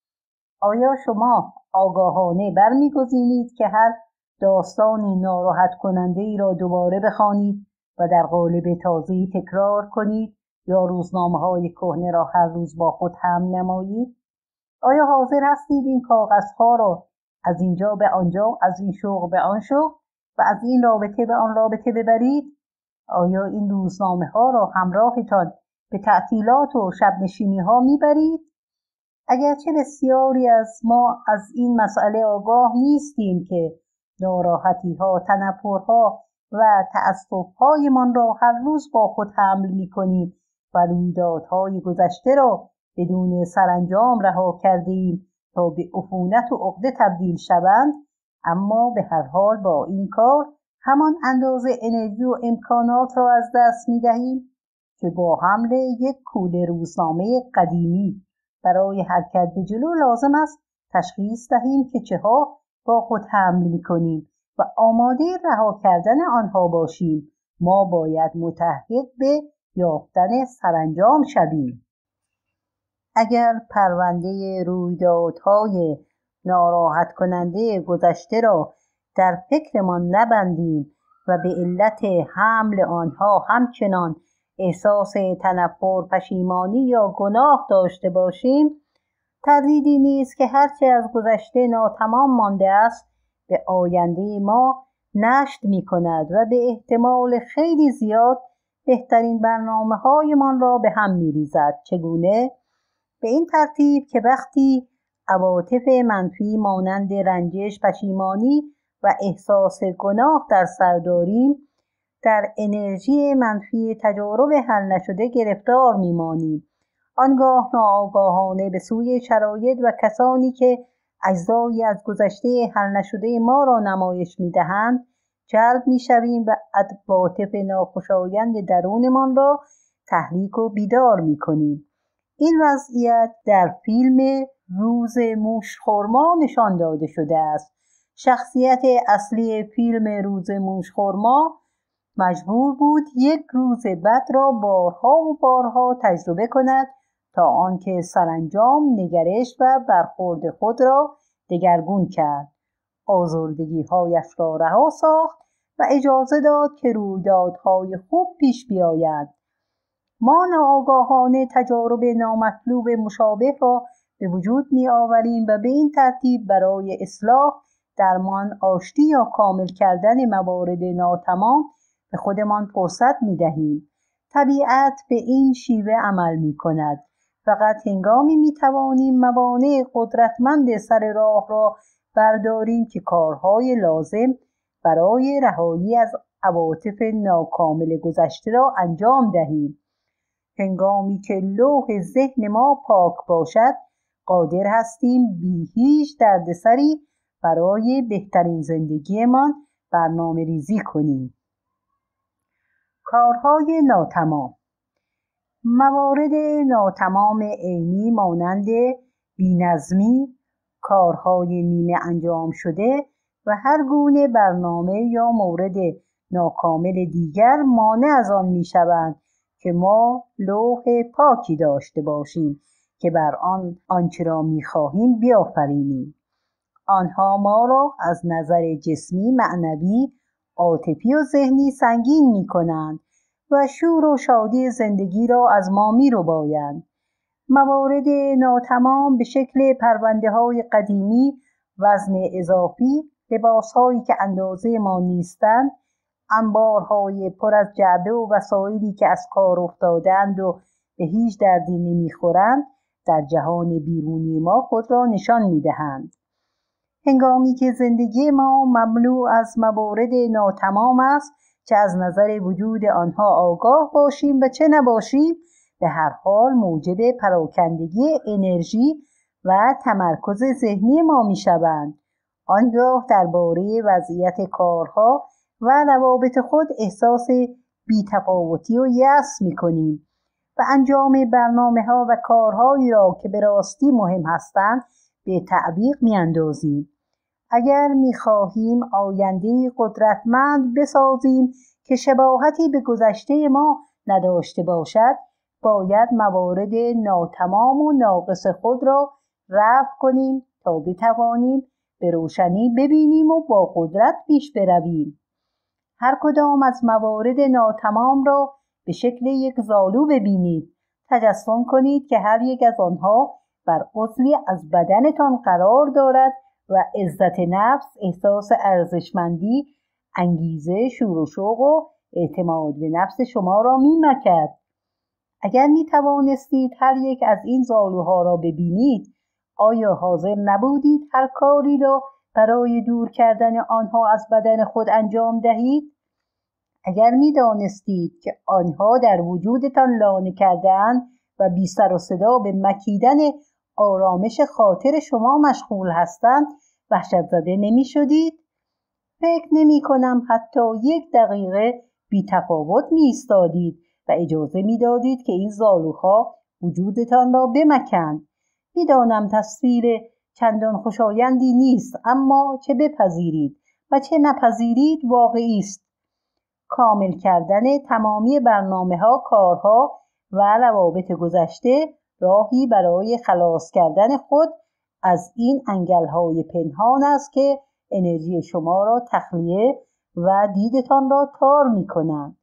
آیا شما آگاهانه برمی‌گزینید که هر داستان ناراحت کننده‌ای را دوباره بخوانید و در قالب تازه‌ای تکرار کنید یا روزنامه‌های کهنه را هر روز با خود حمل نمایید؟ آیا حاضر هستید این کاغذها را از اینجا به آنجا، از این شغل به آن شغل و از این رابطه به آن رابطه ببرید؟ آیا این روزنامه‌ها را همراهتان به تعطیلات و شب‌نشینی‌ها می‌برید؟ اگرچه بسیاری از ما از این مسئله آگاه نیستیم که ناراحتی‌ها، تنفرها و تأسف‌هایمان را هر روز با خود حمل می‌کنیم و رویدادهای گذشته را بدون سرانجام رها کردیم تا به عفونت و عقده تبدیل شوند، اما به هر حال با این کار همان اندازه انرژی و امکانات را از دست می‌دهیم که با حمل یک کوله روزنامه قدیمی برای حرکت به جلو لازم است تشخیص دهیم که چه‌ها با خود حمل می‌کنیم و آماده رها کردن آنها باشیم. ما باید متحد به یافتن سرانجام شویم. اگر پرونده رویدادهای ناراحت کننده گذشته را در فکرمان نبندیم و به علت حمل آنها همچنان احساس تنفر، پشیمانی یا گناه داشته باشیم، تردیدی نیست که هرچه از گذشته ناتمام مانده است به آینده ما نشت می کند و به احتمال خیلی زیاد بهترین برنامه‌هایمان را به هم می ریزد. چگونه؟ به این ترتیب که وقتی عواطف منفی مانند رنجش، پشیمانی و احساس گناه در سر داریم، در انرژی منفی تجارب حل نشده گرفتار میمانیم. آنگاه ناآگاهانه به سوی شرایط و کسانی که اجزایی از گذشته حل نشده ما را نمایش میدهند جلب میشویم و عواطف ناخوشایند درونمان را تحریک و بیدار میکنیم. این وضعیت در فیلم روز موشخرما نشان داده شده است. شخصیت اصلی فیلم روز موشخرما مجبور بود یک روز بد را بارها و بارها تجربه کند تا آنکه سرانجام نگرش و برخورد خود را دگرگون کرد. آزردگی‌هایش را رها ساخت و اجازه داد که رویدادهای خوب پیش بیایند. ما ناآگاهانه تجارب نامطلوب مشابه را به وجود می آوریم و به این ترتیب برای اصلاح، درمان، آشتی یا کامل کردن موارد ناتمام به خودمان فرصت می دهیم. طبیعت به این شیوه عمل می کند. فقط هنگامی می توانیم موانع قدرتمند سر راه را برداریم که کارهای لازم برای رهایی از عواطف ناکامل گذشته را انجام دهیم. هنگامی که لوح ذهن ما پاک باشد، قادر هستیم بی هیچ دردسری برای بهترین زندگیمان برنامه ریزی کنیم. کارهای ناتمام. موارد ناتمام عینی مانند بی‌نظمی، کارهای نیمه انجام شده و هر گونه برنامه یا مورد ناکامل دیگر مانع از آن می‌شوند که ما لوح پاکی داشته باشیم که بر آن آنچه را می‌خواهیم بیافرینیم. آنها ما را از نظر جسمی، معنوی، عاطفی و ذهنی سنگین می‌کنند و شور و شادی زندگی را از ما می‌ربایند. موارد ناتمام به شکل پرونده‌های قدیمی، وزن اضافی، لباس‌هایی که اندازه ما نیستند، انبارهای پر از جعبه و وسایلی که از کار افتادند و به هیچ دردی نمیخورند در جهان بیرونی ما خود را نشان میدهند. هنگامی که زندگی ما مملو از موارد ناتمام است، چه از نظر وجود آنها آگاه باشیم و چه نباشیم، به هر حال موجب پراکندگی انرژی و تمرکز ذهنی ما میشوند. آنگاه درباره وضعیت کارها و روابط خود احساس بی‌تفاوتی و یأس می‌کنیم و انجام برنامه‌ها و کارهایی را که به راستی مهم هستند به تعویق می‌اندازیم. اگر می‌خواهیم آینده‌ای قدرتمند بسازیم که شباهتی به گذشته ما نداشته باشد، باید موارد ناتمام و ناقص خود را رفع کنیم تا بتوانیم به روشنی ببینیم و با قدرت پیش برویم. هر کدام از موارد ناتمام را به شکل یک زالو ببینید. تجسم کنید که هر یک از آنها بر عضوی از بدنتان قرار دارد و عزت نفس، احساس ارزشمندی، انگیزه، شور و شوق و اعتماد به نفس شما را می‌مکد. اگر می‌توانستید هر یک از این زالوها را ببینید، آیا حاضر نبودید هر کاری را برای دور کردن آنها از بدن خود انجام دهید؟ اگر می‌دانستید که آنها در وجودتان لانه کرده‌اند و بی سر و صدا به مکیدن آرامش خاطر شما مشغول هستند وحشت زده نمی شدید؟ فکر نمی کنم حتی 1 دقیقه بی تفاوت می ایستادید و اجازه می دادید که این زالوها وجودتان را بمکند. می دانم تصویر چندان خوشایندی نیست، اما چه بپذیرید و چه نپذیرید واقعی است. کامل کردن تمامی برنامه‌ها، کارها و روابط گذشته راهی برای خلاص کردن خود از این انگل‌های پنهان است که انرژی شما را تخلیه و دیدتان را تار می‌کنند.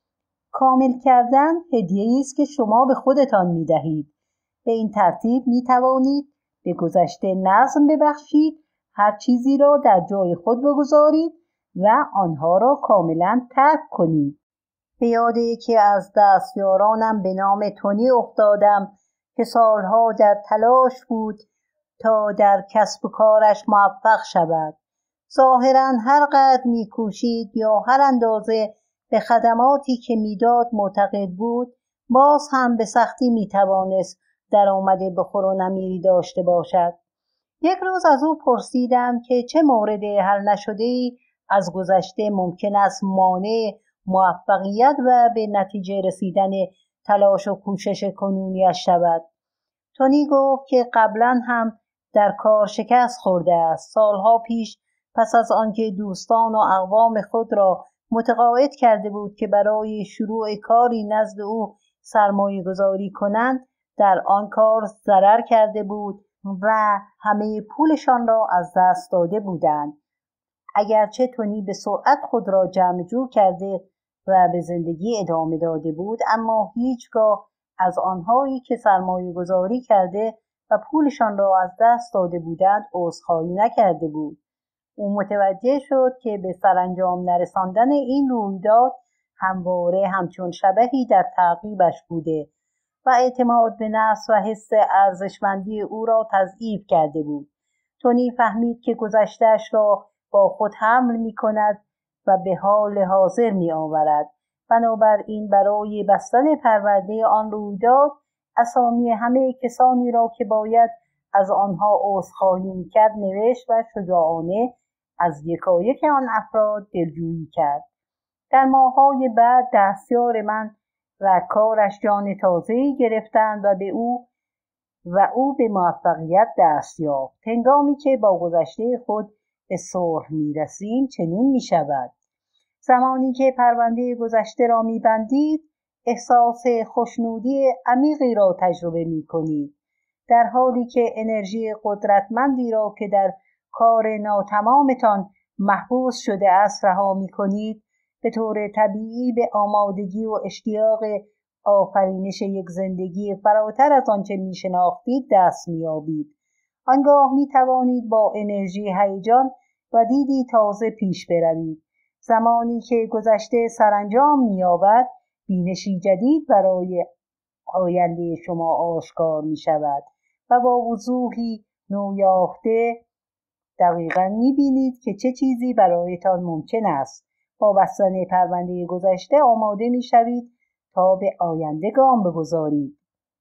کامل کردن هدیه‌ای است که شما به خودتان می‌دهید. به این ترتیب می‌توانید به گذشته نظم ببخشید، هر چیزی را در جای خود بگذارید و آنها را کاملا ترک کنید. به یاد یکی از دستیارانم به نام تونی افتادم که سالها در تلاش بود تا در کسب و کارش موفق شود. ظاهراً هر قدر می‌کوشید یا هر اندازه به خدماتی که میداد معتقد بود، باز هم به سختی میتوانست درآمد بخور و نمیری داشته باشد. یک روز از او پرسیدم که چه مورد حل نشده‌ای از گذشته ممکن است مانع موفقیت و به نتیجه رسیدن تلاش و کوشش کنونیش شود. تونی گفت که قبلا هم در کار شکست خورده است. سالها پیش پس از آنکه دوستان و اقوام خود را متقاعد کرده بود که برای شروع کاری نزد او سرمایه گذاری کنند، در آن کار ضرر کرده بود و همه پولشان را از دست داده بودند. اگرچه تونی به سرعت خود را جمع جور کرده و به زندگی ادامه داده بود، اما هیچگاه از آنهایی که سرمایه گذاری کرده و پولشان را از دست داده بودند عذرخواهی نکرده بود. او متوجه شد که به سرانجام نرساندن این رویداد همواره همچون شبحی در تعقیبش بوده و اعتماد به نفس و حس ارزشمندی او را تضعیف کرده بود. تونی فهمید که گذشته‌اش را با خود حمل می کند و به حال حاضر می آورد. بنابراین برای بستن پرونده آن رویداد اسامی همه کسانی را که باید از آنها عذرخواهی می‌کرد نوشت و شجاعانه از یکایک آن افراد دلجویی کرد. در ماه‌های بعد دستیار من و کارش جان تازه‌ای گرفتند و او به موفقیت دست یافت. هنگامی که با گذشته خود به صلح می‌رسیم چنین می‌شود. زمانی که پرونده گذشته را می‌بندید، احساس خوشنودی عمیقی را تجربه می‌کنید، در حالی که انرژی قدرتمندی را که در کار ناتمامتان محبوس شده است رها می‌کنید. به طور طبیعی به آمادگی و اشتیاق آفرینش یک زندگی فراتر از آنچه می‌شناختید دست می‌یابید. آنگاه می‌توانید با انرژی هیجان و دیدی تازه پیش بروید. زمانی که گذشته سرانجام می‌یابد، بینشی جدید برای آینده شما آشکار می‌شود و با وضوحی نویافته دقیقاً می‌بینید که چه چیزی برایتان ممکن است. با بستن پرونده گذشته آماده می‌شوید تا به آینده گام بگذارید.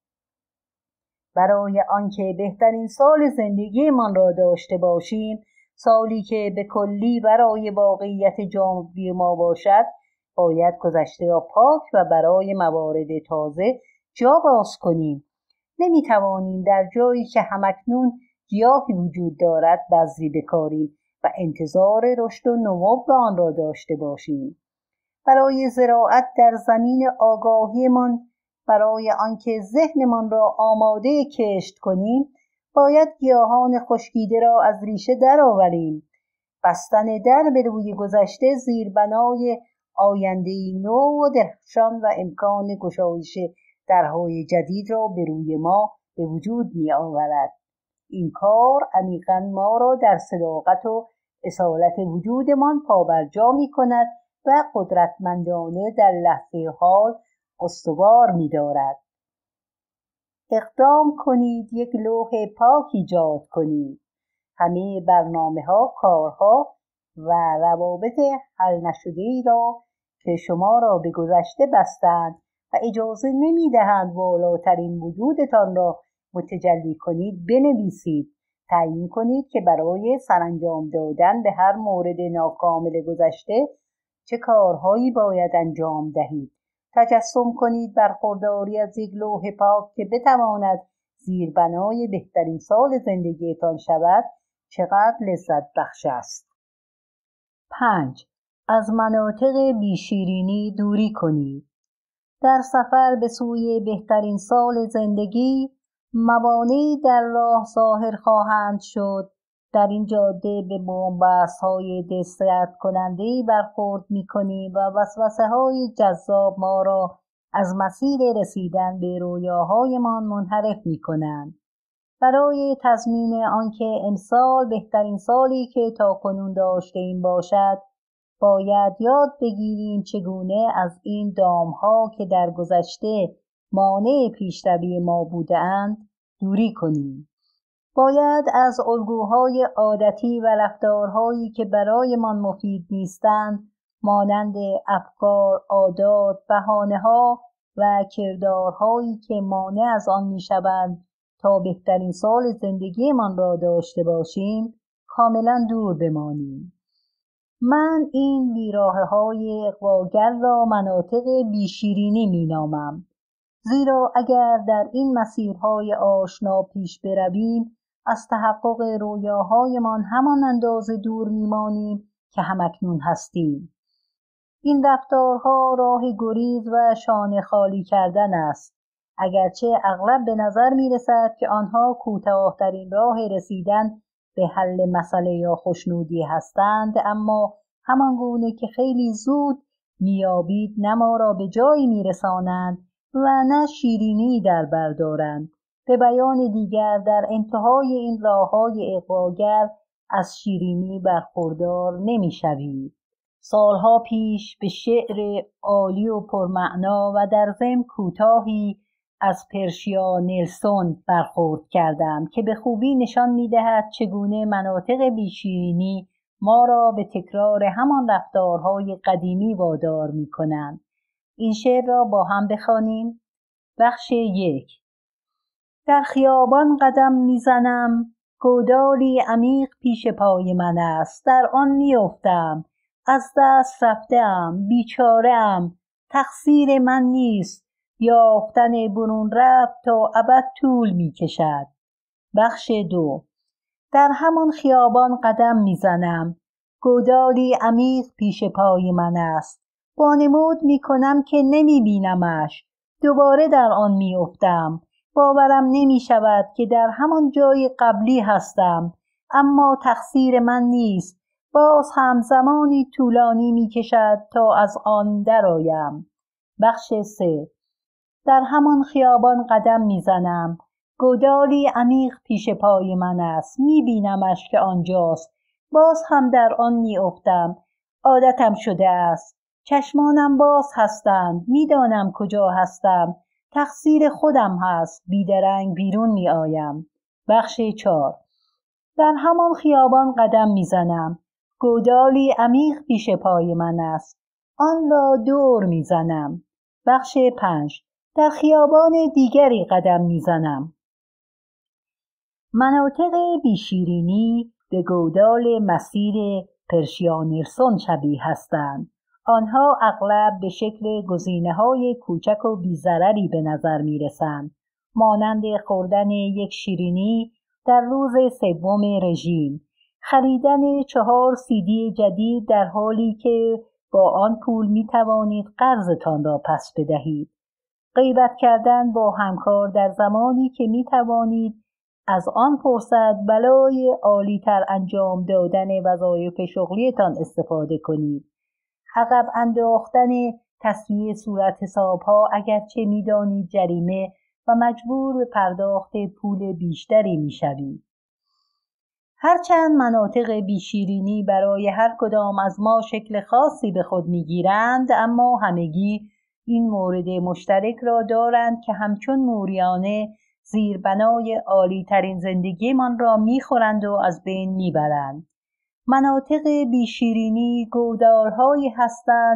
برای آنکه بهترین سال زندگیمان را داشته باشیم، سالی که به کلی برای واقعیت جامعه ما باشد، باید گذشته را پاک و برای موارد تازه جا باز کنیم. نمی‌توانیم در جایی که همکنون گیاهی وجود دارد بذری بکاریم و انتظار رشد و نمو آن را داشته باشیم. برای زراعت در زمین آگاهیمان، برای آنکه ذهنمان را آماده کشت کنیم، باید گیاهان خشکیده را از ریشه درآوریم. بستن در به روی گذشته زیربنای آینده‌ای نو و درخشان و امکان گشایش درهای جدید را به روی ما به وجود می آورد. این کار عمیقاً ما را در صداقت و اصالت وجودمان پابرجا می کند و قدرتمندانه در لحظه حال استوار می دارد. اقدام کنید، یک لوح پاک ایجاد کنید. همه برنامه‌ها، کارها و روابط حل نشده‌ای را که شما را به گذشته بستند و اجازه نمی‌دهند والاترین وجودتان را متجلی کنید، بنویسید. تعیین کنید که برای سرانجام دادن به هر مورد ناکامل گذشته چه کارهایی باید انجام دهید. تجسم کنید برخورداری از یک لوح پاک که بتواند زیربنای بهترین سال زندگیتان شود چقدر لذت بخش است. 5. از مناطق بیشیرینی دوری کنید. در سفر به سوی بهترین سال زندگی موانعی در راه ظاهر خواهند شد. در این جاده به بن‌بست‌های دلسرد کننده‌ای برخورد می‌کنیم و وسوسه‌های جذاب ما را از مسیر رسیدن به رویاهایمان منحرف می‌کنند. برای تضمین آنکه امسال بهترین سالی که تاکنون داشته‌ایم باشد، باید یاد بگیریم چگونه از این دام‌ها که در گذشته مانع پیشروی ما بوده‌اند دوری کنیم. باید از الگوهای عادتی و رفتارهایی که برایمان مفید نیستند مانند افکار، عادات، بهانه‌ها و کردارهایی که مانع از آن می‌شوند تا بهترین سال زندگیمان را داشته باشیم کاملا دور بمانیم. من این بیراهه‌های اغواگر را مناطق بیشیرینی می‌نامم، زیرا اگر در این مسیرهای آشنا پیش برویم از تحقق رویاهایمان همان اندازه دور می‌مانیم که همکنون هستیم. این رفتارها راه گریز و شانه خالی کردن است. اگرچه اغلب به نظر می‌رسد که آنها کوتاه‌ترین راه رسیدن به حل مسئله یا خوشنودی هستند، اما همان گونه که خیلی زود میابید نه ما را به جایی میرسانند و نه شیرینی در بر دارند. به بیان دیگر در انتهای این راه‌های اغواگر از شیرینی برخوردار نمی‌شوید. سالها پیش به شعر عالی و پرمعنا و در ضمن کوتاهی از پرشیا نلسون برخورد کردم که به خوبی نشان می‌دهد چگونه مناطق بیشیرینی ما را به تکرار همان رفتارهای قدیمی وادار می‌کنند. این شعر را با هم بخوانیم. بخش 1. در خیابان قدم میزنم، گودالی عمیق پیش پای من است. در آن میافتم، از دست رفته‌ام، بیچاره‌ام، تقصیر من نیست. یافتن برون رفت تا ابد طول میکشد. بخش 2. در همان خیابان قدم میزنم، گودالی عمیق پیش پای من است. وانمود میکنم که نمیبینمش. دوباره در آن میافتم. باورم نمیشود که در همان جای قبلی هستم، اما تقصیر من نیست. باز هم زمانی طولانی میکشد تا از آن درآیم. بخش 3. در همان خیابان قدم میزنم، گودالی عمیق پیش پای من است. میبینمش که آنجاست. باز هم در آن میافتم. عادتم شده است. چشمانم باز هستند. میدانم کجا هستم. تقصیر خودم هست. بیدرنگ بیرون میآیم. بخش 4. در همان خیابان قدم میزنم، گودالی عمیق پیش پای من است. آن را دور میزنم. بخش 5. در خیابان دیگری قدم میزنم. مناطق بیشیرینی به گودال مسیر پرشیا نلسون شبیه هستند. آنها اغلب به شکل گزینه‌های کوچک و بی‌ضرری به نظر می‌رسند، مانند خوردن یک شیرینی در روز 3 رژیم، خریدن 4 CD جدید در حالی که با آن پول می‌توانید قرضتان را پس بدهید، غیبت کردن با همکار در زمانی که می‌توانید از آن فرصت بلای عالی‌تر انجام دادن وظایف شغلیتان استفاده کنید، عقب انداختن تسویه صورت حساب‌ها اگرچه می‌دانید جریمه و مجبور به پرداخت پول بیشتری می‌شوید. هرچند مناطق بیشیرینی برای هر کدام از ما شکل خاصی به خود می‌گیرند، اما همگی این مورد مشترک را دارند که همچون موریانه زیربنای عالی‌ترین زندگیمان را می‌خورند و از بین می‌برند. مناطق بیشیرینی گودال‌هایی هستند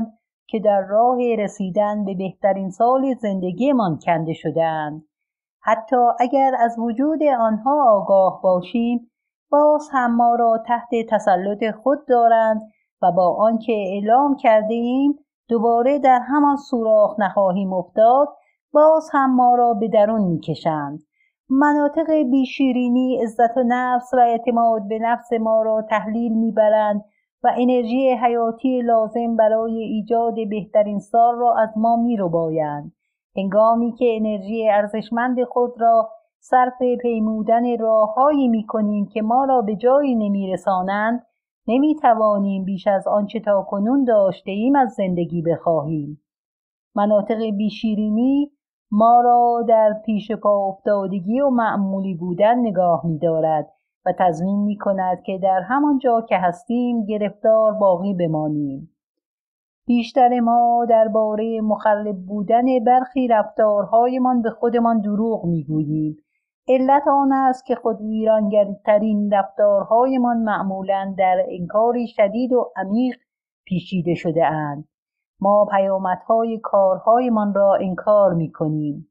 که در راه رسیدن به بهترین سال زندگیمان کنده شده‌اند. حتی اگر از وجود آنها آگاه باشیم، باز هم ما را تحت تسلط خود دارند و با آنکه اعلام کرده ایم دوباره در همان سوراخ نخواهیم افتاد، باز هم ما را به درون می‌کشند. مناطق بیشیرینی عزت و نفس و اعتماد به نفس ما را تحلیل می‌برند و انرژی حیاتی لازم برای ایجاد بهترین سال را از ما می‌ربایند. هنگامی که انرژی ارزشمند خود را صرف پیمودن راه‌هایی می‌کنیم که ما را به جایی نمی‌رسانند، نمی‌توانیم بیش از آنچه تاکنون داشته‌ایم از زندگی بخواهیم. مناطق بیشیرینی ما را در پیش پا افتادگی و معمولی بودن نگاه می‌دارد و تضمین می‌کند که در همان جا که هستیم گرفتار باقی بمانیم. بیشتر ما درباره مخرب بودن برخی رفتارهایمان به خودمان دروغ می‌گوییم. علت آن است که خود ویرانگرترین رفتارهایمان معمولاً در انکاری شدید و عمیق پیچیده شده اند. ما پیامدهای کارهایمان را انکار می‌کنیم.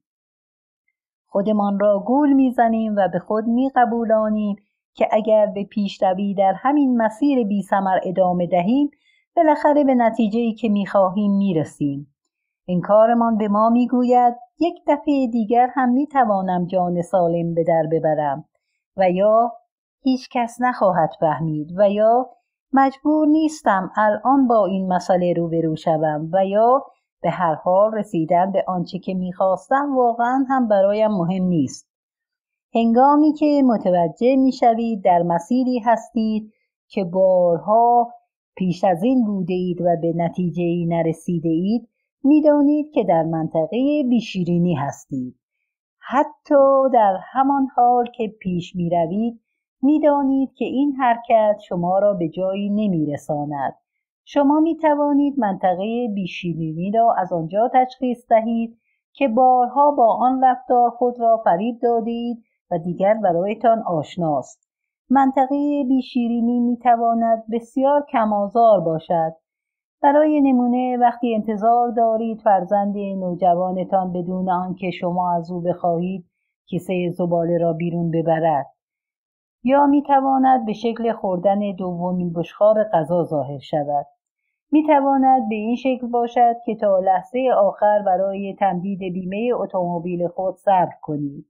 خودمان را گول می‌زنیم و به خود می‌قبولانیم که اگر به پیشروی در همین مسیر بی‌ثمر ادامه دهیم، بالاخره به نتیجه‌ای که می‌خواهیم می‌رسیم. انکارمان به ما می‌گوید یک دفعه دیگر هم می‌توانم جان سالم به در ببرم، و یا هیچ کس نخواهد فهمید، و یا مجبور نیستم الان با این مسئله روبرو شوم، و یا به هر حال رسیدن به آنچه که می‌خواستم واقعاً هم برایم مهم نیست. هنگامی که متوجه می‌شوید در مسیری هستید که بارها پیش از این بوده اید و به نتیجه‌ای نرسیده اید، می‌دانید که در منطقه بیشیرینی هستید. حتی در همان حال که پیش می‌روید، می‌دانید که این حرکت شما را به جایی نمی‌رساند. شما می‌توانید منطقه بیشیرینی را از آنجا تشخیص دهید که بارها با آن رفتار خود را فریب دادید و دیگر برایتان آشناست. منطقه بیشیرینی می‌تواند بسیار کم‌آزار باشد. برای نمونه وقتی انتظار دارید فرزند نوجوانتان بدون آنکه شما از او بخواهید کیسه زباله را بیرون ببرد، یا میتواند به شکل خوردن دومین بشقاب غذا ظاهر شود. میتواند به این شکل باشد که تا لحظه آخر برای تمدید بیمه اتومبیل خود صبر کنید،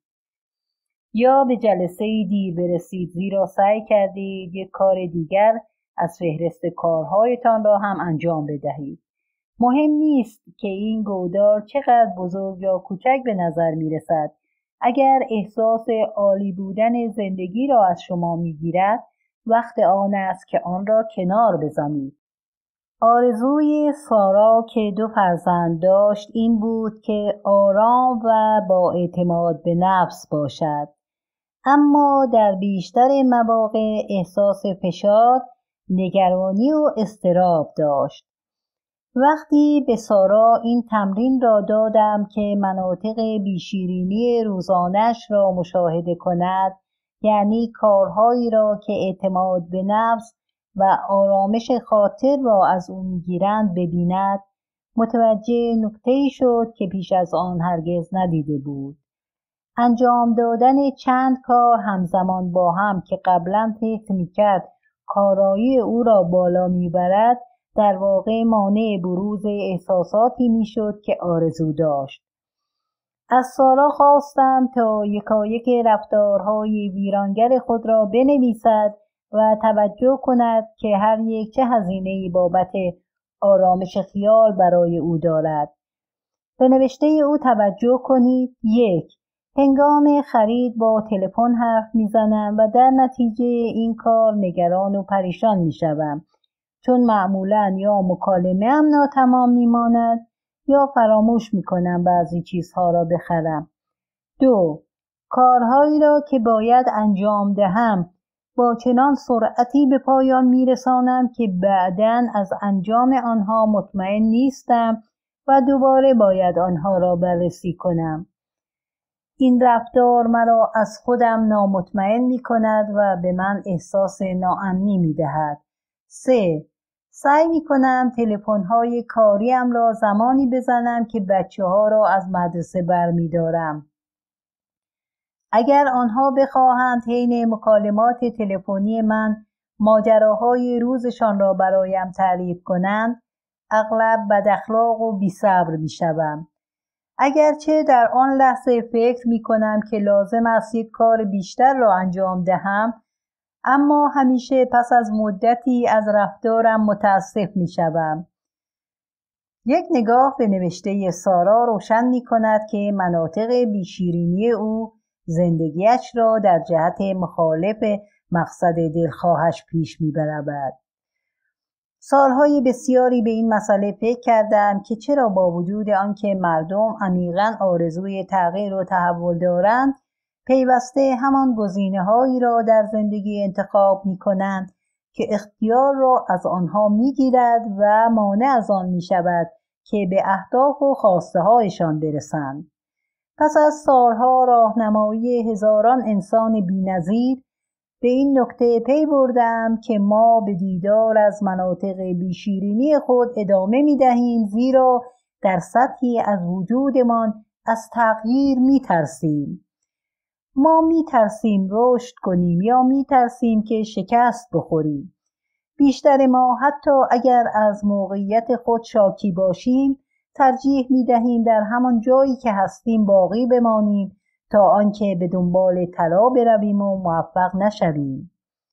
یا به جلسه دیر برسید زیرا سعی کردید یک کار دیگر از فهرست کارهایتان را هم انجام بدهید. مهم نیست که این گودار چقدر بزرگ یا کوچک به نظر می رسد. اگر احساس عالی بودن زندگی را از شما می گیرد، وقت آن است که آن را کنار بزنید. آرزوی سارا که 2 فرزند داشت این بود که آرام و با اعتماد به نفس باشد. اما در بیشتر مواقع احساس فشار، نگرانی و اضطراب داشت. وقتی به سارا این تمرین را دادم که مناطق بیشیرینی روزانش را مشاهده کند، یعنی کارهایی را که اعتماد به نفس و آرامش خاطر را از او می‌گیرند ببیند، متوجه نکته‌ای شد که پیش از آن هرگز ندیده بود. انجام دادن چند کار همزمان با هم که قبلا فکر می‌کرد کارایی او را بالا می‌برد، در واقع مانع بروز احساساتی می‌شد که آرزو داشت. از سارا خواستم تا یکایک رفتارهای ویرانگر خود را بنویسد و توجه کند که هر یک چه هزینه‌ای بابت آرامش خیال برای او دارد. به نوشته او توجه کنید. 1. هنگام خرید با تلفن حرف میزنم و در نتیجه این کار نگران و پریشان میشوم، چون معمولاً یا مکالمه‌ام ناتمام میماند یا فراموش میکنم بعضی چیزها را بخرم. 2. کارهایی را که باید انجام دهم با چنان سرعتی به پایان میرسانم که بعداً از انجام آنها مطمئن نیستم و دوباره باید آنها را بررسی کنم. این رفتار مرا از خودم نامطمئن می کند و به من احساس ناامنی می دهد. 3. سعی می‌کنم تلفن‌های کاریم را زمانی بزنم که بچه‌ها را از مدرسه برمی‌دارم. اگر آنها بخواهند حین مکالمات تلفنی من ماجراهای روزشان را برایم تعریف کنند، اغلب بداخلاق و بی‌صبر می‌شوم. اگرچه در آن لحظه فکر می‌کنم که لازم است یک کار بیشتر را انجام دهم، اما همیشه پس از مدتی از رفتارم متاسف می‌شوم. یک نگاه به نوشته سارا روشن می‌کند که مناطق بیشیرینی او زندگیش را در جهت مخالف مقصد دلخواهش پیش می‌برد. سالهای بسیاری به این مسئله فکر کردم که چرا با وجود آنکه مردم عمیقاً آرزوی تغییر و تحول دارند، پیوسته همان گزینه‌هایی را در زندگی انتخاب می‌کنند که اختیار را از آنها می‌گیرد و مانع از آن می‌شود که به اهداف و خواسته‌هایشان برسند. پس از سالها راهنمایی هزاران انسان بی‌نظیر به این نکته پی بردم که ما به دیدار از مناطق بیشیرینی خود ادامه می‌دهیم، زیرا در سطحی از وجودمان از تغییر می‌ترسیم. ما می‌ترسیم رشد کنیم یا می‌ترسیم که شکست بخوریم. بیشتر ما حتی اگر از موقعیت خود شاکی باشیم، ترجیح می‌دهیم در همان جایی که هستیم باقی بمانیم تا آنکه به دنبال طلا برویم و موفق نشویم.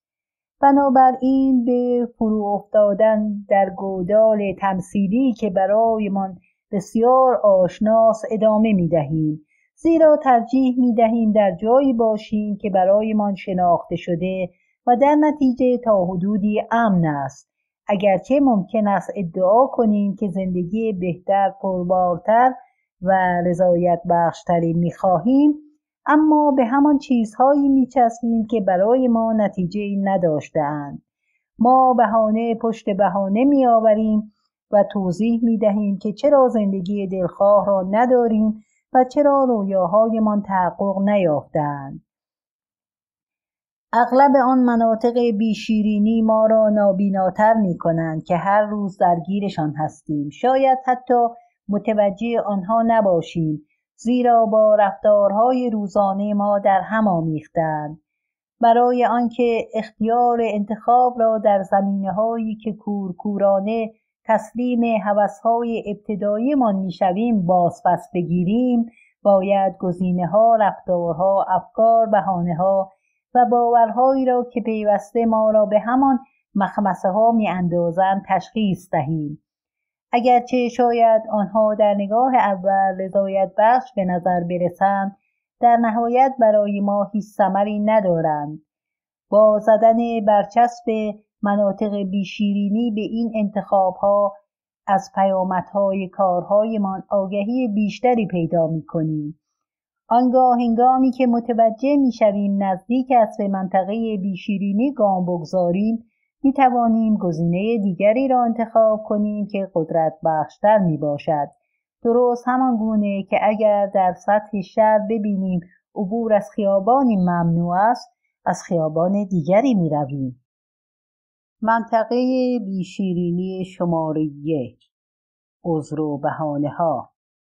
بنابراین به فرو افتادن در گودال تمثیلی که برایمان بسیار آشناست ادامه می‌دهیم، زیرا ترجیح می‌دهیم در جایی باشیم که برایمان شناخته شده و در نتیجه تا حدودی امن است. اگرچه ممکن است ادعا کنیم که زندگی بهتر، پربارتر و رضایت بخشتری می‌خواهیم، اما به همان چیزهایی می‌چسبیم که برای ما نتیجه‌ای نداشته‌اند. ما بهانه پشت بهانه می‌آوریم و توضیح می‌دهیم که چرا زندگی دلخواه را نداریم و چرا رویاهایمان تحقق نیافته‌اند. اغلب آن مناطق بیشیرینی ما را نابیناتر می‌کنند که هر روز درگیرشان هستیم. شاید حتی متوجه آنها نباشیم، زیرا با رفتارهای روزانه ما در هم آمیخته‌اند. برای آنکه اختیار انتخاب را در زمینه‌هایی که کورکورانه تسلیم هوس‌های ابتدایی‌مان می‌شویم بازپس بگیریم، باید گزینه‌ها، رفتارها، افکار، بهانه‌ها و باورهایی را که پیوسته ما را به همان مخمصه‌ها می‌اندازند تشخیص دهیم. اگرچه شاید آنها در نگاه اول رضایت بخش به نظر برسند، در نهایت برای ما هیچ ثمری ندارند. با زدن برچسب مناطق بیشیرینی به این انتخاب‌ها از پیامدهای کارهایمان آگهی بیشتری پیدا می‌کنیم. آنگاه هنگامی که متوجه می‌شویم نزدیک است به منطقه بیشیرینی گام بگذاریم، می‌توانیم گزینه دیگری را انتخاب کنیم که قدرت بخشتر میباشد. درست همان گونه که اگر در سطح شهر ببینیم عبور از خیابانی ممنوع است، از خیابان دیگری میرویم. منطقه بیشیرینی شماره 1: عذر و بهانه‌ها.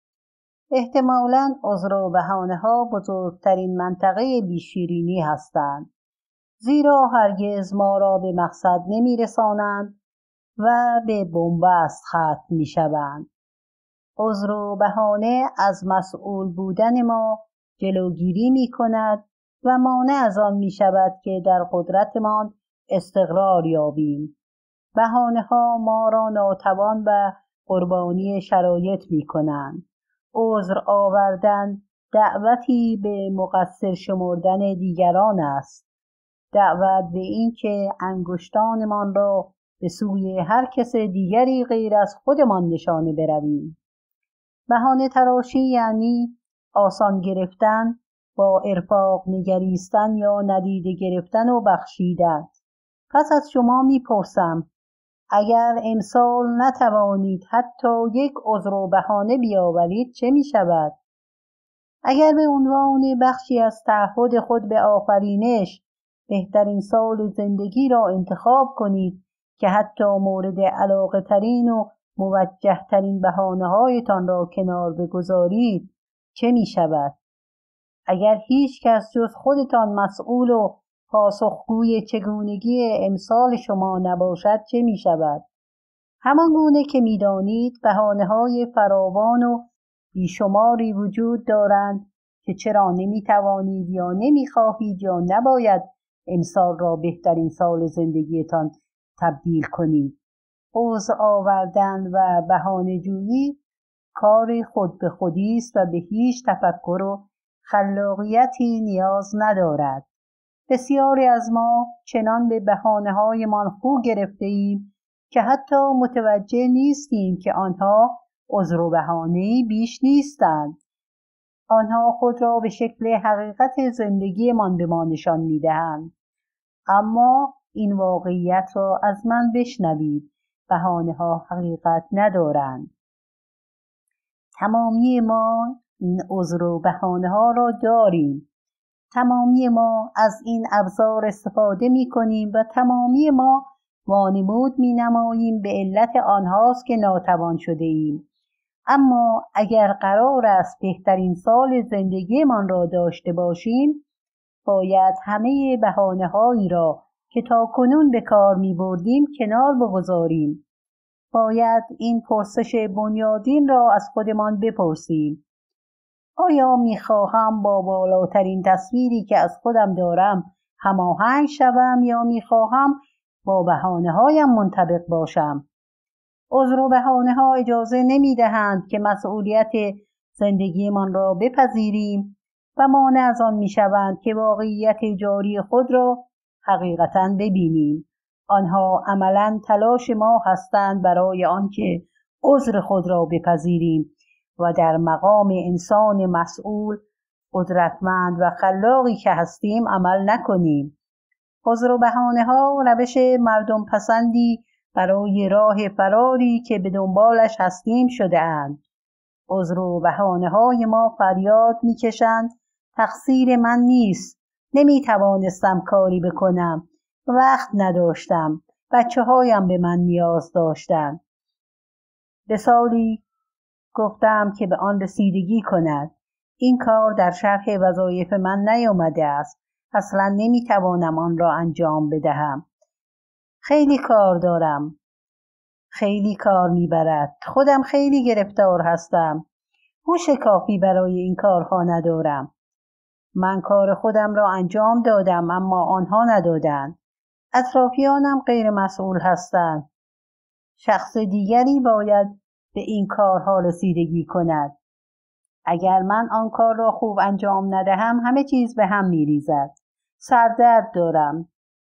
احتمالاً عذر و بهانه‌ها بزرگترین منطقه بیشیرینی هستند، زیرا هرگز ما را به مقصد نمی‌رسانند و به بنبست ختم می‌شوند. عذر و بهانه از مسئول بودن ما جلوگیری می‌کند و مانع از آن می‌شود که در قدرتمان استقرار یابیم. بهانه‌ها ما را ناتوان و قربانی شرایط می‌کنند. عذر آوردن دعوتی به مقصر شمردن دیگران است. دعوت به این که انگشتانمان را به سوی هر کس دیگری غیر از خودمان نشانه برویم. بهانه تراشی یعنی آسان گرفتن، با ارفاق نگریستن یا ندیده گرفتن و بخشیدن. پس از شما میپرسم، اگر امسال نتوانید حتی یک عذر و بهانه بیاورید چه میشود؟ اگر به عنوان بخشی از تعهد خود به آفرینش بهترین سال زندگی را انتخاب کنید که حتی مورد علاقه ترین و موجه ترین بهانه هایتان را کنار بگذارید چه می شود؟ اگر هیچ کس جز خودتان مسئول و پاسخگوی چگونگی امسال شما نباشد چه می شود؟ همان گونه که می دانید بهانه های فراوان و بیشماری وجود دارند که چرا نمی توانید یا نمی خواهید یا نباید امسال را بهترین سال زندگیتان تبدیل کنید. عذر آوردن و بهانه جویی کار خود به خودی است و به هیچ تفکر و خلاقیتی نیاز ندارد. بسیاری از ما چنان به بهانه‌هایمان خو گرفته ایم که حتی متوجه نیستیم که آنها عذر و بهانه‌ای بیش نیستند. آنها خود را به شکل حقیقت زندگیمان به ما نشان می‌دهند. اما این واقعیت را از من بشنوید: بهانه‌ها حقیقت ندارند. تمامی ما این عذر و بهانه‌ها را داریم. تمامی ما از این ابزار استفاده می‌کنیم و تمامی ما وانمود می‌نماییم به علت آنهاست که ناتوان شده ایم. اما اگر قرار است بهترین سال زندگیمان را داشته باشیم، باید همه بهانه‌هایی را که تاکنون به کار می‌بردیم کنار بگذاریم. باید این پرسش بنیادین را از خودمان بپرسیم: آیا می‌خواهم با بالاترین تصویری که از خودم دارم هماهنگ شوم یا می‌خواهم با بهانه‌هایم منطبق باشم؟ عذر و بهانه‌ها اجازه نمی‌دهند که مسئولیت زندگیمان را بپذیریم و مانع از آن می‌شوند که واقعیت جاری خود را حقیقتاً ببینیم. آنها عملاً تلاش ما هستند برای آنکه عذر خود را بپذیریم و در مقام انسان مسئول، قدرتمند و خلاقی که هستیم عمل نکنیم. عذر و بهانه‌ها روش مردم پسندی برای راه فراری که به دنبالش هستیم شده اند. عذر و بهانه‌های ما فریاد می‌کشند: تقصیر من نیست، نمی‌توانستم کاری بکنم، وقت نداشتم، بچه‌هایم به من نیاز داشتند. به سالی گفتم که به آن رسیدگی کند. این کار در شرح وظایف من نیامده است. اصلا نمیتوانم آن را انجام بدهم. خیلی کار دارم. خیلی کار میبرد. خودم خیلی گرفتار هستم. هوش کافی برای این کارها ندارم. من کار خودم را انجام دادم اما آنها ندادند. اطرافیانم غیر مسئول هستند. شخص دیگری باید به این کارها رسیدگی کند. اگر من آن کار را خوب انجام ندهم همه چیز به هم میریزد. سردرد دارم.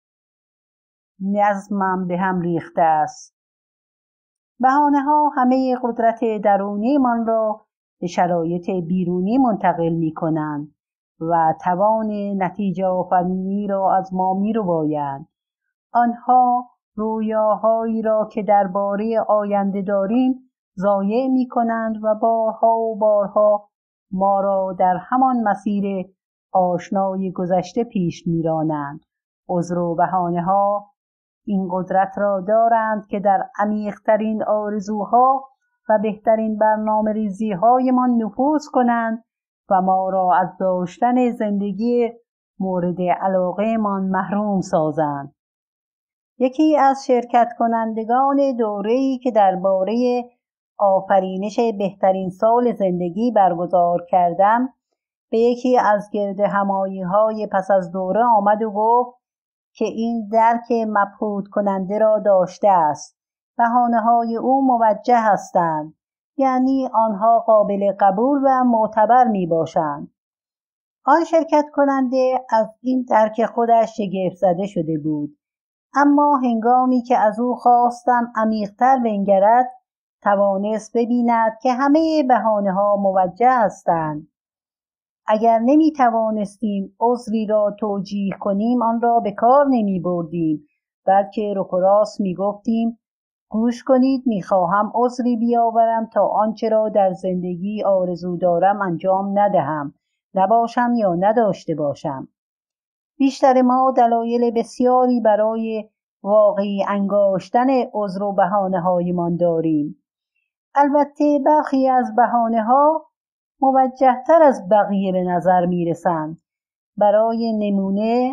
نظمم به هم ریخته است. بهانه‌ها همه قدرت درونی من را به شرایط بیرونی منتقل می کنند و توان نتیجه آفرینی را از ما می ربایند. آنها رویاهایی را که درباره آینده داریم ضایع می کنند و بارها و بارها ما را در همان مسیر آشنای گذشته پیش می رانند. عذر و بهانه‌ها این قدرت را دارند که در عمیق‌ترین آرزوها و بهترین برنامه‌ریزی‌هایمان نفوذ کنند و ما را از داشتن زندگی مورد علاقه‌مان محروم سازند. یکی از شرکت کنندگان دوره‌ای که درباره آفرینش بهترین سال زندگی برگزار کردم به یکی از گرد همایی‌های پس از دوره آمد و گفت که این درک مبهوت کننده را داشته است. بهانه‌های او موجه هستند، یعنی آنها قابل قبول و معتبر می باشند. آن شرکت کننده از این درک خودش شگفت زده شده بود، اما هنگامی که از او خواستم عمیق‌تر بنگرد توانست ببیند که همه بهانه‌ها موجه هستند. اگر نمی توانستیم عذری را توجیه کنیم آن را به کار نمی بردیم، بلکه رک و راست می گفتیم گوش کنید، می خواهم عذری بیاورم تا آنچه را در زندگی آرزو دارم انجام ندهم، نباشم یا نداشته باشم. بیشتر ما دلایل بسیاری برای واقعی انگاشتن عذر و بهانه هایمان داریم. البته برخی از بهانه ها موجه تر از بقیه به نظر می رسند. برای نمونه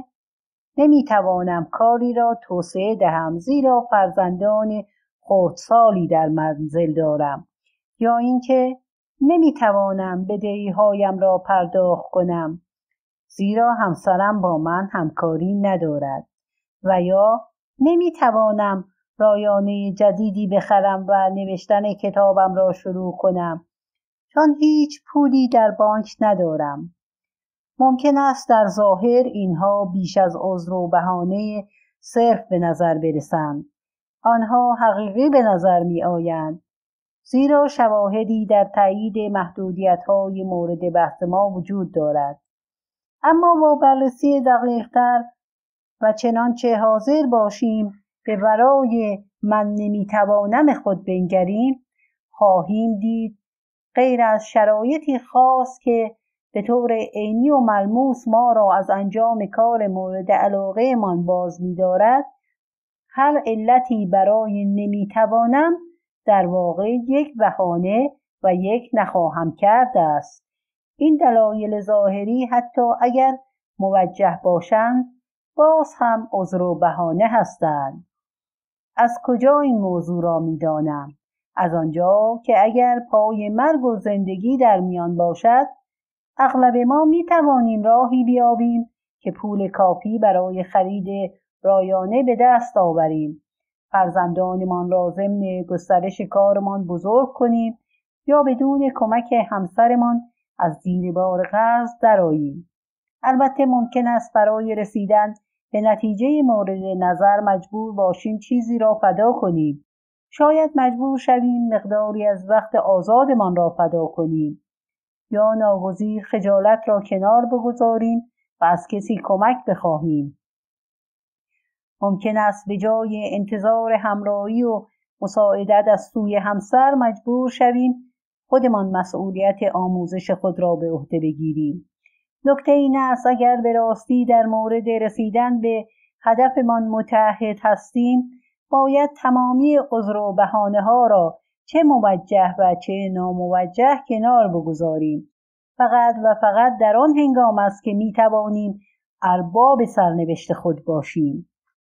نمیتوانم کاری را توسعه دهم زیرا فرزندان خردسالی در منزل دارم، یا اینکه نمیتوانم بدهی‌هایم را پرداخت کنم زیرا همسرم با من همکاری ندارد، و یا نمیتوانم رایانه جدیدی بخرم و نوشتن کتابم را شروع کنم چون هیچ پولی در بانک ندارم. ممکن است در ظاهر اینها بیش از عذر و بهانه صرف به نظر برسند. آنها حقیقی به نظر می آیند زیرا شواهدی در تایید محدودیت‌های مورد بحث ما وجود دارد. اما با بررسی دقیق‌تر و چنانچه حاضر باشیم به ورای من نمیتوانم خود بنگریم، خواهیم دید غیر از شرایطی خاص که به طور عینی و ملموس ما را از انجام کار مورد علاقه من باز می‌دارد، هر علتی برای نمیتوانم در واقع یک بهانه و یک نخواهم کرد است. این دلایل ظاهری حتی اگر موجه باشند باز هم عذر و بهانه هستند. از کجا این موضوع را می‌دانم؟ از آنجا که اگر پای مرگ و زندگی در میان باشد، اغلب ما می‌توانیم راهی بیابیم که پول کافی برای خرید رایانه به دست آوریم، فرزندانمان را ضمن گسترش کارمان بزرگ کنیم یا بدون کمک همسرمان از زیر بار قرض درآییم. البته ممکن است برای رسیدن به نتیجه مورد نظر مجبور باشیم چیزی را فدا کنیم. شاید مجبور شویم مقداری از وقت آزادمان را فدا کنیم یا ناگزیر خجالت را کنار بگذاریم و از کسی کمک بخواهیم. ممکن است به جای انتظار همراهی و مساعدت از سوی همسر مجبور شویم خودمان مسئولیت آموزش خود را به عهده بگیریم. نکته این است اگر به راستی در مورد رسیدن به هدفمان متعهد هستیم، باید تمامی عذر و بهانه ها را چه موجه و چه ناموجه کنار بگذاریم. فقط و فقط در آن هنگام است که می توانیم ارباب سرنوشت خود باشیم.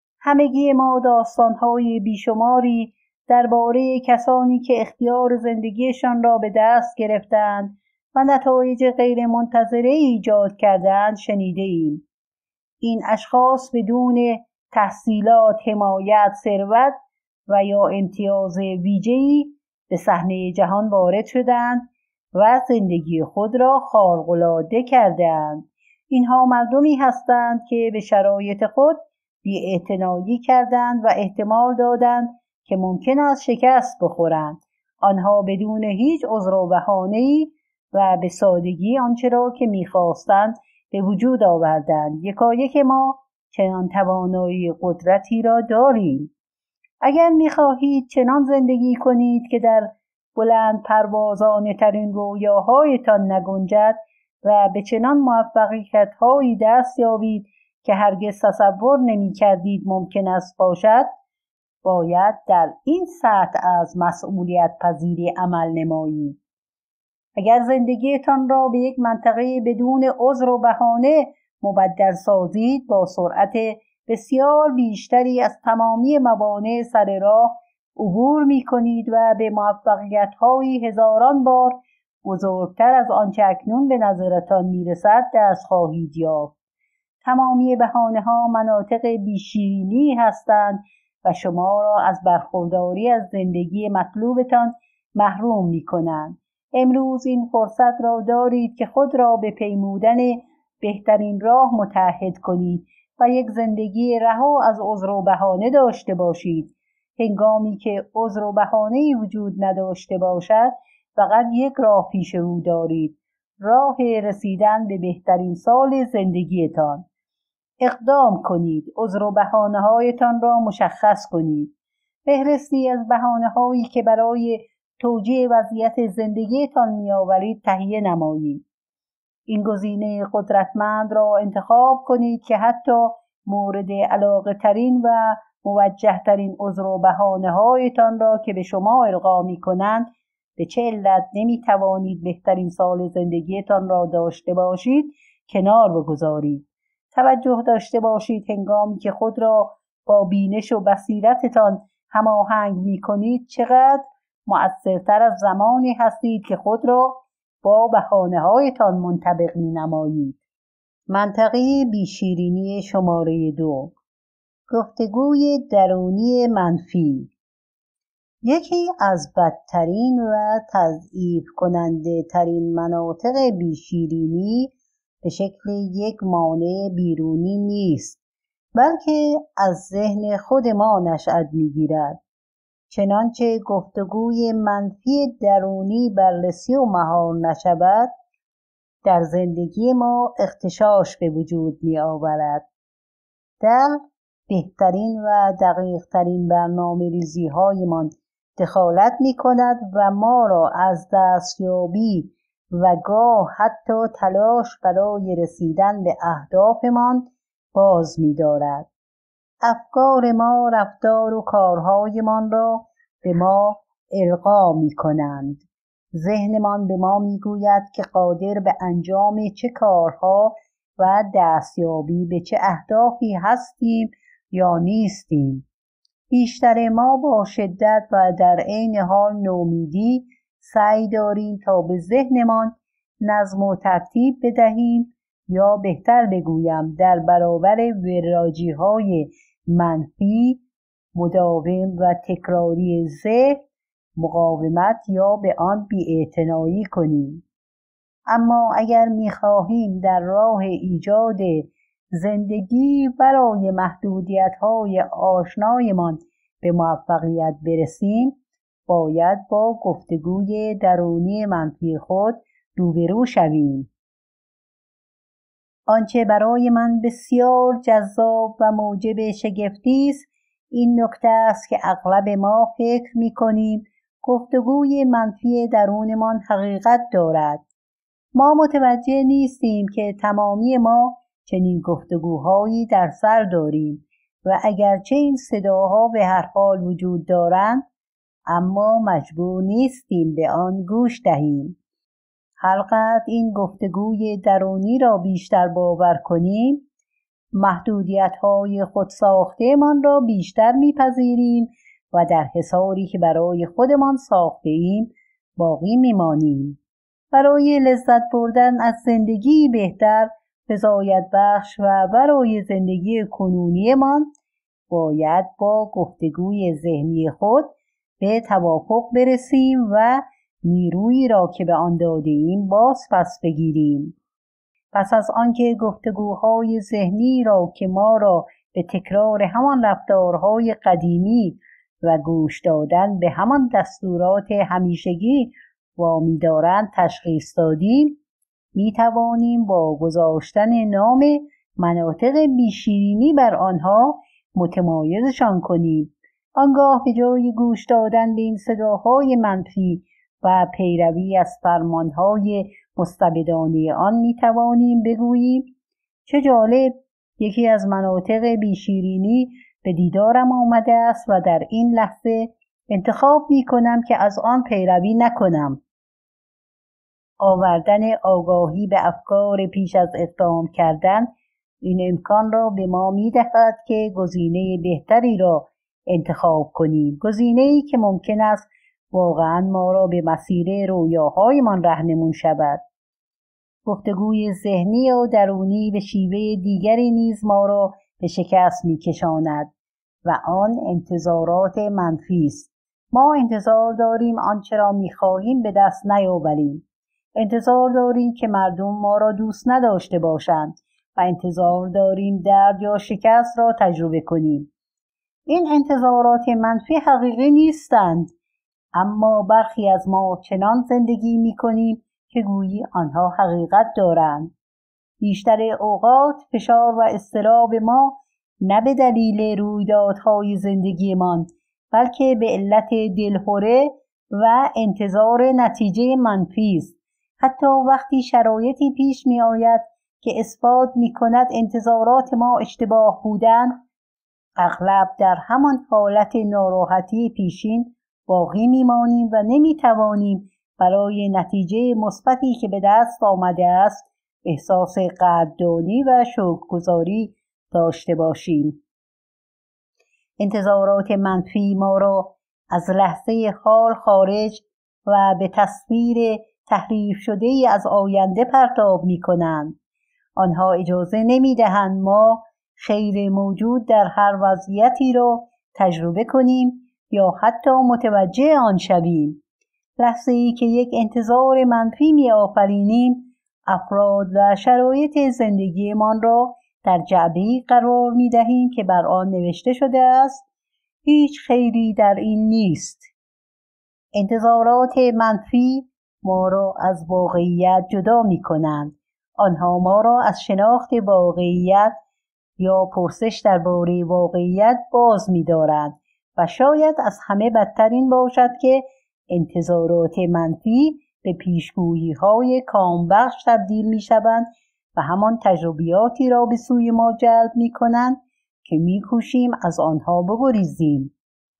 همگی ما داستان‌های بیشماری درباره کسانی که اختیار زندگیشان را به دست گرفتند و نتایج غیر منتظره ایجاد کردند شنیده ایم. این اشخاص بدون تحصیلات، حمایت، ثروت و یا امتیاز ویژه‌ای به صحنه جهان وارد شدند و زندگی خود را خارق‌العاده کردند. اینها مردمی هستند که به شرایط خود بی‌اعتنایی کردند و احتمال دادند که ممکن است شکست بخورند. آنها بدون هیچ عذر و بهانه‌ای و به سادگی آنچه را که می‌خواستند به وجود آوردند. یکایک ما چنان توانایی قدرتی را داریم. اگر می‌خواهید چنان زندگی کنید که در بلند پروازانه ترین رویاهایتان نگنجد و به چنان موفقیت‌هایی دست یابید که هرگز تصور نمی‌کردید ممکن است باشد، باید در این سطح از مسئولیت پذیری عمل نمایید. اگر زندگیتان را به یک منطقه بدون عذر و بهانه مبدل سازید، با سرعت بسیار بیشتری از تمامی موانع سر راه عبور می کنید و به موفقیت‌های هزاران بار بزرگتر از آنچه اکنون به نظرتان می‌رسد دست خواهید یافت. تمامی بهانه‌ها مناطق بیشیرینی هستند و شما را از برخورداری از زندگی مطلوبتان محروم می‌کنند. امروز این فرصت را دارید که خود را به پیمودن بهترین راه متعهد کنید و یک زندگی رها از عذر و بهانه داشته باشید. هنگامی که عذر و بهانه‌ای وجود نداشته باشد، فقط یک راه پیش رو دارید: راه رسیدن به بهترین سال زندگیتان. اقدام کنید، عذر و بهانه‌هایتان را مشخص کنید. فهرستی از بهانه‌هایی که برای توجیه وضعیت زندگیتان می‌آورید تهیه نمایید. این گزینه قدرتمند را انتخاب کنید که حتی مورد علاقه ترین و موجه ترین عذر و بهانه هایتان را که به شما القا می کنند به چه علت نمی توانید بهترین سال زندگیتان را داشته باشید کنار بگذارید. توجه داشته باشید هنگامی که خود را با بینش و بصیرتتان هماهنگ می کنید چقدر مؤثرتر از زمانی هستید که خود را با بهانه هایتان منطبق می نمایید. منطقه بیشیرینی شماره 2. گفتگوی درونی منفی. یکی از بدترین و تضعیف کننده ترین مناطق بیشیرینی به شکل یک مانع بیرونی نیست، بلکه از ذهن خود ما نشأت می‌گیرد. چنانچه گفتگوی منفی درونی بررسی و مهار نشود، در زندگی ما اغتشاش به وجود می‌آورد. در بهترین و دقیق‌ترین برنامه‌ریزی‌هایمان دخالت می‌کند و ما را از دستیابی و گاه حتی تلاش برای رسیدن به اهدافمان باز می‌دارد. افکار ما رفتار و کارهایمان را به ما القا می‌کنند. ذهنمان به ما می‌گوید که قادر به انجام چه کارها و دستیابی به چه اهدافی هستیم یا نیستیم. بیشتر ما با شدت و در عین حال نومیدی سعی داریم تا به ذهنمان نظم و ترتیب بدهیم، یا بهتر بگویم در برابر وراجی‌های منفی مداوم و تکراری ذهن مقاومت یا به آن بی‌اعتنایی کنیم. اما اگر می‌خواهیم در راه ایجاد زندگی برای محدودیت‌های آشنایمان به موفقیت برسیم، باید با گفتگوی درونی منفی خود روبرو شویم. آنچه برای من بسیار جذاب و موجب شگفتی است این نکته است که اغلب ما فکر می‌کنیم گفتگوی منفی درونمان حقیقت دارد. ما متوجه نیستیم که تمامی ما چنین گفتگوهایی در سر داریم و اگرچه این صداها به هر حال وجود دارند، اما مجبور نیستیم به آن گوش دهیم. هر قدر این گفتگوی درونی را بیشتر باور کنیم، محدودیت‌های خودساخته‌مان را بیشتر می‌پذیریم و در حصاری که برای خودمان ساخته‌ایم باقی می‌مانیم. برای لذت بردن از زندگی بهتر، رضایت بخش و برای زندگی کنونیمان باید با گفتگوی ذهنی خود به توافق برسیم و نیرویی را که به آن داده‌ایم باز پس بگیریم. پس از آنکه گفتگوهای ذهنی را که ما را به تکرار همان رفتارهای قدیمی و گوش دادن به همان دستورات همیشگی وامی دارند تشخیص دادیم، می توانیم با گذاشتن نام مناطق بیشیرینی بر آنها متمایزشان کنیم. آنگاه به جای گوش دادن به این صداهای منفی و پیروی از فرمانهای مستبدانه آن می توانیم بگوییم چه جالب، یکی از مناطق بیشیرینی به دیدارم آمده است و در این لحظه انتخاب می کنم که از آن پیروی نکنم. آوردن آگاهی به افکار پیش از اقدام کردن این امکان را به ما می دهد که گزینه بهتری را انتخاب کنیم، گزینه‌ای که ممکن است واقعاً ما را به مسیر رویاهایمان راهنمون شود. گفتگوی ذهنی و درونی به شیوه دیگری نیز ما را به شکست می‌کشاند و آن انتظارات منفی است. ما انتظار داریم آنچه را می‌خواهیم به دست نیاوریم. انتظار داریم که مردم ما را دوست نداشته باشند و انتظار داریم درد یا شکست را تجربه کنیم. این انتظارات منفی حقیقی نیستند، اما برخی از ما چنان زندگی می‌کنیم که گویی آنها حقیقت دارند. بیشتر اوقات فشار و اضطراب ما نه به دلیل رویدادهای زندگیمان، بلکه به علت دلهره و انتظار نتیجه منفی است. حتی وقتی شرایطی پیش می آید که اثبات می کند انتظارات ما اشتباه بودند، اغلب در همان حالت ناراحتی پیشین باقی میمانیم و نمیتوانیم برای نتیجه مثبتی که به دست آمده است احساس قدردانی و شکرگزاری داشته باشیم. انتظارات منفی ما را از لحظه حال خارج و به تصویر تحریف شده از آینده پرتاب می کنند. آنها اجازه نمی دهند ما خیر موجود در هر وضعیتی را تجربه کنیم یا حتی متوجه آن شویم. لحظه ای که یک انتظار منفی می آفرینیم، افراد و شرایط زندگیمان را در جعبه‌ای قرار می دهیم که بر آن نوشته شده است هیچ خیری در این نیست. انتظارات منفی ما را از واقعیت جدا می کنند. آنها ما را از شناخت واقعیت یا پرسش درباره واقعیت باز می دارند و شاید از همه بدتر این باشد که انتظارات منفی به پیشگویی‌های کامبخش تبدیل می شوند و همان تجربیاتی را به سوی ما جلب می کنند که می کوشیم از آنها بگریزیم.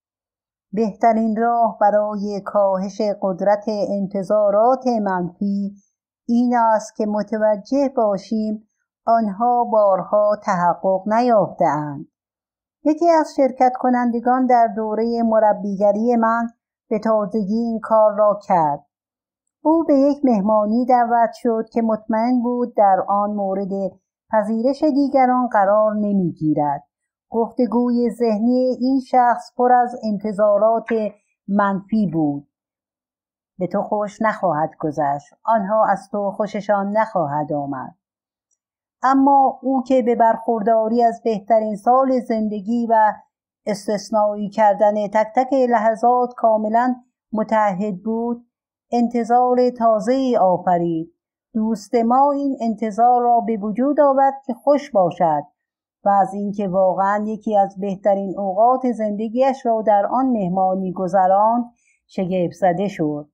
بهترین راه برای کاهش قدرت انتظارات منفی این است که متوجه باشیم آنها بارها تحقق نیافته‌اند. یکی از شرکت کنندگان در دوره مربیگری من به تازگی این کار را کرد. او به یک مهمانی دعوت شد که مطمئن بود در آن مورد پذیرش دیگران قرار نمیگیرد. گفتگوی ذهنی این شخص پر از انتظارات منفی بود. به تو خوش نخواهد گذشت. آنها از تو خوششان نخواهد آمد. اما او که به برخورداری از بهترین سال زندگی و استثنایی کردن تک تک لحظات کاملا متعهد بود، انتظار تازه‌ای آفرید. دوست ما این انتظار را به وجود آورد که خوش باشد و از اینکه واقعا یکی از بهترین اوقات زندگیش را در آن مهمانی گذراند شگفت زده شد.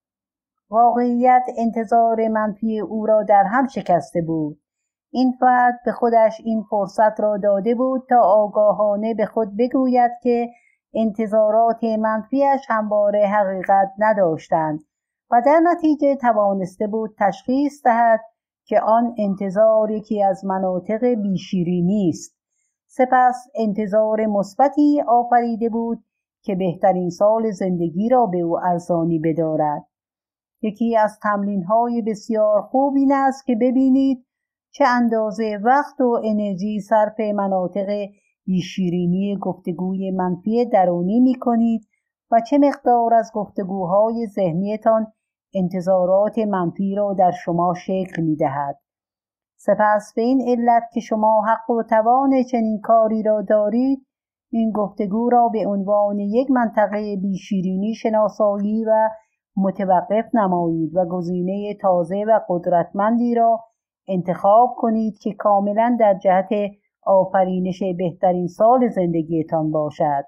واقعیت انتظار منفی او را در هم شکسته بود. این فرد به خودش این فرصت را داده بود تا آگاهانه به خود بگوید که انتظارات منفیش همواره حقیقت نداشتند و در نتیجه توانسته بود تشخیص دهد که آن انتظار یکی از مناطق بیشیرینی است. سپس انتظار مثبتی آفریده بود که بهترین سال زندگی را به او ارزانی بدارد. یکی از تمرین‌های بسیار خوب این است که ببینید چه اندازه وقت و انرژی صرف مناطق بیشیرینی گفتگوی منفی درونی می کنید و چه مقدار از گفتگوهای ذهنیتان انتظارات منفی را در شما شکل می دهد. سپس به این علت که شما حق و توان چنین کاری را دارید، این گفتگو را به عنوان یک منطقه بیشیرینی شناسایی و متوقف نمایید و گزینه تازه و قدرتمندی را انتخاب کنید که کاملا در جهت آفرینش بهترین سال زندگیتان باشد.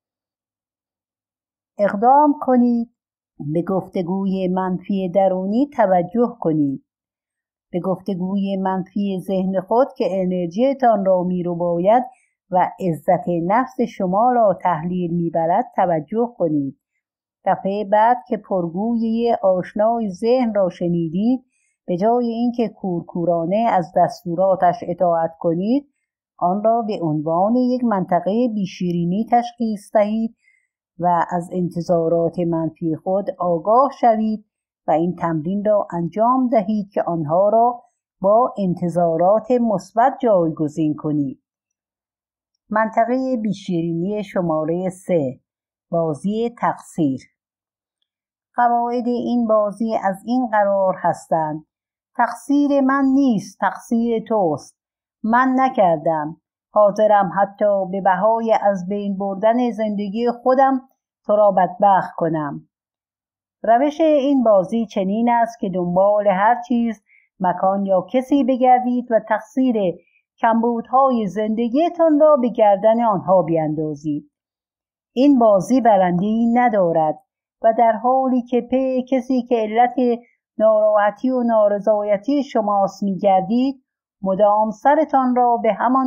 اقدام کنید. به گفتگوی منفی درونی توجه کنید. به گفتگوی منفی ذهن خود که انرژیتان را می‌رباید و عزت نفس شما را تحلیل می‌برد توجه کنید. دفعه بعد که پرگویی آشنای ذهن را شنیدید، به جای اینکه کورکورانه از دستوراتش اطاعت کنید، آن را به عنوان یک منطقه بیشیرینی تشخیص دهید و از انتظارات منفی خود آگاه شوید و این تمرین را انجام دهید که آنها را با انتظارات مثبت جایگزین کنید. منطقه بیشیرینی شماره 3: بازی تقصیر. قواعد این بازی از این قرار هستند: تقصیر من نیست، تقصیر توست. من نکردم. حاضرم حتی به بهای از بین بردن زندگی خودم تو را بدبخت کنم. روش این بازی چنین است که دنبال هر چیز، مکان یا کسی بگردید و تقصیر کمبودهای زندگیتان را به گردن آنها بیندازید. این بازی برنده‌ای ندارد و در حالی که پی کسی که علت ناراحتی و نارضایتی شماست می‌گردید، مدام سرتان را به همان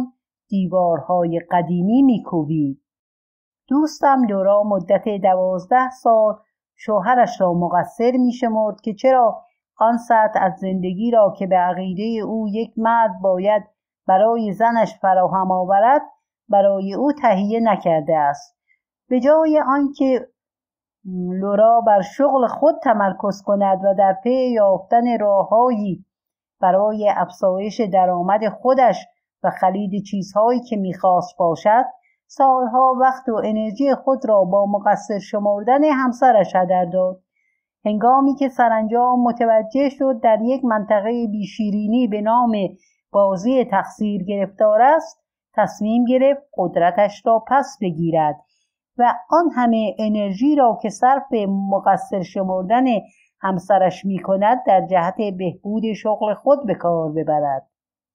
دیوارهای قدیمی می‌کوبید. دوستم لورا مدت 12 سال شوهرش را مقصر می‌شمرد که چرا آن سطح از زندگی را که به عقیده او یک مرد باید برای زنش فراهم آورد برای او تهیه نکرده است. به جای آنکه لورا بر شغل خود تمرکز کند و در پی یافتن راههایی برای افزایش درآمد خودش و خرید چیزهایی که می‌خواست باشد، سالها وقت و انرژی خود را با مقصر شمردن همسرش هدر داد. هنگامی که سرانجام متوجه شد در یک منطقه بیشیرینی به نام بازی تقصیر گرفتار است، تصمیم گرفت قدرتش را پس بگیرد و آن همه انرژی را که صرف مقصر شمردن همسرش می کند در جهت بهبود شغل خود به کار ببرد.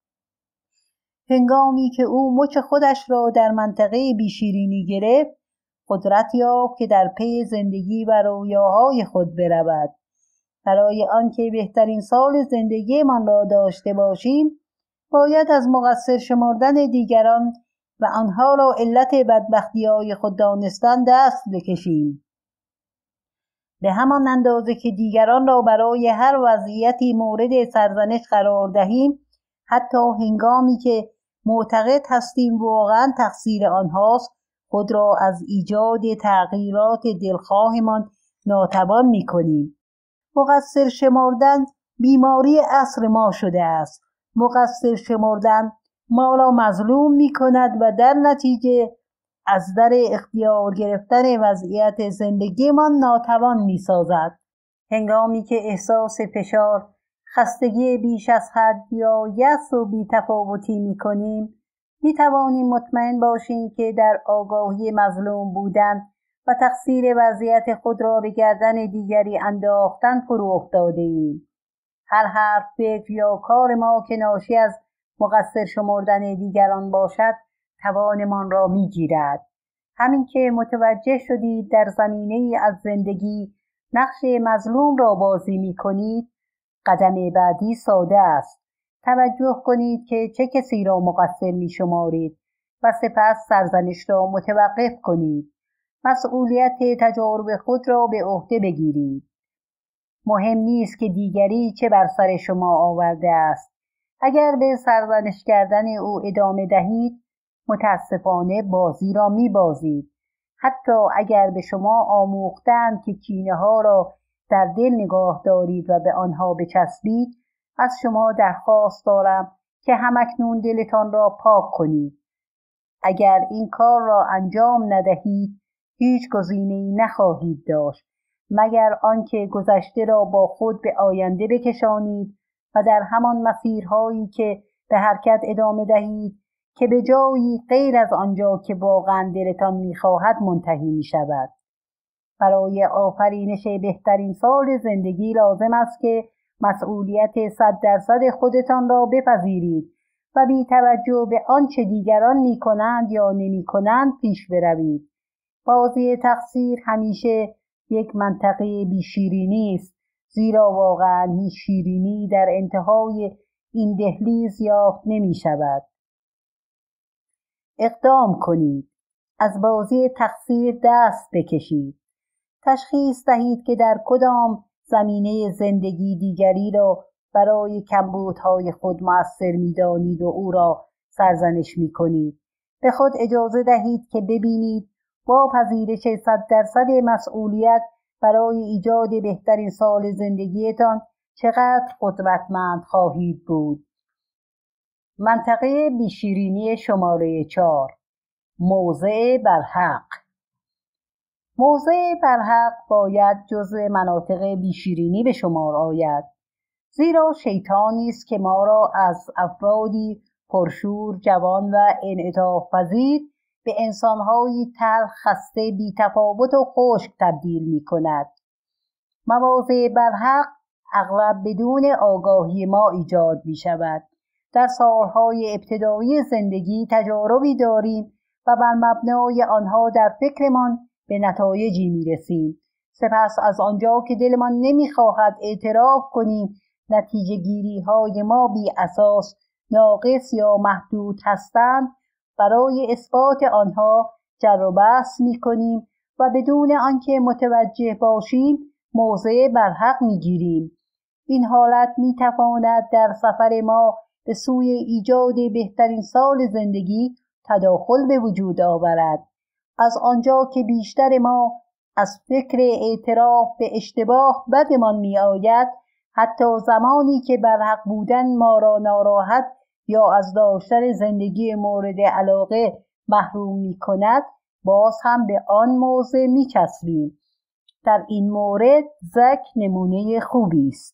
هنگامی که او مچ خودش را در منطقه بیشیرینی گرفت، قدرت یافت که در پی زندگی و رویاهای خود برود. برای آنکه بهترین سال زندگیمان را داشته باشیم، باید از مقصر شمردن دیگران و آنها را علت بدبختی‌های خود دانستن دست بکشیم. به همان اندازه که دیگران را برای هر وضعیتی مورد سرزنش قرار دهیم، حتی هنگامی که معتقد هستیم واقعاً تقصیر آنهاست، خود را از ایجاد تغییرات دلخواهمان ناتوان می‌کنیم. مقصر شمردن بیماری عصر ما شده است. مقصر شمردن ما را مظلوم می‌کند و در نتیجه از در اختیار گرفتن وضعیت زندگیمان ناتوان می‌سازد. هنگامی که احساس فشار، خستگی بیش از حد یا یأس و بی‌تفاوتی می‌کنیم، می‌توانیم مطمئن باشیم که در آگاهی مظلوم بودن و تقصیر وضعیت خود را به گردن دیگری انداختن فرو افتاده‌ایم. هر حرف، فکر یا کار ما که ناشی از مقصر شمردن دیگران باشد، توانمان را می‌گیرد. همین که متوجه شدید در زمینه‌ای از زندگی نقش مظلوم را بازی می‌کنید، قدم بعدی ساده است. توجه کنید که چه کسی را مقصر می‌شمارید و سپس سرزنش را متوقف کنید. مسئولیت تجارب خود را به عهده بگیرید. مهم نیست که دیگری چه بر سر شما آورده است. اگر به سرزنش کردن او ادامه دهید، متاسفانه بازی را می‌بازید. حتی اگر به شما آموختند که کینه‌ها را در دل نگاه دارید و به آنها بچسبید، از شما درخواست دارم که همکنون دلتان را پاک کنید. اگر این کار را انجام ندهید، هیچ گزینه‌ای نخواهید داشت مگر آنکه گذشته را با خود به آینده بکشانید و در همان مسیرهایی که به حرکت ادامه دهید که به جایی غیر از آنجا که واقعا دلتان می‌خواهد منتهی می‌شود. برای آفرینش بهترین سال زندگی لازم است که مسئولیت 100% خودتان را بپذیرید و بی توجه به آنچه دیگران می‌کنند یا نمی‌کنند پیش بروید. بازی تقصیر همیشه یک منطقه بیشیرینی است، زیرا واقعاً هیچ شیرینی در انتهای این دهلیز یافت نمی‌شود. اقدام کنید. از بازی تقصیر دست بکشید. تشخیص دهید که در کدام زمینه زندگی دیگری را برای کمبودهای خود مؤثر می‌دانید و او را سرزنش می‌کنید. به خود اجازه دهید که ببینید با پذیرش 100% مسئولیت برای ایجاد بهترین سال زندگیتان چقدر قدرتمند خواهید بود. منطقه بیشیرینی شماره 4. موضع برحق. موضع برحق باید جزء مناطق بیشیرینی به شمار آید، زیرا شیطانی است که ما را از افرادی پرشور، جوان و انعطاف پذیر به انسان‌های تلخ، خسته، بی‌تفاوت و خشک تبدیل می‌کند. مواضع برحق اغلب بدون آگاهی ما ایجاد می‌شود. در سالهای ابتدایی زندگی تجاربی داریم و بر مبنای آنها در فکرمان به نتایجی می‌رسیم. سپس از آنجا که دلمان نمی‌خواهد اعتراف کنیم نتیجه گیری‌های ما بی اساس، ناقص یا محدود هستند، برای اثبات آنها جر و بحث می‌کنیم و بدون آنکه متوجه باشیم موضع برحق می‌گیریم. این حالت می‌تواند در سفر ما به سوی ایجاد بهترین سال زندگی تداخل به وجود آورد. از آنجا که بیشتر ما از فکر اعتراف به اشتباه بدمان می‌آید، حتی زمانی که برحق بودن ما را ناراحت یا از داشتن زندگی مورد علاقه محروم می‌کند، باز هم به آن موضع می‌چسبیم. در این مورد زک نمونه خوبی است.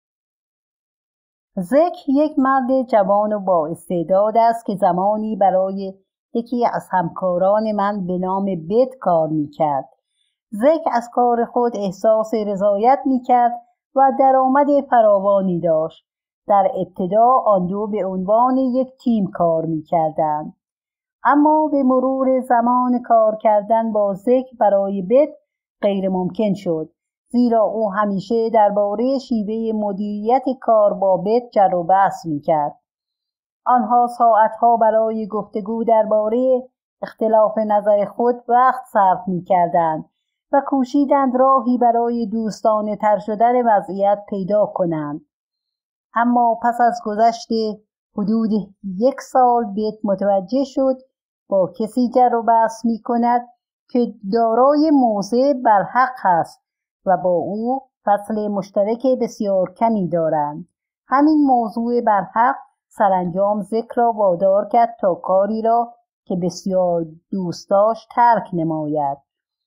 زک یک مرد جوان و با استعداد است که زمانی برای یکی از همکاران من به نام بت کار می‌کرد. زک از کار خود احساس رضایت می‌کرد و درآمد فراوانی داشت. در ابتدا آن دو به عنوان یک تیم کار می‌کردند. اما به مرور زمان کار کردن با زک برای بت غیر ممکن شد، زیرا او همیشه درباره شیوه مدیریت کار با بت جر و بحث می‌کرد. آنها ساعتها برای گفتگو درباره اختلاف نظر خود وقت صرف می‌کردند و کوشیدند راهی برای دوستانه تر شدن وضعیت پیدا کنند. اما پس از گذشت حدود 1 سال بت متوجه شد با کسی جر و بحث می‌کند که دارای موضع برحق است و با او فصل مشترک بسیار کمی دارند. همین موضوع برحق سرانجام زک را وادار کرد تا کاری را که بسیار دوست داشت ترک نماید.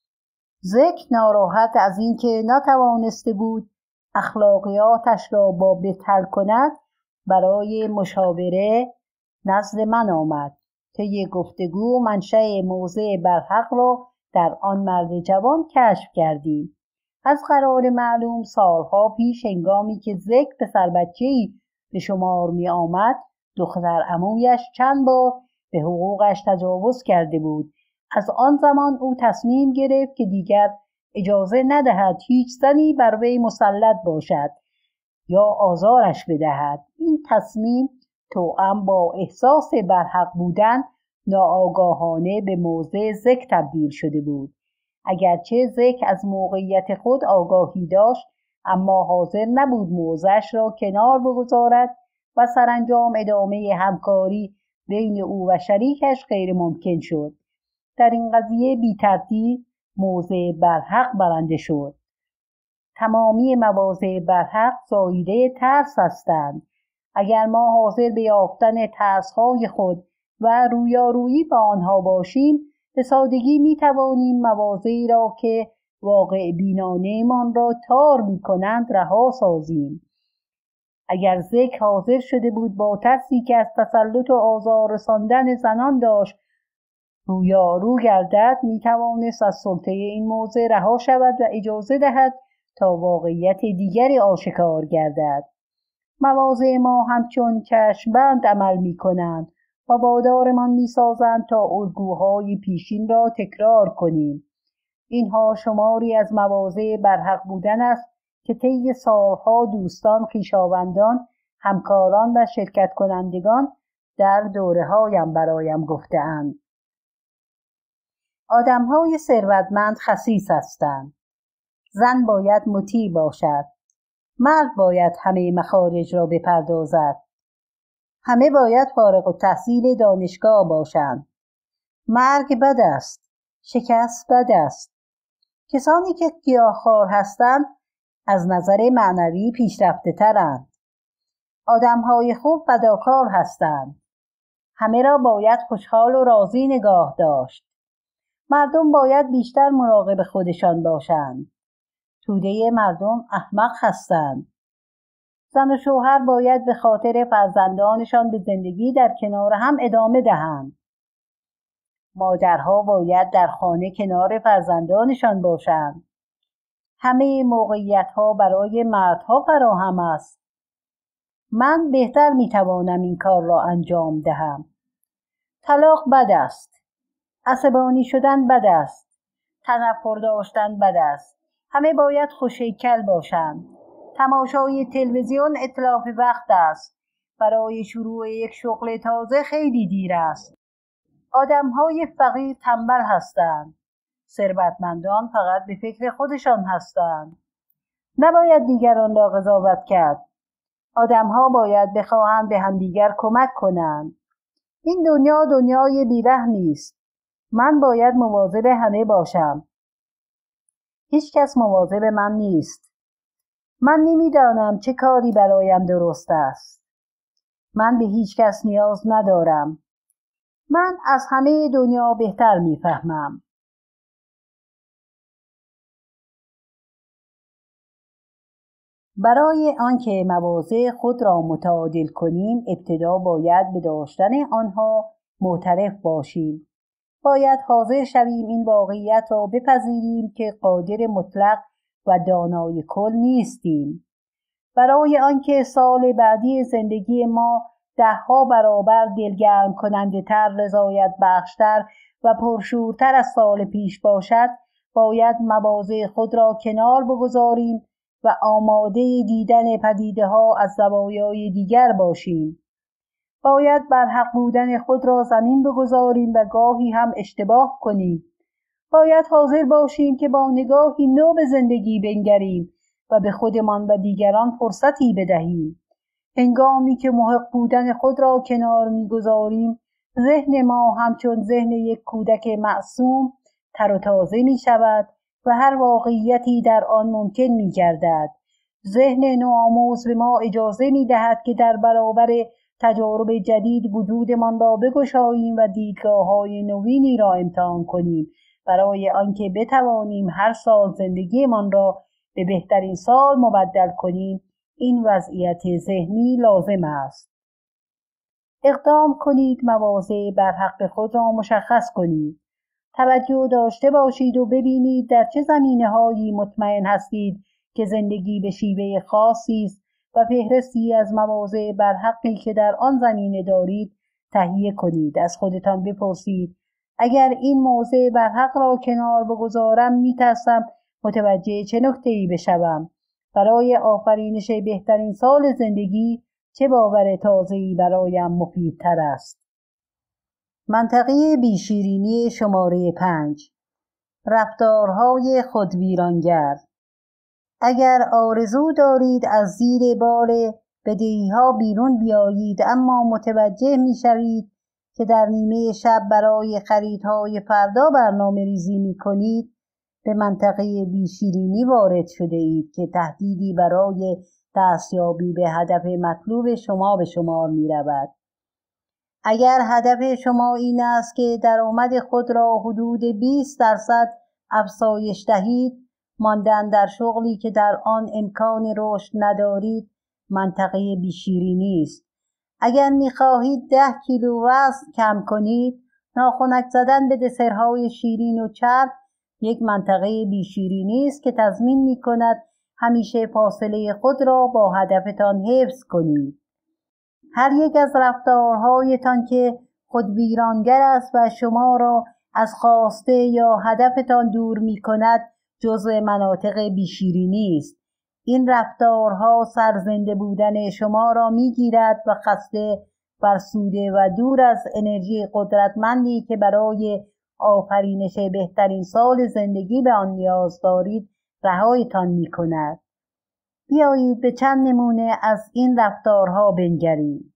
زک ناراحت از اینکه نتوانسته بود اخلاقیاتش را با بت حل کند، برای مشاوره نزد من آمد. طی گفتگو منشأ موضع برحق را در آن مرد جوان کشف کردیم. از قرار معلوم سالها پیش هنگامی که زک پسر بچه‌ای به شمار می آمد، دختر عمویش چند بار به حقوقش تجاوز کرده بود. از آن زمان او تصمیم گرفت که دیگر اجازه ندهد هیچ زنی بر وی مسلط باشد یا آزارش بدهد. این تصمیم توأم با احساس برحق بودن ناآگاهانه به موضع زک تبدیل شده بود. اگرچه زک از موقعیت خود آگاهی داشت، اما حاضر نبود موضعش را کنار بگذارد و سرانجام ادامه همکاری بین او و شریکش غیر ممکن شد. در این قضیه بی‌ترتیب موضع برحق برنده شد. تمامی مواضع برحق زاییده ترس هستند. اگر ما حاضر به یافتن ترس‌های خود و رویارویی با آنها باشیم، به سادگی می‌توانیم مواضعی را که واقع بینانه‌مان را تار می‌کنند رها سازیم. اگر زک حاضر شده بود با ترسی که از تسلط و آزار رساندن زنان داشت رویارو گردد، می‌توانست از سلطه این موضع رها شود و اجازه دهد تا واقعیت دیگری آشکار گردد. مواضع ما همچون چشم‌بند عمل می‌کنند و وادارمان می‌سازند تا الگوهای پیشین را تکرار کنیم. اینها شماری از مواضع برحق بودن است که طی سالها دوستان، خویشاوندان، همکاران و شرکت کنندگان در دوره‌هایم برایم گفته‌اند. آدم‌های ثروتمند خسیس هستند. زن باید مطیع باشد. مرد باید همه مخارج را بپردازد. همه باید فارغ التحصیل دانشگاه باشند. مرگ بد است. شکست بد است. کسانی که گیاهخوار هستند از نظر معنوی پیشرفته ترند. آدم‌های خوب فداکار هستند. همه را باید خوشحال و راضی نگاه داشت. مردم باید بیشتر مراقب خودشان باشند. توده مردم احمق هستند. زن و شوهر باید به خاطر فرزندانشان به زندگی در کنار هم ادامه دهند. مادرها باید در خانه کنار فرزندانشان باشند. همه موقعیت‌ها برای مردها فراهم است. من بهتر می‌توانم این کار را انجام دهم. طلاق بد است. عصبانی شدن بد است. تنفر داشتن بد است. همه باید خوش‌هیکل باشند. تماشای تلویزیون اتلاف وقت است. برای شروع یک شغل تازه خیلی دیر است. آدم‌های فقیر تنبل هستند. ثروتمندان فقط به فکر خودشان هستند. نباید دیگران را قضاوت کرد. آدم‌ها باید بخواهند به همدیگر کمک کنند. این دنیا دنیای بی‌رحمی است. من باید مواظب همه باشم. هیچ کس مواظب من نیست. من نمی‌دانم چه کاری برایم درست است. من به هیچ کس نیاز ندارم. من از همه دنیا بهتر می‌فهمم. برای آنکه مواضع خود را متعادل کنیم، ابتدا باید به داشتن آنها معترف باشیم. باید حاضر شویم این واقعیت را بپذیریم که قادر مطلق و دانای کل نیستیم. برای آنکه سال بعدی زندگی ما 10 برابر دلگرم کننده تر، رضایت بخشتر و پرشورتر از سال پیش باشد، باید مواضع خود را کنار بگذاریم و آماده دیدن پدیده‌ها از زوایای دیگر باشیم. باید بر حق بودن خود را زمین بگذاریم و گاهی هم اشتباه کنیم. باید حاضر باشیم که با نگاهی نو به زندگی بنگریم و به خودمان و دیگران فرصتی بدهیم. هنگامی که محق بودن خود را کنار می‌گذاریم، ذهن ما همچون ذهن یک کودک معصوم تر و تازه می‌شود و هر واقعیتی در آن ممکن می‌گردد. ذهن نوآموز به ما اجازه می‌دهد که در برابر تجارب جدید وجودمان را بگشاییم و دیدگاه‌های نوینی را امتحان کنیم، برای آنکه بتوانیم هر سال زندگیمان را به بهترین سال مبدل کنیم. این وضعیت ذهنی لازم است. اقدام کنید، مواضع بر حق خود را مشخص کنید. توجه داشته باشید و ببینید در چه زمینه‌هایی مطمئن هستید که زندگی به شیوه خاصی است و فهرستی از مواضع بر حقی که در آن زمینه دارید تهیه کنید. از خودتان بپرسید: اگر این موضع بر حق را کنار بگذارم می‌ترسم متوجه چه نکته‌ای بشوم؟ برای آفرینش بهترین سال زندگی چه باور تازه‌ای برایم مفیدتر است؟ منطقه بیشیرینی شماره 5. رفتارهای خودویرانگر. اگر آرزو دارید از زیر بار بدهی‌ها بیرون بیایید، اما متوجه می‌شوید که در نیمه شب برای خریدهای فردا برنامه ریزی می‌کنید، به منطقه بیشیرینی وارد شده اید که تهدیدی برای دستیابی به هدف مطلوب شما به شمار می‌رود. اگر هدف شما این است که درآمد خود را حدود 20% افزایش دهید، ماندن در شغلی که در آن امکان رشد ندارید منطقه بیشیرینی است. اگر می‌خواهید 10 کیلو وزن کم کنید، ناخنک زدن به دسرهای شیرین و چرب یک منطقه بیشیرینی است که تضمین می‌کند همیشه فاصله خود را با هدفتان حفظ کنید. هر یک از رفتارهایتان که خودویرانگر است و شما را از خواسته یا هدفتان دور می‌کند جزء مناطق بیشیرینی است. این رفتارها سرزنده بودن شما را می‌گیرد و خسته، فرسوده و دور از انرژی قدرتمندی که برای آفرینش بهترین سال زندگی به آن نیاز دارید رهایتان می‌کند. بیایید به چند نمونه از این رفتارها بنگریم.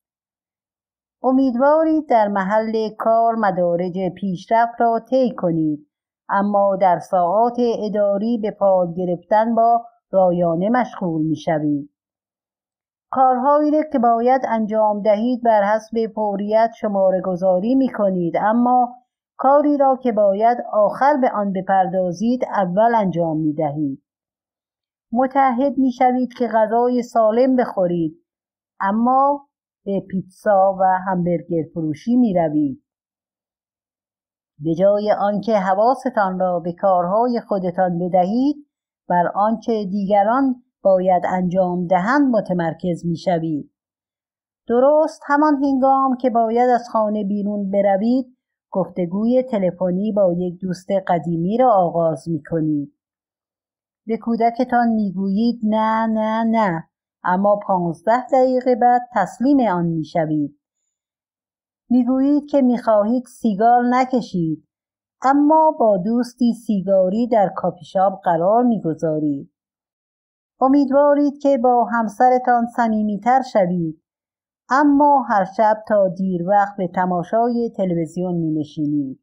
امیدوارید در محل کار مدارج پیشرفت را طی کنید، اما در ساعات اداری به فال گرفتن با رایانه مشغول می‌شوید. کارهایی را که باید انجام دهید بر حسب فوریت شماره گذاری می‌کنید، اما کاری را که باید آخر به آن بپردازید اول انجام می‌دهید. متعهد می‌شوید که غذای سالم بخورید، اما به پیتزا و همبرگر فروشی می‌روید. به جای آنکه حواستان را به کارهای خودتان بدهید، بر آنچه دیگران باید انجام دهند متمرکز می‌شوید. درست همان هنگام که باید از خانه بیرون بروید، گفتگوی تلفنی با یک دوست قدیمی را آغاز می‌کنید. به کودکتان می‌گویید نه نه نه، اما 15 دقیقه بعد تسلیم آن می‌شوید. میگویید که میخواهید سیگار نکشید، اما با دوستی سیگاری در کافی شاپ قرار میگذارید. امیدوارید که با همسرتان صمیمیتر شوید، اما هر شب تا دیر وقت به تماشای تلویزیون مینشینید.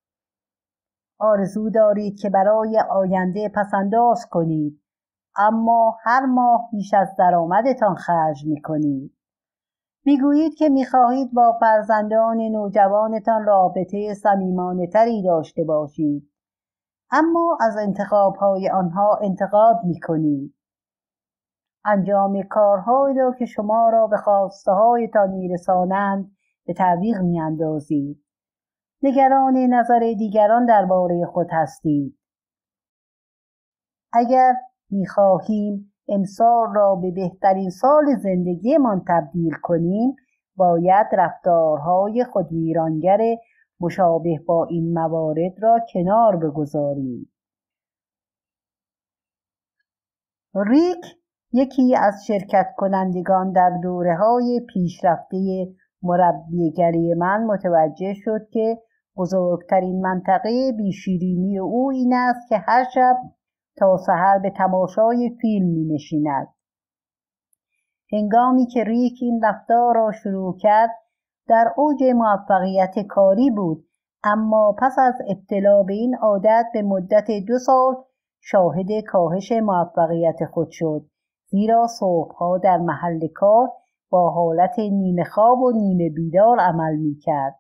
آرزو دارید که برای آینده پسنداز کنید، اما هر ماه بیش از درآمدتان خرج میکنید. میگویید که میخواهید با فرزندان نوجوانتان رابطه صمیمانه‌تری داشته باشید، اما از انتخاب‌های آنها انتقاد میکنید. انجام کارهایی را که شما را به خواسته‌هایتان میرسانند به تعویق میاندازید. نگران نظر دیگران درباره خود هستید. اگر میخواهیم امسال را به بهترین سال زندگیمان تبدیل کنیم، باید رفتارهای خودویرانگر مشابه با این موارد را کنار بگذاریم. ریک، یکی از شرکت کنندگان در دوره‌های پیشرفته مربیگری من، متوجه شد که بزرگترین منطقه بیشیرینی او این است که هر شب تا سحر به تماشای فیلم می نشیند. هنگامی که ریک این رفتار را شروع کرد در اوج موفقیت کاری بود، اما پس از ابتلا به این عادت به مدت 2 سال شاهد کاهش موفقیت خود شد، زیرا صبحها در محل کار با حالت نیمه خواب و نیمه بیدار عمل می کرد.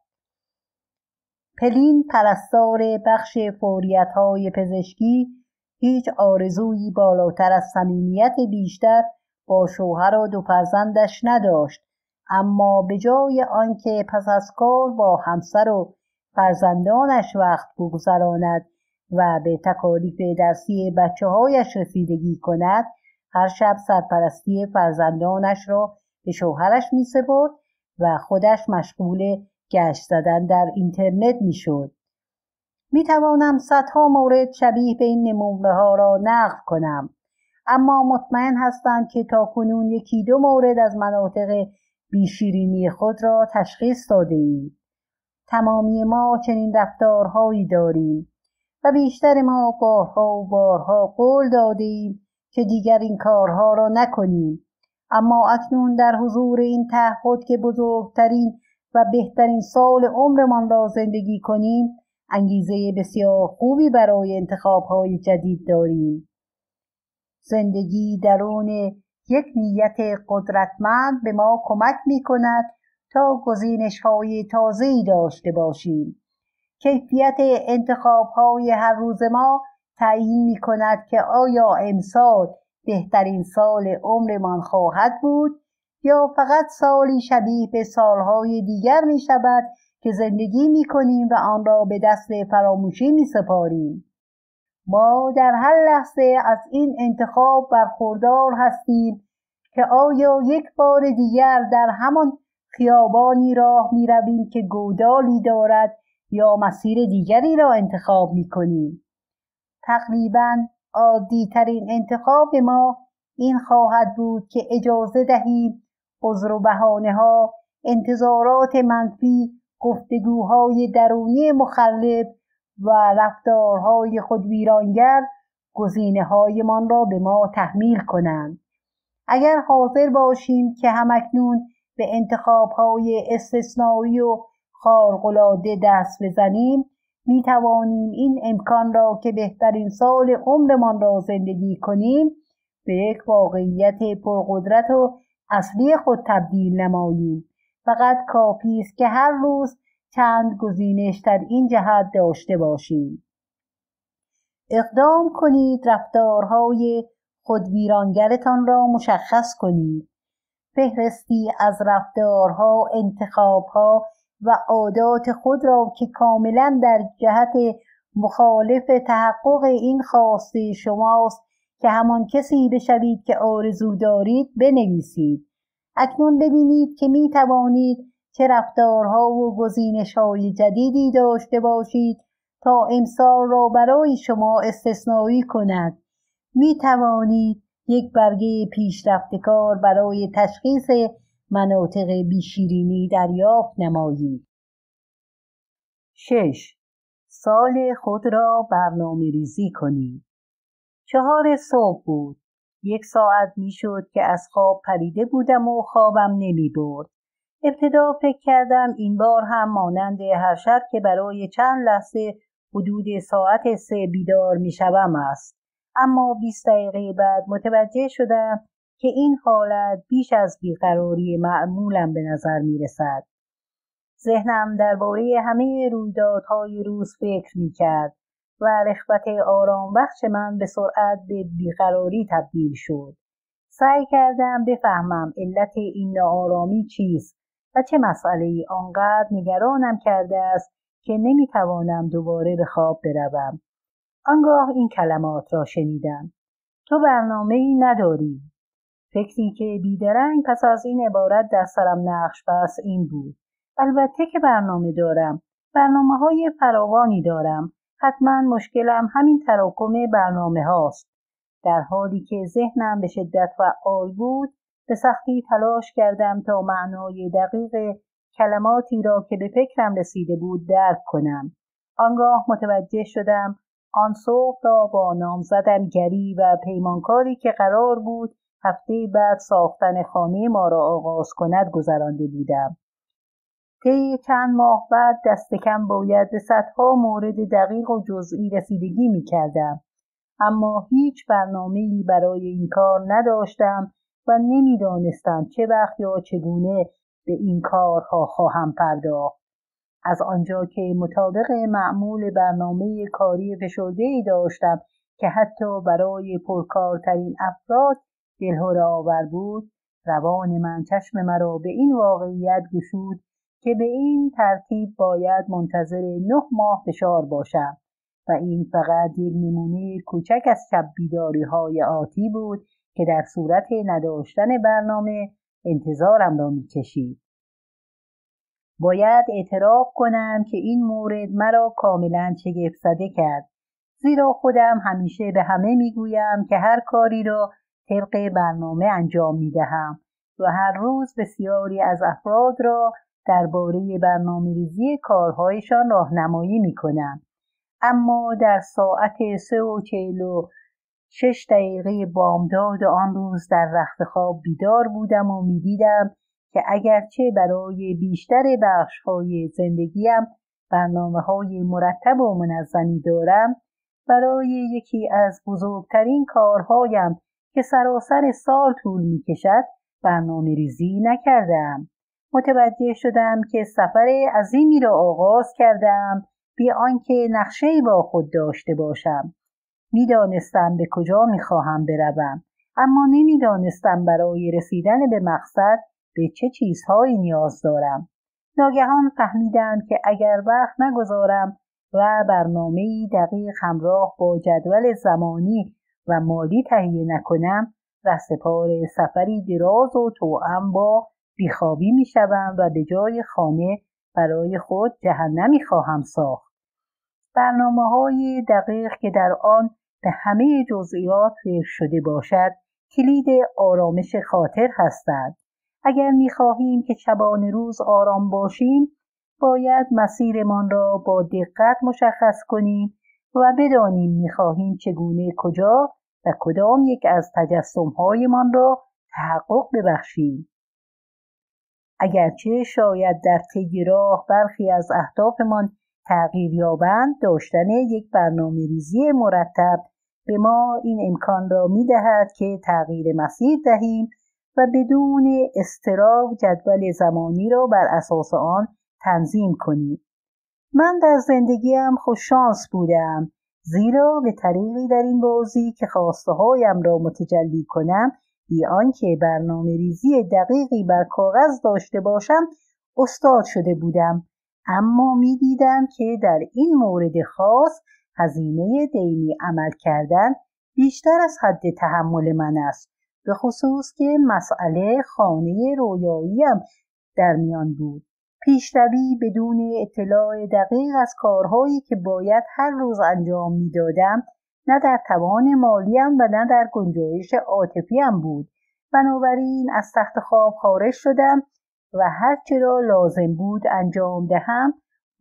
پلین، پرستار بخش فوریت‌های پزشکی، هیچ آرزویی بالاتر از صمیمیت بیشتر با شوهر و 2 فرزندش نداشت، اما به جای آنکه پس از کار با همسر و فرزندانش وقت بگذراند و به تکالیف درسی بچه‌هایش رسیدگی کند، هر شب سرپرستی فرزندانش را به شوهرش می‌سپرد و خودش مشغول گشت زدن در اینترنت می‌شد. می‌توانم صدها مورد شبیه به این نمونه‌ها را نقل کنم، اما مطمئن هستم که تاکنون 1-2 مورد از مناطق بیشیرینی خود را تشخیص داده‌اید. تمامی ما چنین رفتارهایی داریم و بیشتر ما بارها و بارها قول داده‌ایم که دیگر این کارها را نکنیم، اما اکنون در حضور این تعهد که بزرگترین و بهترین سال عمرمان را زندگی کنیم، انگیزه بسیار خوبی برای انتخاب‌های جدید داریم. زندگی درون یک نیت قدرتمند به ما کمک می‌کند تا گزینش‌های تازه‌ای داشته باشیم. کیفیت انتخاب‌های هر روز ما تعیین می‌کند که آیا امسال بهترین سال عمرمان خواهد بود یا فقط سالی شبیه به سالهای دیگر می‌شود که زندگی می‌کنیم و آن را به دست فراموشی می‌سپاریم. ما در هر لحظه از این انتخاب برخوردار هستیم که آیا یک بار دیگر در همان خیابانی راه می‌رویم که گودالی دارد یا مسیر دیگری را انتخاب می‌کنیم. تقریباً عادی‌ترین انتخاب ما این خواهد بود که اجازه دهیم عذر و بهانه‌ها، انتظارات منفی، گفتگوهای درونی مخرب و رفتارهای خودویرانگر گزینه‌هایمان را به ما تحمیل کنند. اگر حاضر باشیم که همکنون به انتخاب‌های استثنایی و خارق‌العاده دست بزنیم، می توانیم این امکان را که بهترین سال عمرمان را زندگی کنیم به یک واقعیت پرقدرت و اصلی خود تبدیل نماییم. فقط کافی است که هر روز چند گزینش در این جهت داشته باشیم. اقدام کنید رفتارهای خودویرانگرتان را مشخص کنید. فهرستی از رفتارها، انتخابها و عادات خود را که کاملا در جهت مخالف تحقق این خواسته شماست که همان کسی بشوید که آرزو دارید بنویسید. اکنون ببینید که می توانید چه رفتارها و گزینش‌های جدیدی داشته باشید تا امسال را برای شما استثنایی کند. می توانید یک برگه پیشرفته‌کار برای تشخیص مناطق بیشیرینی دریافت نمایید. 6. سال خود را برنامه ریزی کنید. 4 صبح بود. 1 ساعت می شد که از خواب پریده بودم و خوابم نمی برد. ابتدا فکر کردم این بار هم مانند هر شب که برای چند لحظه حدود ساعت 3 بیدار می شوم است. اما 20 دقیقه بعد متوجه شدم که این حالت بیش از بیقراری معمولم به نظر می رسد. ذهنم درباره همه رویدادهای روز فکر می کرد و رغبت آرام بخش من به سرعت به بیقراری تبدیل شد. سعی کردم بفهمم علت این ناآرامی چیست و چه مسئله‌ای آنقدر نگرانم کرده است که نمیتوانم دوباره به خواب بروم. آنگاه این کلمات را شنیدم: تو برنامه‌ای نداری. فکری که بیدرنگ پس از این عبارت در سرم نقش بست این بود: البته که برنامه دارم. برنامه‌های فراوانی دارم. حتما مشکلم همین تراکم برنامه هاست. در حالی که ذهنم به شدت فعال بود، به سختی تلاش کردم تا معنای دقیق کلماتی را که به فکرم رسیده بود درک کنم. آنگاه متوجه شدم آن صبح را با نامزدم گری و پیمانکاری که قرار بود هفته بعد ساختن خانه ما را آغاز کند گذرانده بودم. طی چند ماه بعد دست کم باید به صدها مورد دقیق و جزئی رسیدگی می کردم. اما هیچ برنامه‌ای برای این کار نداشتم و نمی‌دانستم چه وقت یا چگونه به این کارها خواهم پرداخت. از آنجا که مطابق معمول برنامه کاری فشرده‌ای داشتم که حتی برای پرکارترین افراد دلهره آور بود، روان من چشم مرا به این واقعیت گشود که به این ترتیب باید منتظر 9 ماه فشار باشم و این فقط یک نمونه کوچک از شب بیداری‌های آتی بود که در صورت نداشتن برنامه انتظارم را می‌کشید. باید اعتراف کنم که این مورد مرا کاملا شگفت‌زده کرد، زیرا خودم همیشه به همه میگویم که هر کاری را طبق برنامه انجام میدهم و هر روز بسیاری از افراد را درباره برنامه‌ریزی کارهایشان راهنمایی میکنم. اما در ساعت 3:46 بامداد آن روز در رخت خواب بیدار بودم و میدیدم که اگرچه برای بیشتر بخش‌های زندگیم برنامه‌های مرتب و منظمی دارم، برای یکی از بزرگترین کارهایم که سراسر سال طول می‌کشد برنامه‌ریزی نکردم. متوجه شدم که سفر عظیمی را آغاز کردم بی آنکه نقشه‌ای با خود داشته باشم. می‌دانستم به کجا می‌خواهم بروم، اما نمی‌دانستم برای رسیدن به مقصد به چه چیزهایی نیاز دارم. ناگهان فهمیدم که اگر وقت نگذارم و برنامه‌ای دقیق همراه با جدول زمانی و مالی تهیه نکنم، رهسپار سفری دراز و توأم با بیخوابی می‌شوم و به جای خانه برای خود جهنمی خواهم ساخت. برنامه‌های دقیق که در آن به همه جزئیات فکر شده باشد، کلید آرامش خاطر هستند. اگر می‌خواهیم که شبانه روز آرام باشیم، باید مسیرمان را با دقت مشخص کنیم و بدانیم می‌خواهیم چگونه، کجا و کدام یک از تجسم‌هایمان را تحقق ببخشیم. اگرچه شاید در طی راه برخی از اهدافمان تغییر یابند، داشتن یک برنامه‌ریزی مرتب به ما این امکان را می‌دهد که تغییر مسیر دهیم و بدون اضطراب جدول زمانی را بر اساس آن تنظیم کنیم. من در زندگیم خوششانس بودم، زیرا به طریقی در این بازی که خواسته‌هایم را متجلی کنم بی آنکه برنامه‌ریزی دقیقی بر کاغذ داشته باشم استاد شده بودم. اما می‌دیدم که در این مورد خاص هزینه دائمی عمل کردن بیشتر از حد تحمل من است، به خصوص که مسئله خانه رویاییم در میان بود. پیشروی بدون اطلاع دقیق از کارهایی که باید هر روز انجام می‌دادم نه در توان مالیم و نه در گنجایش عاطفیم بود. بنابراین از تخت خواب خارج شدم و هر چه را لازم بود انجام دهم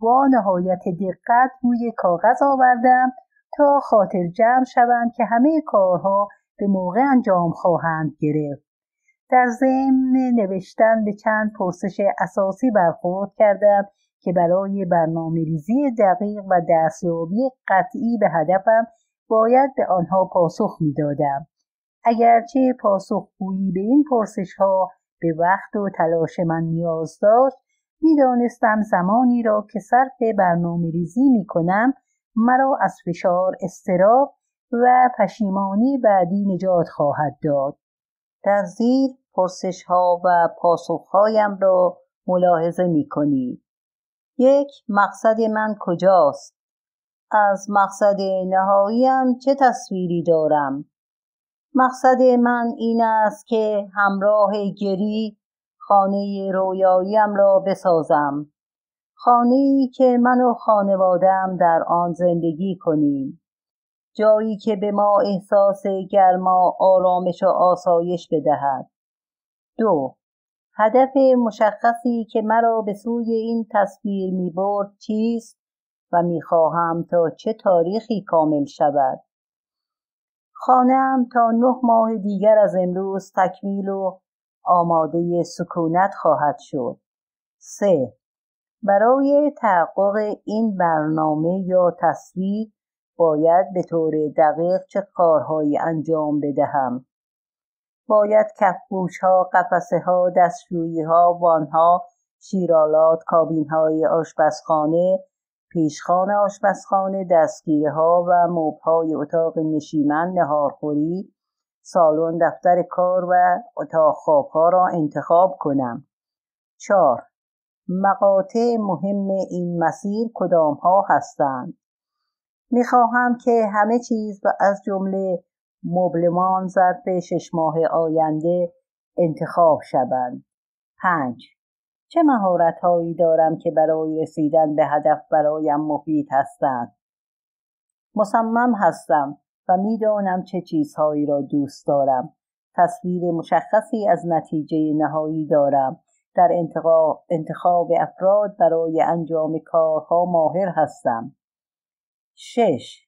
با نهایت دقت روی کاغذ آوردم تا خاطر جمع شوم که همه کارها به موقع انجام خواهند گرفت. در ضمن نوشتن به چند پرسش اساسی برخورد کردم که برای برنامه‌ریزی دقیق و دستیابی قطعی به هدفم باید به آنها پاسخ می‌دادم. اگرچه پاسخگویی به این پرسش‌ها به وقت و تلاش من نیاز داشت، می‌دانستم زمانی را که صرف برنامه‌ریزی می‌کنم مرا از فشار، اضطراب و پشیمانی بعدی نجات خواهد داد. در زیر پرسش‌ها و پاسخ‌هایم را ملاحظه می‌کنید. 1. مقصد من کجاست؟ از مقصد نهاییم چه تصویری دارم؟ مقصد من این است که همراه گری خانه رویاییم را بسازم. خانه‌ای که من و خانواده‌ام در آن زندگی کنیم. جایی که به ما احساس گرما، آرامش و آسایش بدهد. 2. هدف مشخصی که مرا به سوی این تصویر می‌برد چیست و می‌خواهم تا چه تاریخی کامل شود؟ خانه‌ام تا 9 ماه دیگر از امروز تکمیل و آماده سکونت خواهد شد. 3. برای تحقق این برنامه یا تصویر باید به طور دقیق چه کارهایی انجام بدهم؟ باید کفپوش‌ها، قفسه‌ها، دستشویی‌ها، وان‌ها، شیرالات، کابین‌های آشپزخانه، پیشخوان آشپزخانه، دستگیره‌ها و مبل‌های اتاق نشیمن، نهارخوری، سالن، دفتر کار و اتاق خواب‌ها را انتخاب کنم. 4. مقاطع مهم این مسیر کدام‌ها هستند؟ می‌خواهم که همه چیز و از جمله مبلمان ظرف 6 ماه آینده انتخاب شوند. 5. چه مهارت‌هایی دارم که برای رسیدن به هدف برایم مفید هستند؟ مصمم هستم و می‌دانم چه چیزهایی را دوست دارم. تصویر مشخصی از نتیجه نهایی دارم. در انتخاب افراد برای انجام کارها ماهر هستم. 6.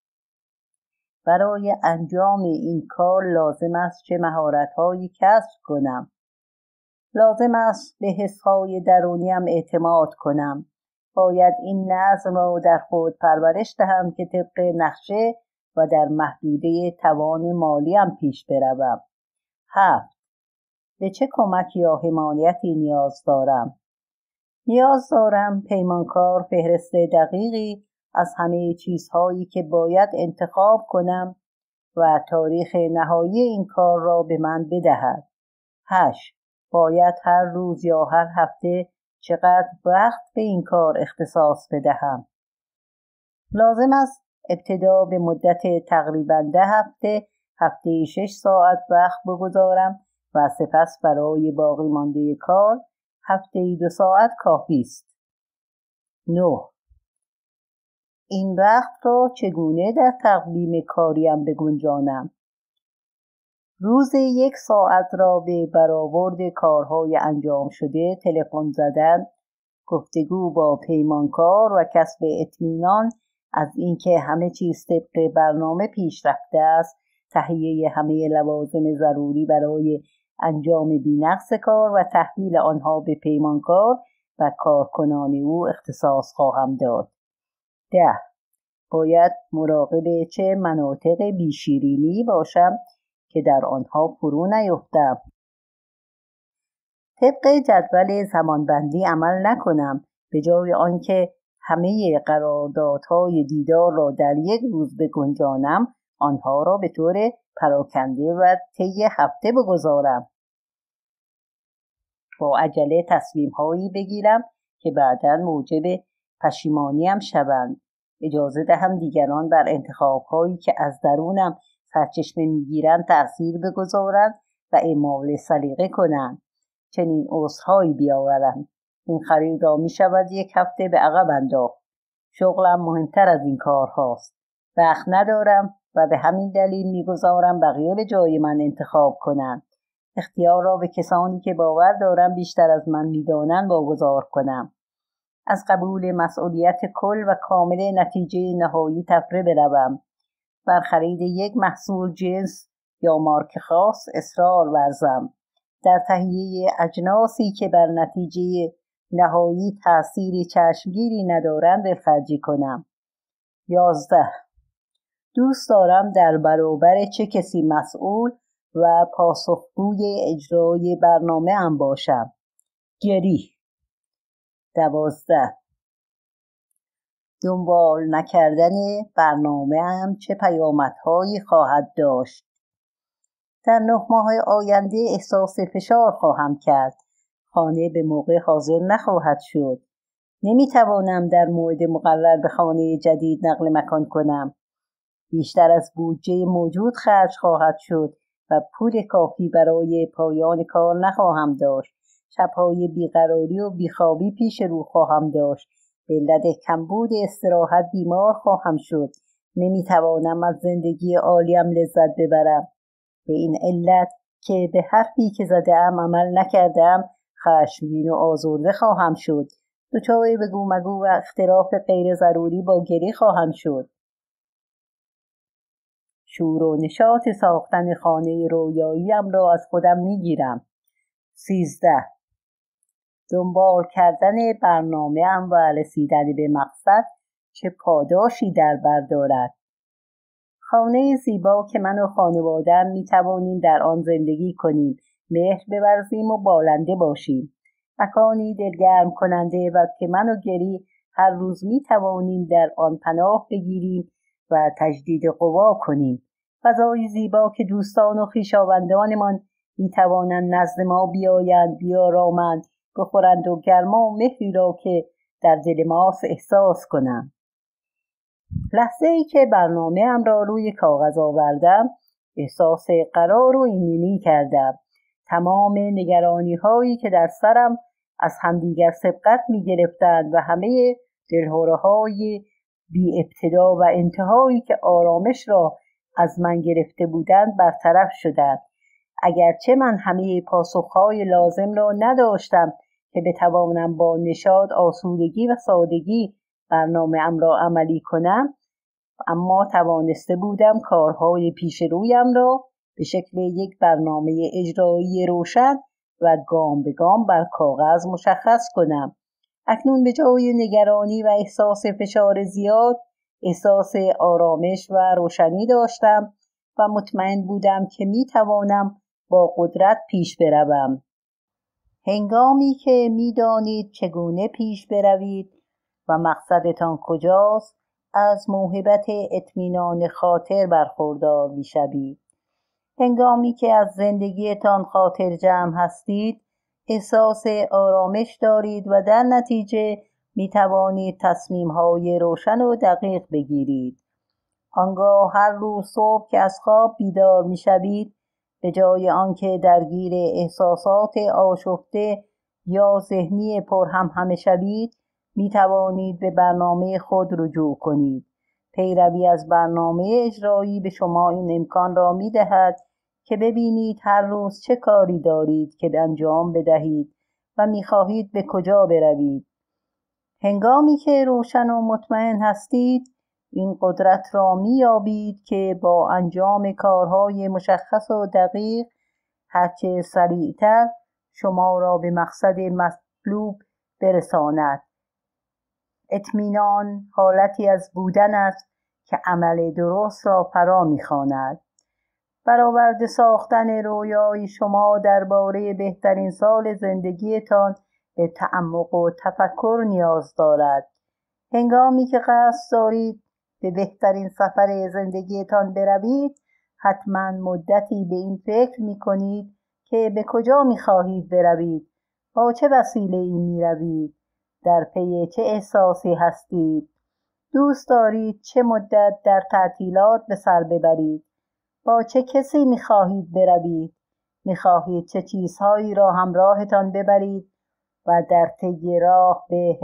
برای انجام این کار لازم است چه مهارت‌هایی کسب کنم؟ لازم است به حس‌های درونیم اعتماد کنم. باید این نظم را در خود پرورش دهم که طبق نقشه و در محدوده توان مالیم پیش بروم. 7. به چه کمک یا حمایتی نیاز دارم؟ نیاز دارم پیمانکار فهرست دقیقی از همه چیزهایی که باید انتخاب کنم و تاریخ نهایی این کار را به من بدهد. 8. باید هر روز یا هر هفته چقدر وقت به این کار اختصاص بدهم؟ لازم است ابتدا به مدت تقریباً 10 هفته، هفته‌ای 6 ساعت وقت بگذارم و سپس برای باقی مانده کار هفته‌ای 2 ساعت کافی است. 9. این وقت را چگونه در تقویم کاریم بگنجانم؟ روز 1 ساعت را به برآورد کارهای انجام شده، تلفن زدن، گفتگو با پیمانکار و کسب اطمینان از اینکه همه چیز طبق برنامه پیش رفته است، تهیه همه لوازم ضروری برای انجام بی‌نقص کار و تحویل آنها به پیمانکار و کارکنان او اختصاص خواهم داد. 10. باید مراقب چه مناطق بیشیرینی باشم که در آنها فرو نیفتم. طبق جدول زمانبندی عمل نکنم، به جای آنکه همه قراردادهای دیدار را در 1 روز بگنجانم، آنها را به طور پراکنده و طی هفته بگذارم. با عجله تصمیم‌هایی بگیرم که بعداً موجب پشیمانیم شوند. اجازه دهم دیگران بر انتخاب‌هایی که از درونم سرچشمه می‌گیرند تأثیر بگذارند و اعمال سلیقه کنند. چنین عذرهایی بیاورند: این خرید را می‌شود 1 هفته به عقب انداخت. شغلم مهمتر از این کار هاست. وقت ندارم و به همین دلیل می‌گذارم بقیه به جای من انتخاب کنند. اختیار را به کسانی که باور دارم بیشتر از من می‌دانند واگذار کنم. از قبول مسئولیت کل و کامل نتیجه نهایی تفره بروم. بر خرید یک محصول جنس یا مارک خاص اصرار ورزم. در تهیه اجناسی که بر نتیجه نهایی تأثیر چشمگیری ندارند دلخرجی کنم. 11. دوست دارم در برابر چه کسی مسئول و پاسخگوی اجرای برنامه ام باشم. گری. 12. دنبال نکردن برنامه ام چه پیامدهایی خواهد داشت؟ در 9 ماه آینده احساس فشار خواهم کرد. خانه به موقع حاضر نخواهد شد. نمیتوانم در موعد مقرر به خانه جدید نقل مکان کنم. بیشتر از بودجه موجود خرج خواهد شد و پول کافی برای پایان کار نخواهم داشت. شب‌های بیقراری و بیخوابی پیش رو خواهم داشت. به علت کمبود استراحت بیمار خواهم شد. نمیتوانم از زندگی عالیم لذت ببرم. به این علت که به حرفی که زده‌ام عمل نکردم خشمگین و آزرده خواهم شد. دچار بگو مگو و اختلاف غیر ضروری با گری خواهم شد. شور و نشاط ساختن خانه رویاییم را از خودم میگیرم. 13. دنبال کردن برنامه‌ام و رسیدن به مقصد چه پاداشی در بر دارد؟ خانه زیبا که من و خانواده‌ام میتوانیم در آن زندگی کنیم، مهر بورزیم و بالنده باشیم. مکانی دلگرم کننده و که من و گری هر روز میتوانیم در آن پناه بگیریم و تجدید قوا کنیم. فضای زیبا که دوستان و خویشاوندانمان میتوانند نزد ما بیایند، بیارامند، بخورند و گرما و مهری را که در دل ماست احساس کنند. لحظه‌ای که برنامه‌ام را روی کاغذ آوردم، احساس قرار و ایمنی کردم. تمام نگرانی‌هایی که در سرم از همدیگر سبقت می‌گرفتند و همه دلهره‌های بی ابتدا و انتهایی که آرامش را از من گرفته بودند برطرف شدند. اگرچه من همه پاسخ‌های لازم را نداشتم که بتوانم با نشاط، آسودگی و سادگی برنامه‌ام را عملی کنم، اما توانسته بودم کارهای پیش رویم را به شکل یک برنامه اجرایی روشن و گام به گام بر کاغذ مشخص کنم. اکنون به جای نگرانی و احساس فشار زیاد، احساس آرامش و روشنی داشتم و مطمئن بودم که می توانم با قدرت پیش بروم. هنگامی که می دانید چگونه پیش بروید و مقصدتان کجاست، از موهبت اطمینان خاطر برخوردار می شوید. هنگامی که از زندگیتان خاطر جمع هستید، احساس آرامش دارید و در نتیجه می توانید تصمیم‌های روشن و دقیق بگیرید. آنگاه هر روز صبح که از خواب بیدار می شوید، به جای آنکه درگیر احساسات آشفته یا ذهنی پرهمهمه شوید، می توانید به برنامه خود رجوع کنید. پیروی از برنامه اجرایی به شما این امکان را می دهد که ببینید هر روز چه کاری دارید که انجام بدهید و می خواهید به کجا بروید. هنگامی که روشن و مطمئن هستید، این قدرت را می یابید که با انجام کارهای مشخص و دقیق هرچه سریعتر شما را به مقصد مطلوب برساند. اطمینان حالتی از بودن است که عمل درست را فرا می‌خواند. برآورده ساختن رویای شما درباره بهترین سال زندگیتان به تعمق و تفکر نیاز دارد. هنگامی که قصد دارید به بهترین سفر زندگیتان بروید، حتما مدتی به این فکر می‌کنید که به کجا می‌خواهید بروید، با چه وسیله‌ای می‌روید، در پی چه احساسی هستید، دوست دارید چه مدت در تعطیلات به سر ببرید، با چه کسی می‌خواهید بروید، می‌خواهید چه چیزهایی را همراهتان ببرید و در طی راه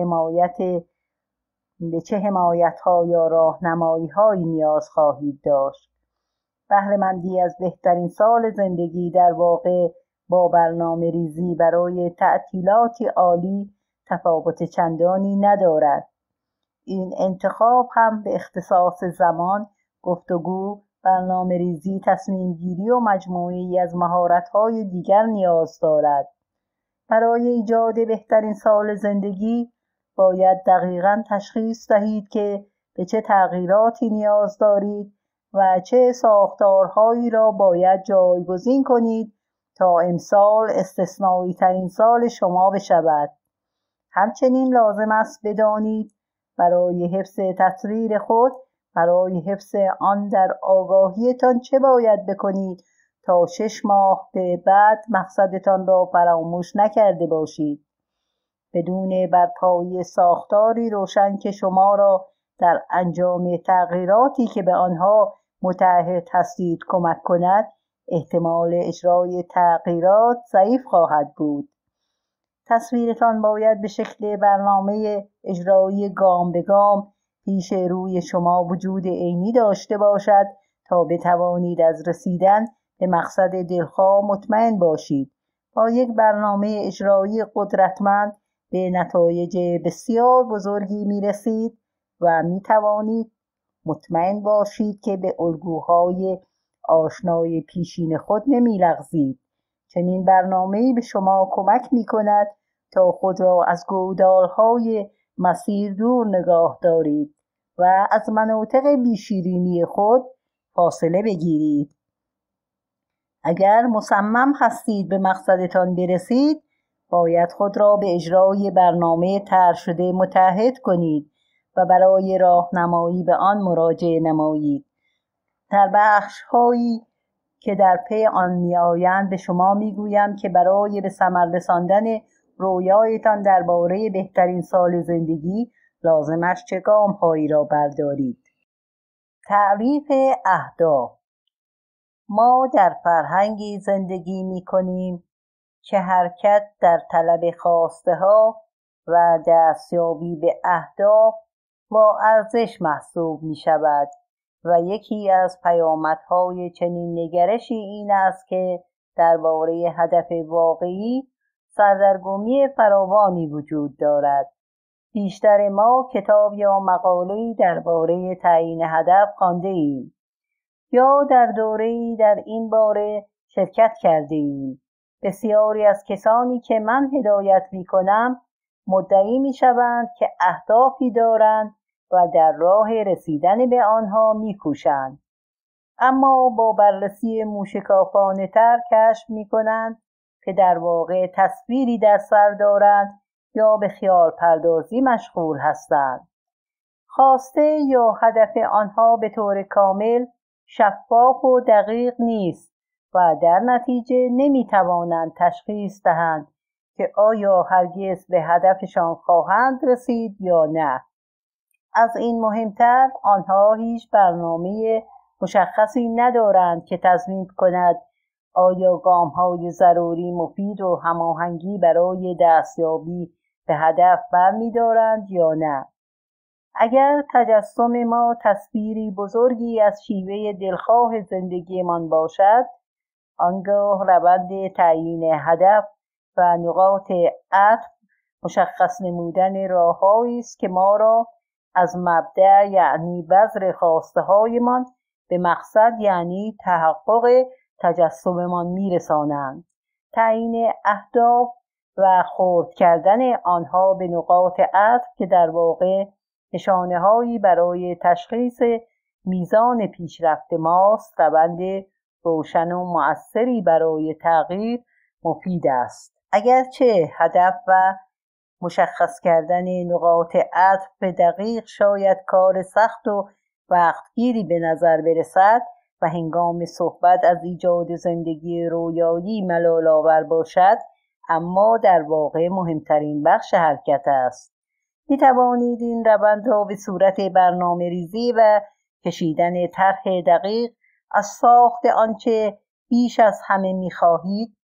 به چه حمایت‌ها یا راهنمایی‌هایی نیاز خواهید داشت. بهره‌مندی از بهترین سال زندگی در واقع با برنامه ریزی برای تعطیلاتی عالی تفاوت چندانی ندارد. این انتخاب هم به اختصاص زمان، گفتگو، برنامه ریزی، تصمیم گیری و مجموعه‌ای از مهارت‌های دیگر نیاز دارد. برای ایجاد بهترین سال زندگی باید دقیقاً تشخیص دهید که به چه تغییراتی نیاز دارید و چه ساختارهایی را باید جایگزین کنید تا امسال استثنایی ترین سال شما بشود. همچنین لازم است بدانید برای حفظ تصویر خود، برای حفظ آن در آگاهیتان چه باید بکنید تا 6 ماه به بعد مقصدتان را فراموش نکرده باشید. بدون برپایی ساختاری روشن که شما را در انجام تغییراتی که به آنها متعهد هستید کمک کند، احتمال اجرای تغییرات ضعیف خواهد بود. تصویرتان باید به شکل برنامه اجرایی گام به گام پیش روی شما وجود عینی داشته باشد تا بتوانید از رسیدن به مقصد دلخواه مطمئن باشید. با یک برنامه اجرایی قدرتمند به نتایج بسیار بزرگی می‌رسید و می‌توانید مطمئن باشید که به الگوهای آشنای پیشین خود نمی‌لغزید. چنین برنامه‌ای به شما کمک می‌کند تا خود را از گودال‌های مسیر دور نگاه دارید و از مناطق بیشیرینی خود فاصله بگیرید. اگر مصمم هستید به مقصدتان برسید، باید خود را به اجرای برنامه طرح شده متعهد کنید و برای راهنمایی به آن مراجعه نمایید. در بخش‌هایی که در پی آن می‌آیند به شما می‌گویم که برای به ثمر رساندن رویایتان درباره بهترین سال زندگی لازم است چه گام‌هایی را بردارید. تعریف اهداف. ما در فرهنگی زندگی می‌کنیم که حرکت در طلب خواسته‌ها و دستیابی به اهداف با ارزش محسوب می‌شود و یکی از پیامدهای چنین نگرشی این است که درباره هدف واقعی سردرگمی فراوانی وجود دارد. بیشتر ما کتاب یا مقاله‌ای درباره تعیین هدف خوانده‌ایم یا در دوره‌ای در این باره شرکت کرده‌ایم. بسیاری از کسانی که من هدایت می‌کنم مدعی می‌شوند که اهدافی دارند و در راه رسیدن به آنها می‌کوشند، اما با بررسی موشکافانه‌تر کشف می‌کنند که در واقع تصویری در سر دارند یا به خیال پردازی مشغول هستند. خواسته یا هدف آنها به طور کامل شفاف و دقیق نیست و در نتیجه نمی‌توانند تشخیص دهند که آیا هرگز به هدفشان خواهند رسید یا نه. از این مهمتر آنها هیچ برنامه مشخصی ندارند که تضمین کند آیا گام‌های ضروری، مفید و هماهنگی برای دستیابی به هدف برمی‌دارند یا نه. اگر تجسم ما تصویری بزرگی از شیوه دلخواه زندگیمان باشد، آنگاه روند تعیین هدف و نقاط عطف مشخص نمودن راه‌هایی است که ما را از مبدأ یعنی بذر خواسته‌هایمان به مقصد یعنی تحقق تجسممان می‌رسانند. تعیین اهداف و خرد کردن آنها به نقاط عطف که در واقع نشانه‌هایی برای تشخیص میزان پیشرفت ماست، روند روشن و مؤثری برای تغییر مفید است. اگرچه هدف و مشخص کردن نقاط عطف دقیق شاید کار سخت و وقتگیری به نظر برسد و هنگام صحبت از ایجاد زندگی رویایی ملال‌آور باشد، اما در واقع مهمترین بخش حرکت است. می توانید این روند را به صورت برنامه ریزی و کشیدن طرح دقیق از ساخت آنچه بیش از همه می خواهید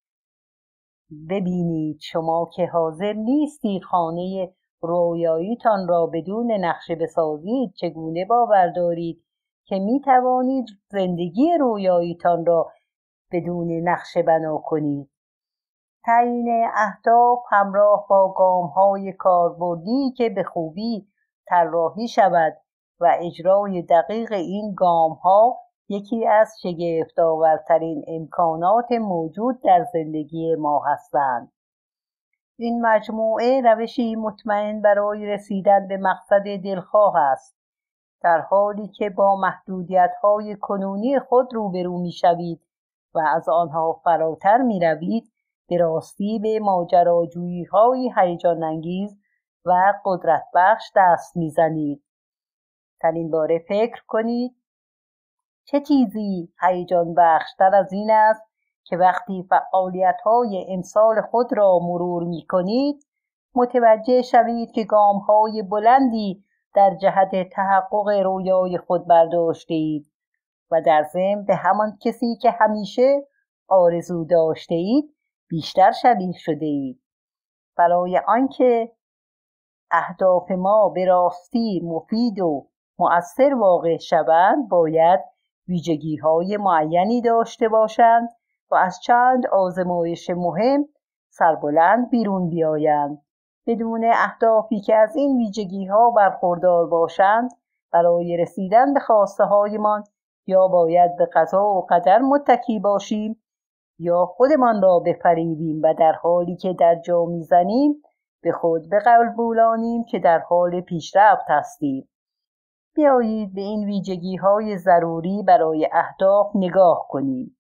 ببینید. شما که حاضر نیستید خانه رویاییتان را بدون نقشه بسازید، چگونه باور دارید که می توانید زندگی رویاییتان را بدون نقشه بنا کنید؟ تعیین اهداف همراه با گام‌های کاربردی که به خوبی طراحی شود و اجرای دقیق این گام‌ها یکی از شگفت‌آورترین امکانات موجود در زندگی ما هستند. این مجموعه روشی مطمئن برای رسیدن به مقصد دلخواه است. در حالی که با محدودیت‌های کنونی خود روبرو می‌شوید و از آنها فراتر می‌روید، به راستی به ماجراجویی‌های هیجان‌انگیز و قدرتبخش دست می‌زنید. در این باره فکر کنید چه چیزی هیجان بخشتر از این است که وقتی فعالیت‌های امسال خود را مرور می‌کنید متوجه شوید که گام‌های بلندی در جهت تحقق رویای خود برداشته‌اید و در ضمن به همان کسی که همیشه آرزو داشته‌اید بیشتر شبیه شده‌اید. برای آنکه اهداف ما به راستی مفید و مؤثر واقع شوند باید ویژگی‌های معینی داشته باشند و از چند آزمایش مهم سربلند بیرون بیایند. بدون اهدافی که از این ویژگی‌ها برخوردار باشند برای رسیدن به خواسته‌هایمان یا باید به قضا و قدر متکی باشیم یا خودمان را بفریبیم و در حالی که در جا می‌زنیم به خود بقبولانیم که در حال پیشرفت هستیم. بیایید به این ویژگی‌های ضروری برای اهداف نگاه کنیم.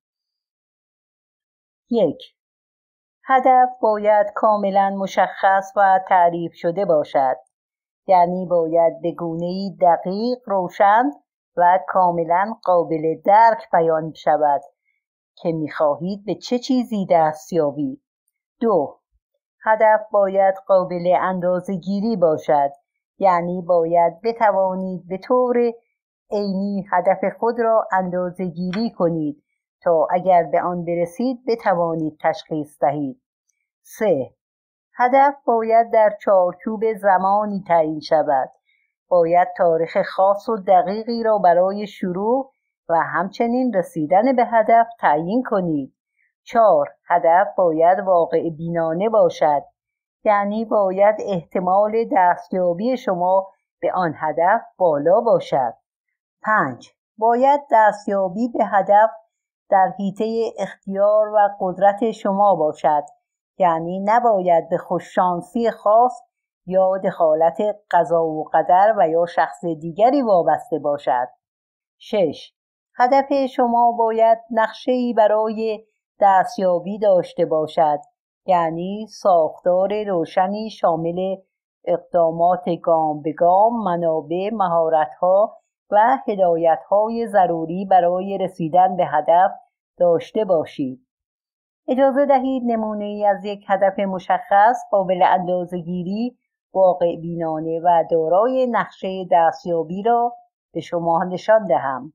1. هدف باید کاملا مشخص و تعریف شده باشد. یعنی باید به گونه‌ای دقیق، روشن و کاملا قابل درک بیان شود که می‌خواهید به چه چیزی دست یابید. 2. هدف باید قابل اندازه‌گیری باشد. یعنی باید بتوانید به طور عینی هدف خود را اندازه‌گیری کنید تا اگر به آن برسید بتوانید تشخیص دهید. 3. هدف باید در چارچوب زمانی تعیین شود. باید تاریخ خاص و دقیقی را برای شروع و همچنین رسیدن به هدف تعیین کنید. 4. هدف باید واقع بینانه باشد. یعنی باید احتمال دستیابی شما به آن هدف بالا باشد. 5. باید دستیابی به هدف در حیطه اختیار و قدرت شما باشد. یعنی نباید به خوششانسی خاص یا دخالت قضا و قدر و یا شخص دیگری وابسته باشد. 6. هدف شما باید نقشه‌ای برای دستیابی داشته باشد. یعنی ساختار روشنی شامل اقدامات گام به گام، منابع، مهارت‌ها و هدایت‌های ضروری برای رسیدن به هدف داشته باشید. اجازه دهید نمونه‌ای از یک هدف مشخص، قابل اندازه‌گیری، واقع بینانه و دارای نقشه دستیابی را به شما نشان دهم.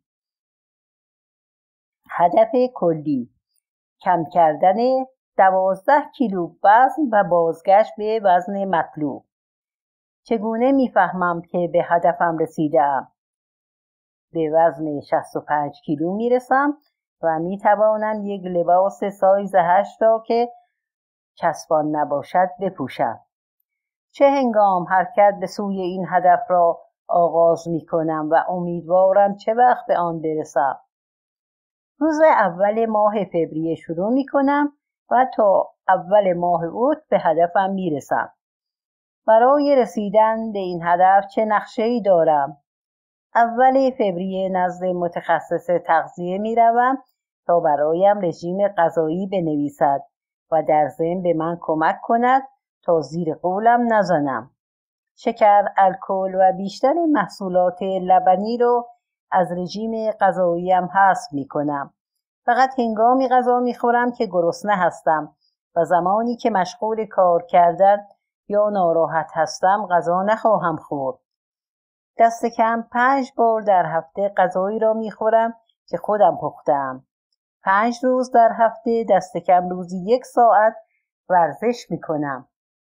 هدف کلی: کم کردن 12 کیلو وزن و بازگشت به وزن مطلوب. چگونه می‌فهمم که به هدفم رسیدم؟ به وزن 65 کیلو میرسم و میتوانم یک لباس سایز 8 را که چسبان نباشد بپوشم. چه هنگام حرکت به سوی این هدف را آغاز میکنم و امیدوارم چه وقت به آن برسم؟ روز اول ماه فوریه شروع میکنم و تا اول ماه اوت به هدفم میرسم. برای رسیدن به این هدف چه نقشه‌ای دارم؟ اول فوریه نزد متخصص تغذیه میروم تا برایم رژیم غذایی بنویسد و در ضمن به من کمک کند تا زیر قولم نزنم. شکر، الکل و بیشتر محصولات لبنی رو از رژیم غذاییم حذف میکنم. فقط هنگامی غذا میخورم که گرسنه هستم و زمانی که مشغول کار کردن یا ناراحت هستم غذا نخواهم خورد. دست کم 5 بار در هفته غذایی را میخورم که خودم پختم. 5 روز در هفته دست کم روزی 1 ساعت ورزش میکنم.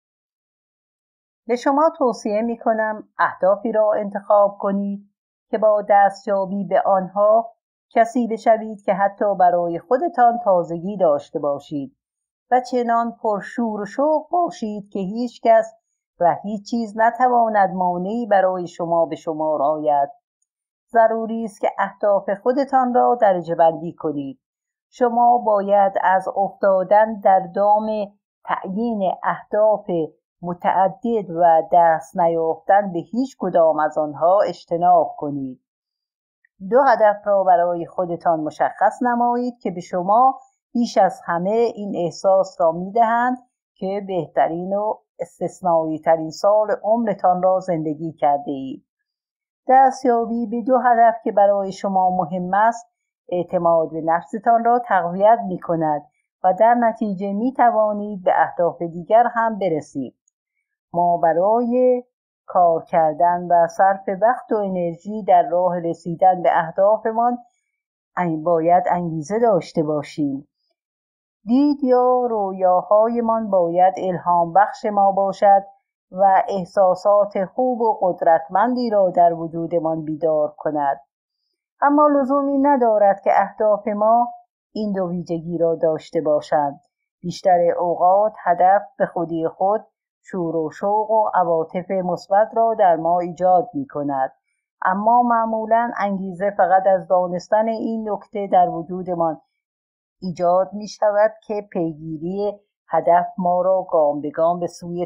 به شما توصیه میکنم اهدافی را انتخاب کنید که با دستیابی به آنها کسی بشوید که حتی برای خودتان تازگی داشته باشید و چنان پرشور و شوق باشید که هیچ کس و هیچ چیز نتواند مانعی برای شما به شمار آید. ضروری است که اهداف خودتان را درجه بندی کنید. شما باید از افتادن در دام تعیین اهداف متعدد و دست نیافتن به هیچ کدام از آنها اجتناب کنید. 2 هدف را برای خودتان مشخص نمایید که به شما بیش از همه این احساس را می‌دهند که بهترین و استثنایی ترین سال عمرتان را زندگی کرده اید. دستیابی به 2 هدف که برای شما مهم است، اعتماد به نفستان را تقویت می‌کند و در نتیجه می‌توانید به اهداف دیگر هم برسید. ما برای کار کردن و صرف وقت و انرژی در راه رسیدن به اهدافمان باید انگیزه داشته باشیم. دید یا رویاهایمان باید الهام بخش ما باشد و احساسات خوب و قدرتمندی را در وجودمان بیدار کند. اما لزومی ندارد که اهداف ما این 2 ویژگی را داشته باشند. بیشتر اوقات هدف به خودی خود شور و شوق و عواطف مثبت را در ما ایجاد می کند. اما معمولاً انگیزه فقط از دانستن این نکته در وجودمان ایجاد می شود که پیگیری هدف ما را گام به گام به سوی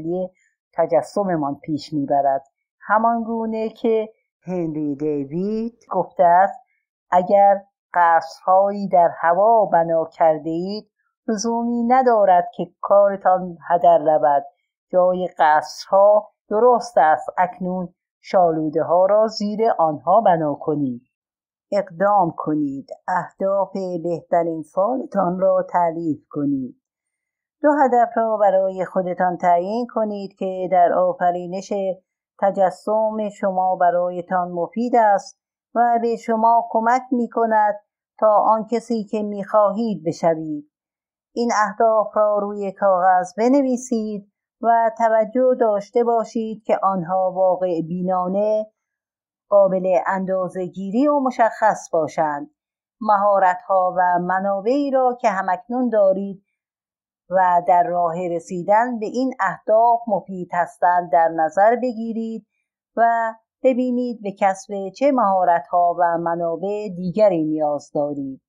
تجسممان پیش می برد. همان گونه که هنری دیوید گفته است: اگر قصرهایی در هوا بنا کرده اید، لزومی ندارد که کارتان هدر رود. جای قصرها درست است، اکنون شالوده ها را زیر آنها بنا کنید. اقدام کنید. اهداف بهترین سالتان را تعریف کنید. 2 هدف را برای خودتان تعیین کنید که در آفرینش تجسم شما برایتان مفید است و به شما کمک می کند تا آن کسی که می خواهید بشوید. این اهداف را روی کاغذ بنویسید و توجه داشته باشید که آنها واقع بینانه، قابل اندازه‌گیری و مشخص باشند. مهارت‌ها و منابعی را که همکنون دارید و در راه رسیدن به این اهداف مفید هستند در نظر بگیرید و ببینید به کسب چه مهارت‌ها و منابع دیگری نیاز دارید.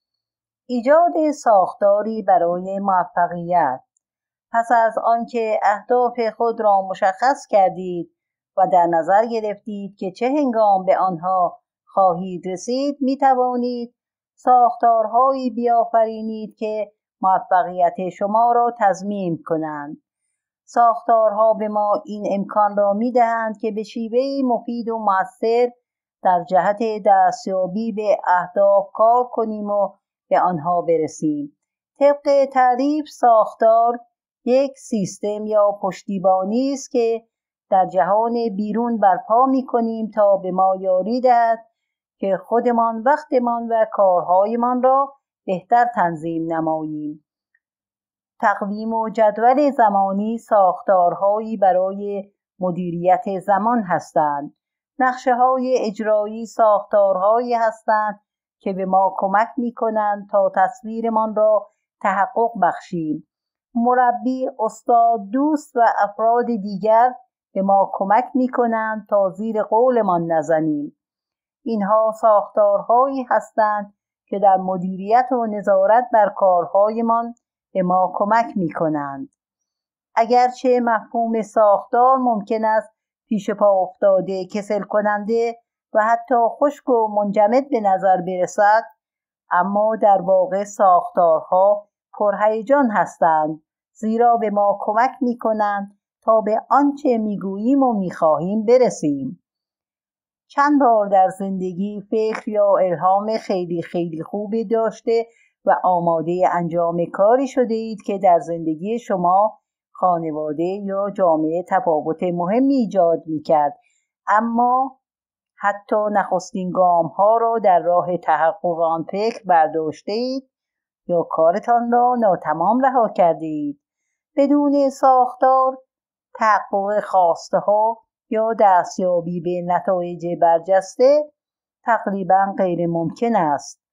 ایجاد ساختاری برای موفقیت. پس از آنکه اهداف خود را مشخص کردید و در نظر گرفتید که چه هنگام به آنها خواهید رسید، می توانید ساختارهایی بیافرینید که موفقیت شما را تضمین کنند. ساختارها به ما این امکان را می دهند که به شیوهی مفید و مؤثر در جهت دستیابی به اهداف کار کنیم و به آنها برسیم. طبق تعریف، ساختار یک سیستم یا پشتیبانی است که در جهان بیرون برپا می کنیم تا به ما یاری دهد که خودمان، وقتمان و کارهایمان را بهتر تنظیم نماییم. تقویم و جدول زمانی ساختارهایی برای مدیریت زمان هستند. نقشه‌های اجرایی ساختارهایی هستند که به ما کمک می‌کنند تا تصویرمان را تحقق بخشیم. مربی، استاد، دوست و افراد دیگر به ما کمک می‌کنند تا زیر قولمان نزنیم. اینها ساختارهایی هستند که در مدیریت و نظارت بر کارهایمان به ما کمک می‌کنند. اگرچه مفهوم ساختار ممکن است پیش پا افتاده، کسل کننده و حتی خشک و منجمد به نظر برسد، اما در واقع ساختارها پرهیجان هستند، زیرا به ما کمک می‌کنند تا به آنچه می‌گوییم و می‌خواهیم برسیم. چند بار در زندگی فکر یا الهام خیلی خوبی داشته و آماده انجام کاری شده اید که در زندگی شما، خانواده یا جامعه تفاوت مهمی ایجاد می‌کرد، اما حتی نخستین گام‌ها را در راه تحقق آن فکر برداشته اید یا کارتان را ناتمام رها کرده اید. بدون ساختار، تحقق خواسته‌ها یا دستیابی به نتایج برجسته تقریباً غیر ممکن است.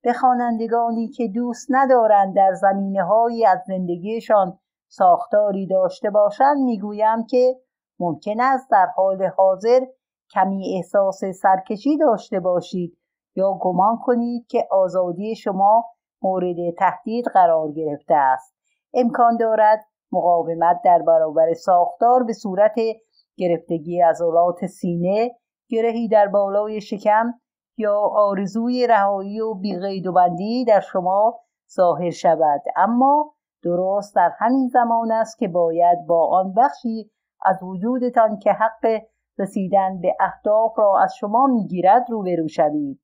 به خوانندگانی که دوست ندارند در زمینه‌هایی از زندگیشان ساختاری داشته باشند میگویم که ممکن است در حال حاضر کمی احساس سرکشی داشته باشید یا گمان کنید که آزادی شما مورد تهدید قرار گرفته است. امکان دارد مقاومت در برابر ساختار به صورت گرفتگی عضلات سینه، گرهی در بالای شکم یا آرزوی رهایی و بی‌قید و بندی در شما ظاهر شود، اما درست در همین زمان است که باید با آن بخشی از وجودتان که حق رسیدن به اهداف را از شما میگیرد روبرو شوید.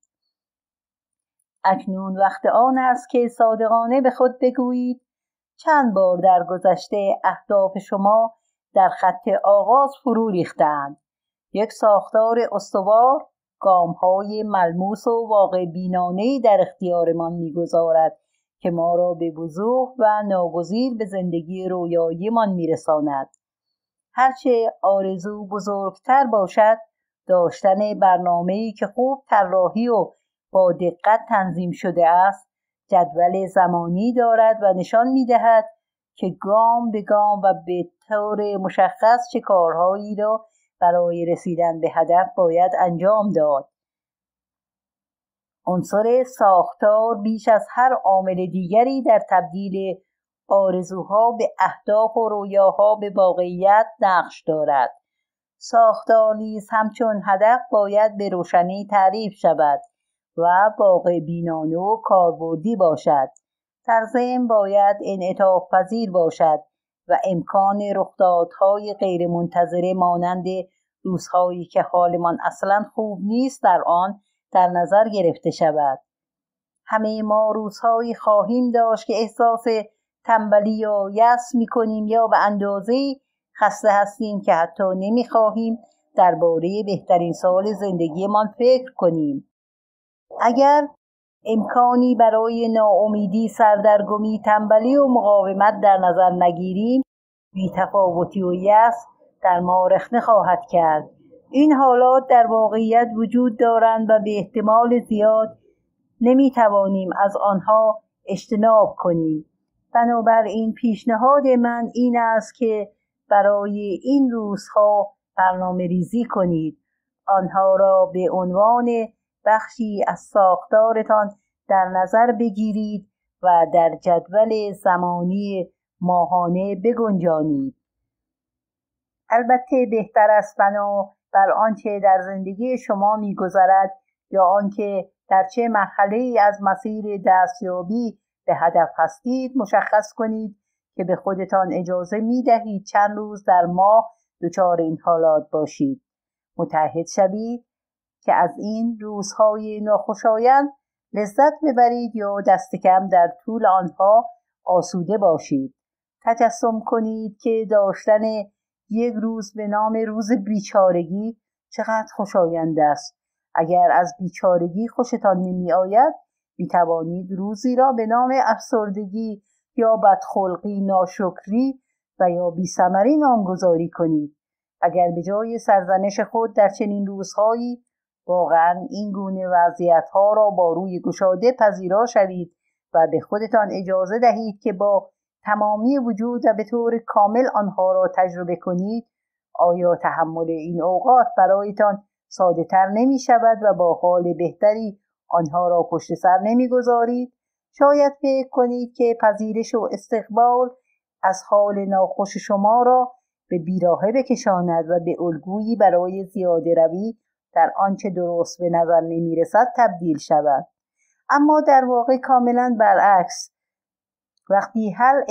اکنون وقت آن است که صادقانه به خود بگویید چند بار در گذشته اهداف شما در خط آغاز فرو ریختند. یک ساختار استوار گام‌های ملموس و واقع بینانه‌ای در اختیارمان می‌گذارد که ما را به وضوح و ناگزیر به زندگی رویاییمان می‌رساند. هرچه آرزو بزرگتر باشد، داشتن برنامه‌ای که خوب طراحی و با دقت تنظیم شده است، جدول زمانی دارد و نشان می‌دهد که گام به گام و به طور مشخص چه کارهایی را برای رسیدن به هدف باید انجام داد. عنصر ساختار بیش از هر عامل دیگری در تبدیل آرزوها به اهداف و رویاها به واقعیت نقش دارد. ساختار نیز همچون هدف باید به روشنی تعریف شود و واقع بینانه و کاربردی باشد. در ضمن باید انعطاف پذیر باشد و امکان رخدادهای غیرمنتظره مانند روزهایی که حالمان اصلا خوب نیست در آن در نظر گرفته شود. همه ما روزهایی خواهیم داشت که احساس تنبلی یا یأس می‌کنیم یا به اندازه‌ای خسته هستیم که حتی نمی‌خواهیم درباره بهترین سال زندگیمان فکر کنیم. اگر امکانی برای ناامیدی، سردرگمی، تنبلی و مقاومت در نظر نگیریم، بی‌تفاوتی و یأس در ما رخنه خواهد کرد. این حالات در واقعیت وجود دارند و به احتمال زیاد نمی‌توانیم از آنها اجتناب کنیم. بنابراین پیشنهاد من این است که برای این روزها برنامه ریزی کنید. آنها را به عنوان بخشی از ساختارتان در نظر بگیرید و در جدول زمانی ماهانه بگنجانید. البته بهتر است بنا بر آنچه در زندگی شما می‌گذرد یا آنکه در چه مرحله‌ای از مسیر دستیابی به هدف هستید مشخص کنید که به خودتان اجازه می‌دهید چند روز در ماه دچار این حالات باشید. متعهد شوید که از این روزهای ناخوشایند لذت ببرید یا دست کم در طول آنها آسوده باشید. تجسم کنید که داشتن یک روز به نام روز بیچارگی چقدر خوشایند است. اگر از بیچارگی خوشتان نمی آید، می توانید روزی را به نام افسردگی یا بدخلقی، ناشکری و یا بی‌ثمری نامگذاری کنید. اگر به جای سرزنش خود در چنین روزهایی واقعا این گونه وضعیت‌ها را با روی گشاده پذیرا شوید و به خودتان اجازه دهید که با تمامی وجود و به طور کامل آنها را تجربه کنید، آیا تحمل این اوقات برایتان ساده تر نمی شود و با حال بهتری آنها را پشت سر نمی گذارید؟ شاید فکر کنید که پذیرش و استقبال از حال ناخوش شما را به بیراهه بکشاند و به الگویی برای زیاده روی در آنچه درست به نظر نمی رسد تبدیل شود. اما در واقع کاملا برعکس. وقتی هر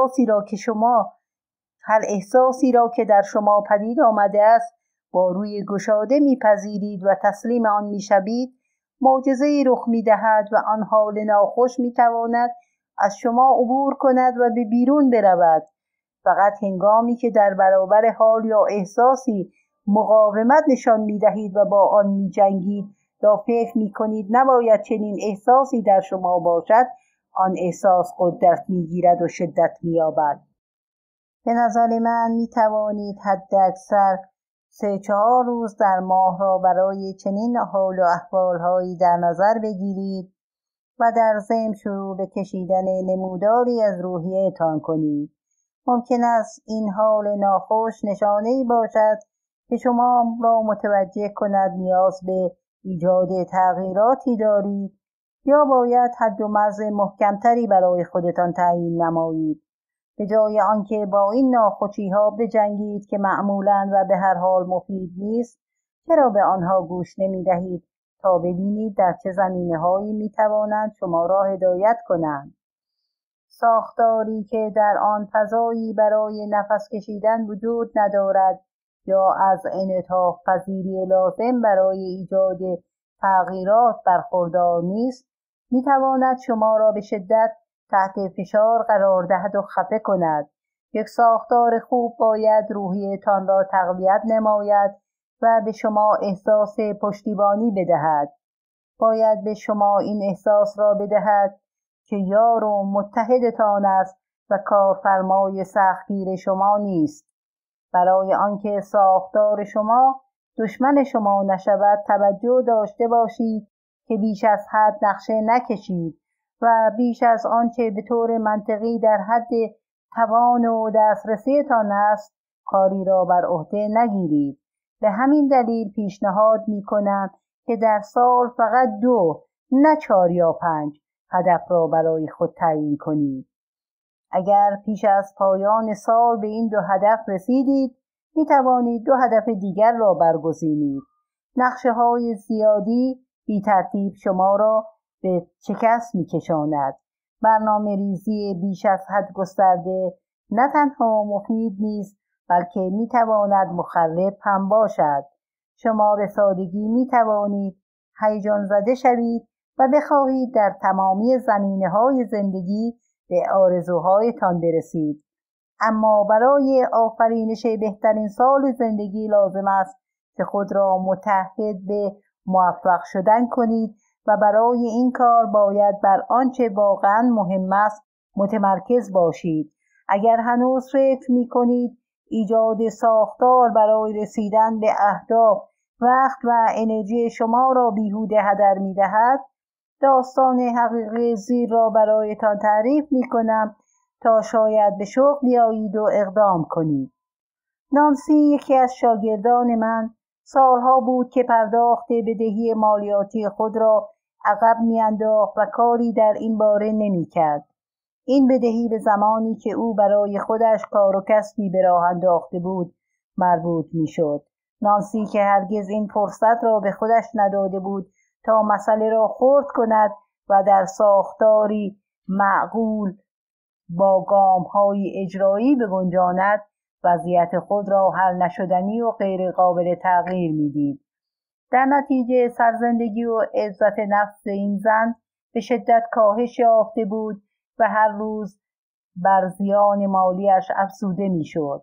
احساسی را که در شما پدید آمده است با روی گشاده میپذیرید و تسلیم آن میشوید، معجزه‌ای رخ میدهد و آن حال ناخوش میتواند از شما عبور کند و به بیرون برود. فقط هنگامی که در برابر حال یا احساسی مقاومت نشان میدهید و با آن میجنگید یا فکر میکنید نباید چنین احساسی در شما باشد، آن احساس قدرت میگیرد و شدت مییابد. به نظر من میتوانید حداکثر 3-4 روز در ماه را برای چنین حال و احوالهایی در نظر بگیرید و در ضمن شروع به کشیدن نموداری از روحیه‌تان کنید. ممکن است این حال ناخوش نشانه‌ای باشد که شما را متوجه کند نیاز به ایجاد تغییراتی دارید یا باید حد و مرز محکمتری برای خودتان تعیین نمایید. به جای آنکه با این ناخوشی‌ها بجنگید که معمولاً و به هر حال مفید نیست، چرا به آنها گوش نمی‌دهید تا ببینید در چه زمینه‌هایی می‌توانند شما را هدایت کنند؟ ساختاری که در آن فضایی برای نفس کشیدن وجود ندارد یا از انعطاف پذیری لازم برای ایجاد تغییرات برخوردار نیست، می‌تواند شما را به شدت تحت فشار قرار دهد و خفه کند. یک ساختار خوب باید روحیه‌تان را تقویت نماید و به شما احساس پشتیبانی بدهد. باید به شما این احساس را بدهد که یار و متحدتان است و کارفرمای سختگیر شما نیست. برای آنکه ساختار شما دشمن شما نشود توجه داشته باشید که بیش از حد نقشه نکشید و بیش از آنچه به طور منطقی در حد توان و دسترسیتان است کاری را بر عهده نگیرید. به همین دلیل پیشنهاد می‌کنم که در سال فقط 2 نه 4 یا 5 هدف را برای خود تعیین کنید. اگر پیش از پایان سال به این 2 هدف رسیدید می توانید 2 هدف دیگر را برگزینید. نقشه‌های زیادی بی ترتیب شما را به شکست می کشاند. برنامه ریزی بیش از حد گسترده نه تنها مفید نیست بلکه می تواند مخرب هم باشد. شما به سادگی می توانید هیجان زده شوید و بخواهید در تمامی زمینه‌های زندگی به آرزوهایتان برسید. اما برای آفرینش بهترین سال زندگی لازم است که خود را متحد به موفق شدن کنید و برای این کار باید بر آنچه واقعاً مهم است متمرکز باشید. اگر هنوز فکر می-کنید ایجاد ساختار برای رسیدن به اهداف وقت و انرژی شما را بیهوده هدر می‌دهد، داستان حقیقی زیر را برایتان تعریف می‌کنم تا شاید به شوق بیایید و اقدام کنید. نانسی یکی از شاگردان من سالها بود که پرداخت بدهی مالیاتی خود را عقب می‌انداخت و کاری در این باره نمی‌کرد. این بدهی به زمانی که او برای خودش کار و کسبی به راه انداخته بود مربوط می‌شد. نانسی که هرگز این فرصت را به خودش نداده بود تا مسئله را خرد کند و در ساختاری معقول با گام‌های اجرایی بگنجاند، وضعیت خود را حل نشدنی و غیر قابل تغییر می‌دید. در نتیجه سرزندگی و عزت نفس این زن به شدت کاهش یافته بود و هر روز بر زیان مالیش افزوده می‌شد.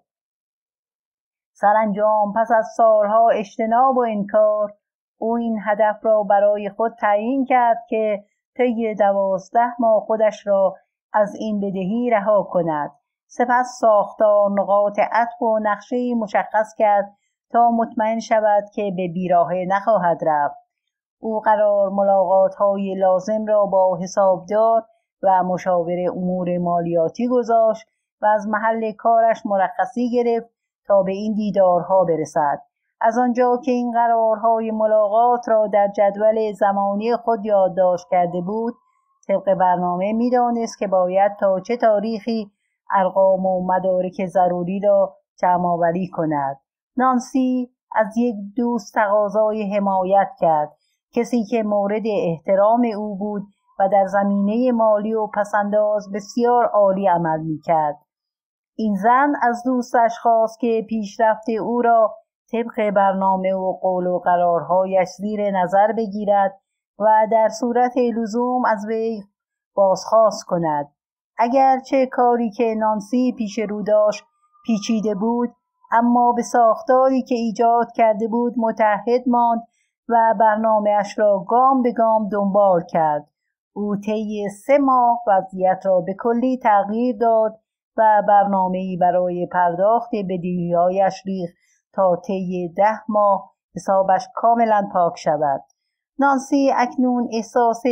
سرانجام پس از سالها اجتناب و انکار او این هدف را برای خود تعیین کرد که طی 12 ماه خودش را از این بدهی رها کند. سپس ساختار نقاط عطف و نقشه‌ای مشخص کرد تا مطمئن شود که به بیراهه نخواهد رفت. او قرار ملاقات‌های لازم را با حسابدار و مشاور امور مالیاتی گذاشت و از محل کارش مرخصی گرفت تا به این دیدارها برسد. از آنجا که این قرارهای ملاقات را در جدول زمانی خود یادداشت کرده بود، طبق برنامه می‌دانست که باید تا چه تاریخی ارقام و مدارک ضروری را جمع‌آوری کند. نانسی از یک دوست تقاضای حمایت کرد، کسی که مورد احترام او بود و در زمینه مالی و پسنداز بسیار عالی عمل می‌کرد. این زن از دوستش خواست که پیشرفت او را طبق برنامه و قول و قرارهایش زیر نظر بگیرد و در صورت لزوم از وی بازخواست کند. اگرچه کاری که نانسی پیش رو داشت پیچیده بود، اما به ساختاری که ایجاد کرده بود متحد ماند و برنامه‌اش را گام به گام دنبال کرد. او طی 3 ماه وضعیت را به کلی تغییر داد و برنامه‌ای برای پرداخت بدهی‌هایش ریخت تا طی 10 ماه حسابش کاملا پاک شود. نانسی اکنون احساس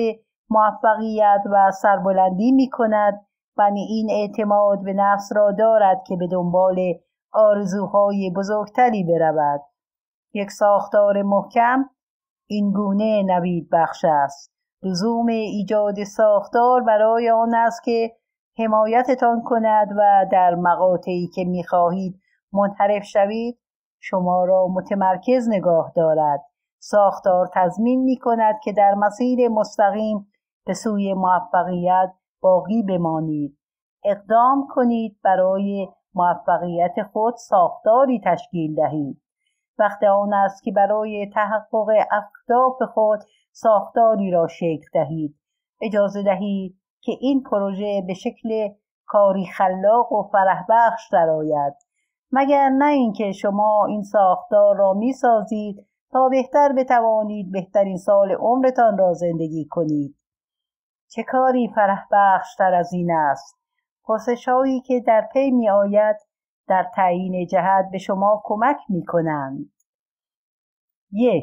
موفقیت و سربلندی می کند و این اعتماد به نفس را دارد که به دنبال آرزوهای بزرگتری برود. یک ساختار محکم این گونه نوید بخش است. لزوم ایجاد ساختار برای آن است که حمایتتان کند و در مقاطعی که می خواهید منحرف شوید شما را متمرکز نگاه دارد. ساختار تضمین می کند که در مسیر مستقیم به سوی موفقیت باقی بمانید. اقدام کنید برای موفقیت خود ساختاری تشکیل دهید. وقت آن است که برای تحقق اهداف خود ساختاری را شکل دهید. اجازه دهید که این پروژه به شکل کاری خلاق و فرح بخش درآید، مگر نه اینکه شما این ساختار را می سازید تا بهتر بتوانید بهترین سال عمرتان را زندگی کنید. چه کاری فرح بخش تر از این است؟ پرسش‌هایی که در پی می آید در تعیین جهت به شما کمک می کنند. 1.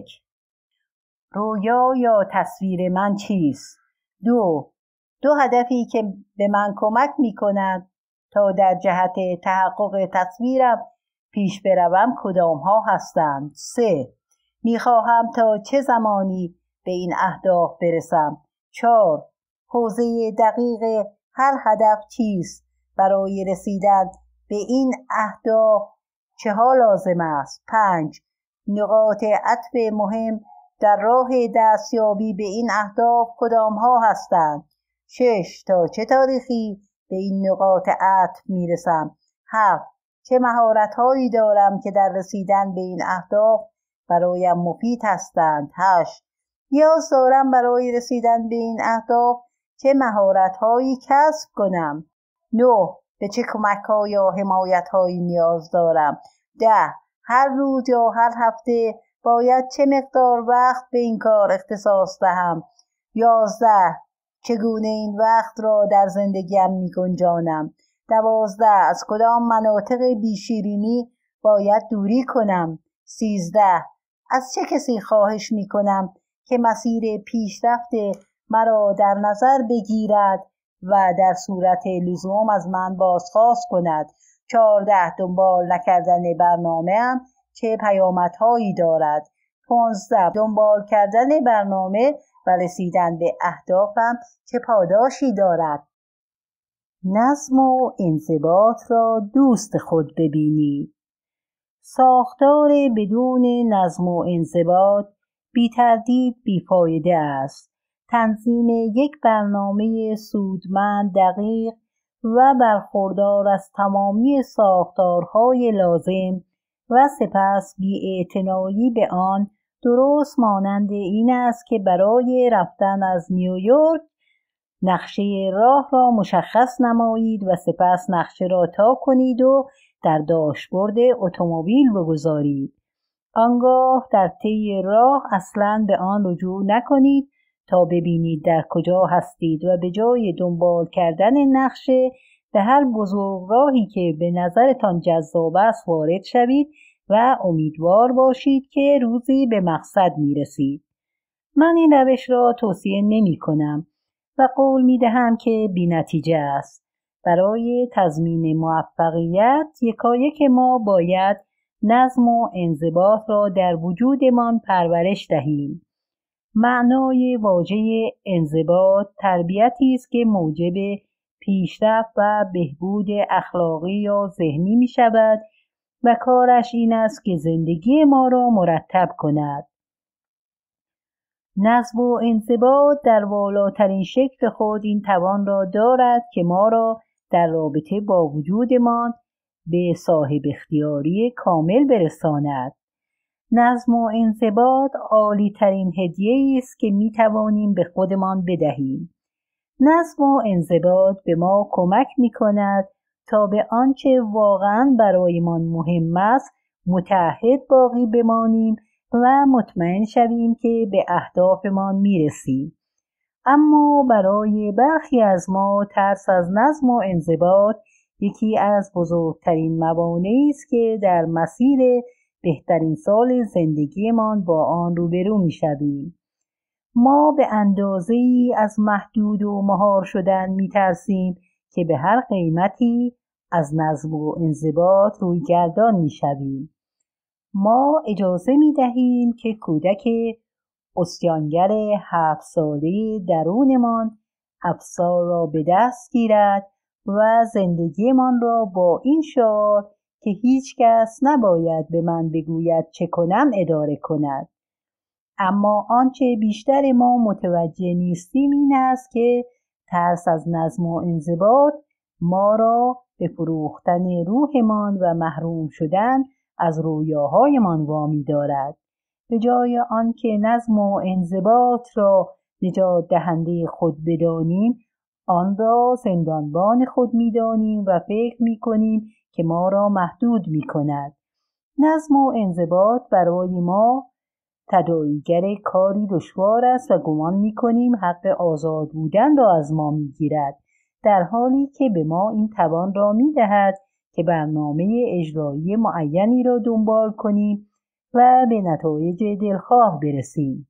رویا یا تصویر من چیست؟ 2. هدفی که به من کمک می کند تا در جهت تحقق تصویرم پیش بروم کدام ها هستند؟ 3. می خواهم تا چه زمانی به این اهداف برسم؟ 4. حوزه دقیق هر هدف چیست؟ برای رسیدن به این اهداف چه ها لازم است؟ 5. نقاط عطف مهم در راه دستیابی به این اهداف کدام ها هستند؟ 6. تا چه تاریخی به این نقاط عطف می رسم؟ 7. چه مهارت هایی دارم که در رسیدن به این اهداف برایم مفید هستند؟ 8. نیاز دارم برای رسیدن به این اهداف چه مهارت هایی کسب کنم؟ 9. به چه کمک ها یا حمایت هایی نیاز دارم؟ 10. هر روز یا هر هفته باید چه مقدار وقت به این کار اختصاص دهم؟ 11. چگونه این وقت را در زندگیم می گنجانم؟ 12. از کدام مناطق بیشیرینی باید دوری کنم؟ 13. از چه کسی خواهش می کنم که مسیر پیشرفت مرا در نظر بگیرد و در صورت لزوم از من بازخواست کند؟ 14. دنبال نکردن برنامه‌ام چه پیامدهایی دارد؟ 15. دنبال کردن برنامه و رسیدن به اهدافم چه پاداشی دارد؟ نظم و انضباط را دوست خود ببینید. ساختار بدون نظم و انضباط بی تردید بیفایده است. تنظیم یک برنامه سودمند دقیق و برخوردار از تمامی ساختارهای لازم و سپس بی‌اعتنایی به آن درست مانند این است که برای رفتن از نیویورک نقشه راه را مشخص نمایید و سپس نقشه را تا کنید و در داشبورد اتومبیل بگذارید. آنگاه در طی راه اصلاً به آن رجوع نکنید تا ببینید در کجا هستید و به جای دنبال کردن نقشه به هر بزرگراهی که به نظرتان جذاب است وارد شوید و امیدوار باشید که روزی به مقصد میرسید. من این روش را توصیه نمی کنم و قول می دهم که بی نتیجه است. برای تضمین موفقیت یکایک ما باید نظم و انضباط را در وجودمان پرورش دهیم. معنای واژه انضباط تربیتی است که موجب پیشرفت و بهبود اخلاقی یا ذهنی می شود و کارش این است که زندگی ما را مرتب کند. نظم و انضباط در والاترین شکل خود این توان را دارد که ما را در رابطه با وجودمان به صاحب اختیاری کامل برساند. نظم و انضباط عالی ترین هدیه‌ای است که می توانیم به خودمان بدهیم. نظم و انضباط به ما کمک می کند تا به آنچه واقعاً برایمان مهم است متعهد باقی بمانیم و مطمئن شویم که به اهدافمان می رسیم. اما برای برخی از ما ترس از نظم و انضباط یکی از بزرگترین موانعی است که در مسیر بهترین سال زندگیمان با آن روبرو می شویم. ما به اندازه‌ای از محدود و مهار شدن می‌ترسیم که به هر قیمتی از نظم و انضباط رویگردان می‌شویم. ما اجازه می‌دهیم که کودک عصیانگر 7 ساله درونمان افسار را به دست گیرد و زندگیمان را با این شعار که هیچ کس نباید به من بگوید چه کنم اداره کند. اما آنچه بیشتر ما متوجه نیستیم این است که ترس از نظم و انضباط ما را به فروختن روحمان و محروم شدن از رویاهایمان وامی دارد. به جای آنکه نظم و انضباط را نجات دهنده خود بدانیم، آن را زندانبان خود می‌دانیم و فکر می‌کنیم که ما را محدود می‌کند. نظم و انضباط برای ما تداعیگر کاری دشوار است و گمان می‌کنیم حق آزاد بودن را از ما می‌گیرد، در حالی که به ما این توان را می‌دهد که برنامه اجرایی معینی را دنبال کنیم و به نتایج دلخواه برسیم.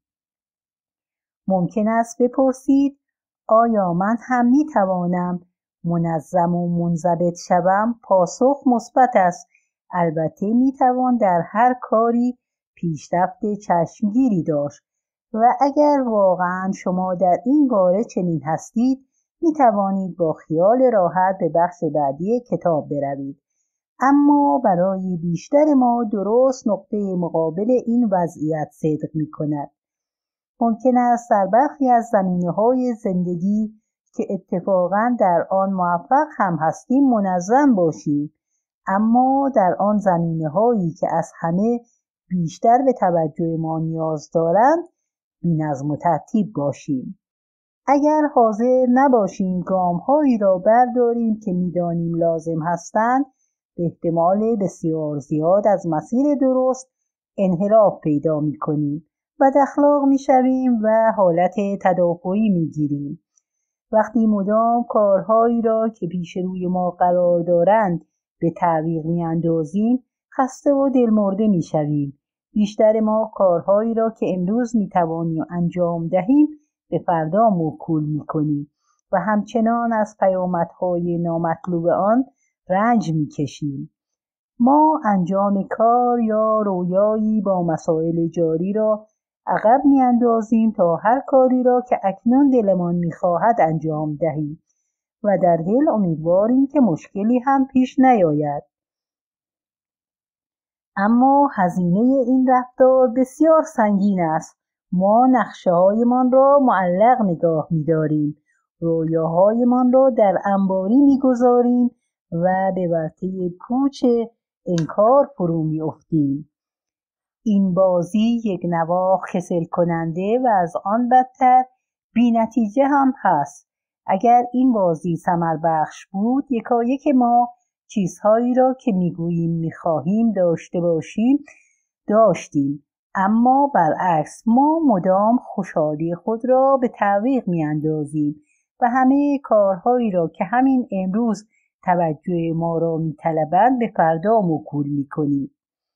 ممکن است بپرسید آیا من هم می‌توانم منظم و منضبط شوم؟ پاسخ مثبت است. البته می‌توان در هر کاری پیشرفت چشمگیری داشت و اگر واقعاً شما در این باره چنین هستید می‌توانید با خیال راحت به بخش بعدی کتاب بروید. اما برای بیشتر ما درست نقطه مقابل این وضعیت صدق می‌کند. ممکن است در برخی از زمینه‌های زندگی که اتفاقاً در آن موفق هم هستیم منظم باشیم، اما در آن زمینه‌هایی که از همه بیشتر به توجه ما نیاز دارند بی‌نظم و ترتیب باشیم. اگر حاضر نباشیم گام‌هایی را برداریم که می‌دانیم لازم هستند، به احتمال بسیار زیاد از مسیر درست انحراف پیدا می‌کنیم، بداخلاق می‌شویم و حالت تدافعی می‌گیریم. وقتی مدام کارهایی را که پیش روی ما قرار دارند به تعویق می‌اندازیم، خسته و دلمرده می‌شویم. بیشتر ما کارهایی را که امروز می‌توانیم انجام دهیم به فردا موکول می‌کنیم و همچنان از پیامدهای نامطلوب آن رنج می‌کشیم. ما انجام کار یا رویایی با مسائل جاری را عقب می‌اندازیم تا هر کاری را که اکنون دلمان می‌خواهد انجام دهیم و در دل امیدواریم که مشکلی هم پیش نیاید. اما هزینه این رفتار بسیار سنگین است. ما نقشه‌هایمان را معلق نگاه می‌داریم، رویاهایمان را در انباری می‌گذاریم و به ورطه پوچ انکار فرو می‌افتیم. این بازی یک نواخت کسل کننده و از آن بدتر بی نتیجه هم هست. اگر این بازی ثمر بخش بود، یکایک ما چیزهایی را که میگوییم میخواهیم داشته باشیم داشتیم، اما برعکس ما مدام خوشحالی خود را به تعویق میاندازیم و همه کارهایی را که همین امروز توجه ما را میطلبند به فردا موکول میکنیم.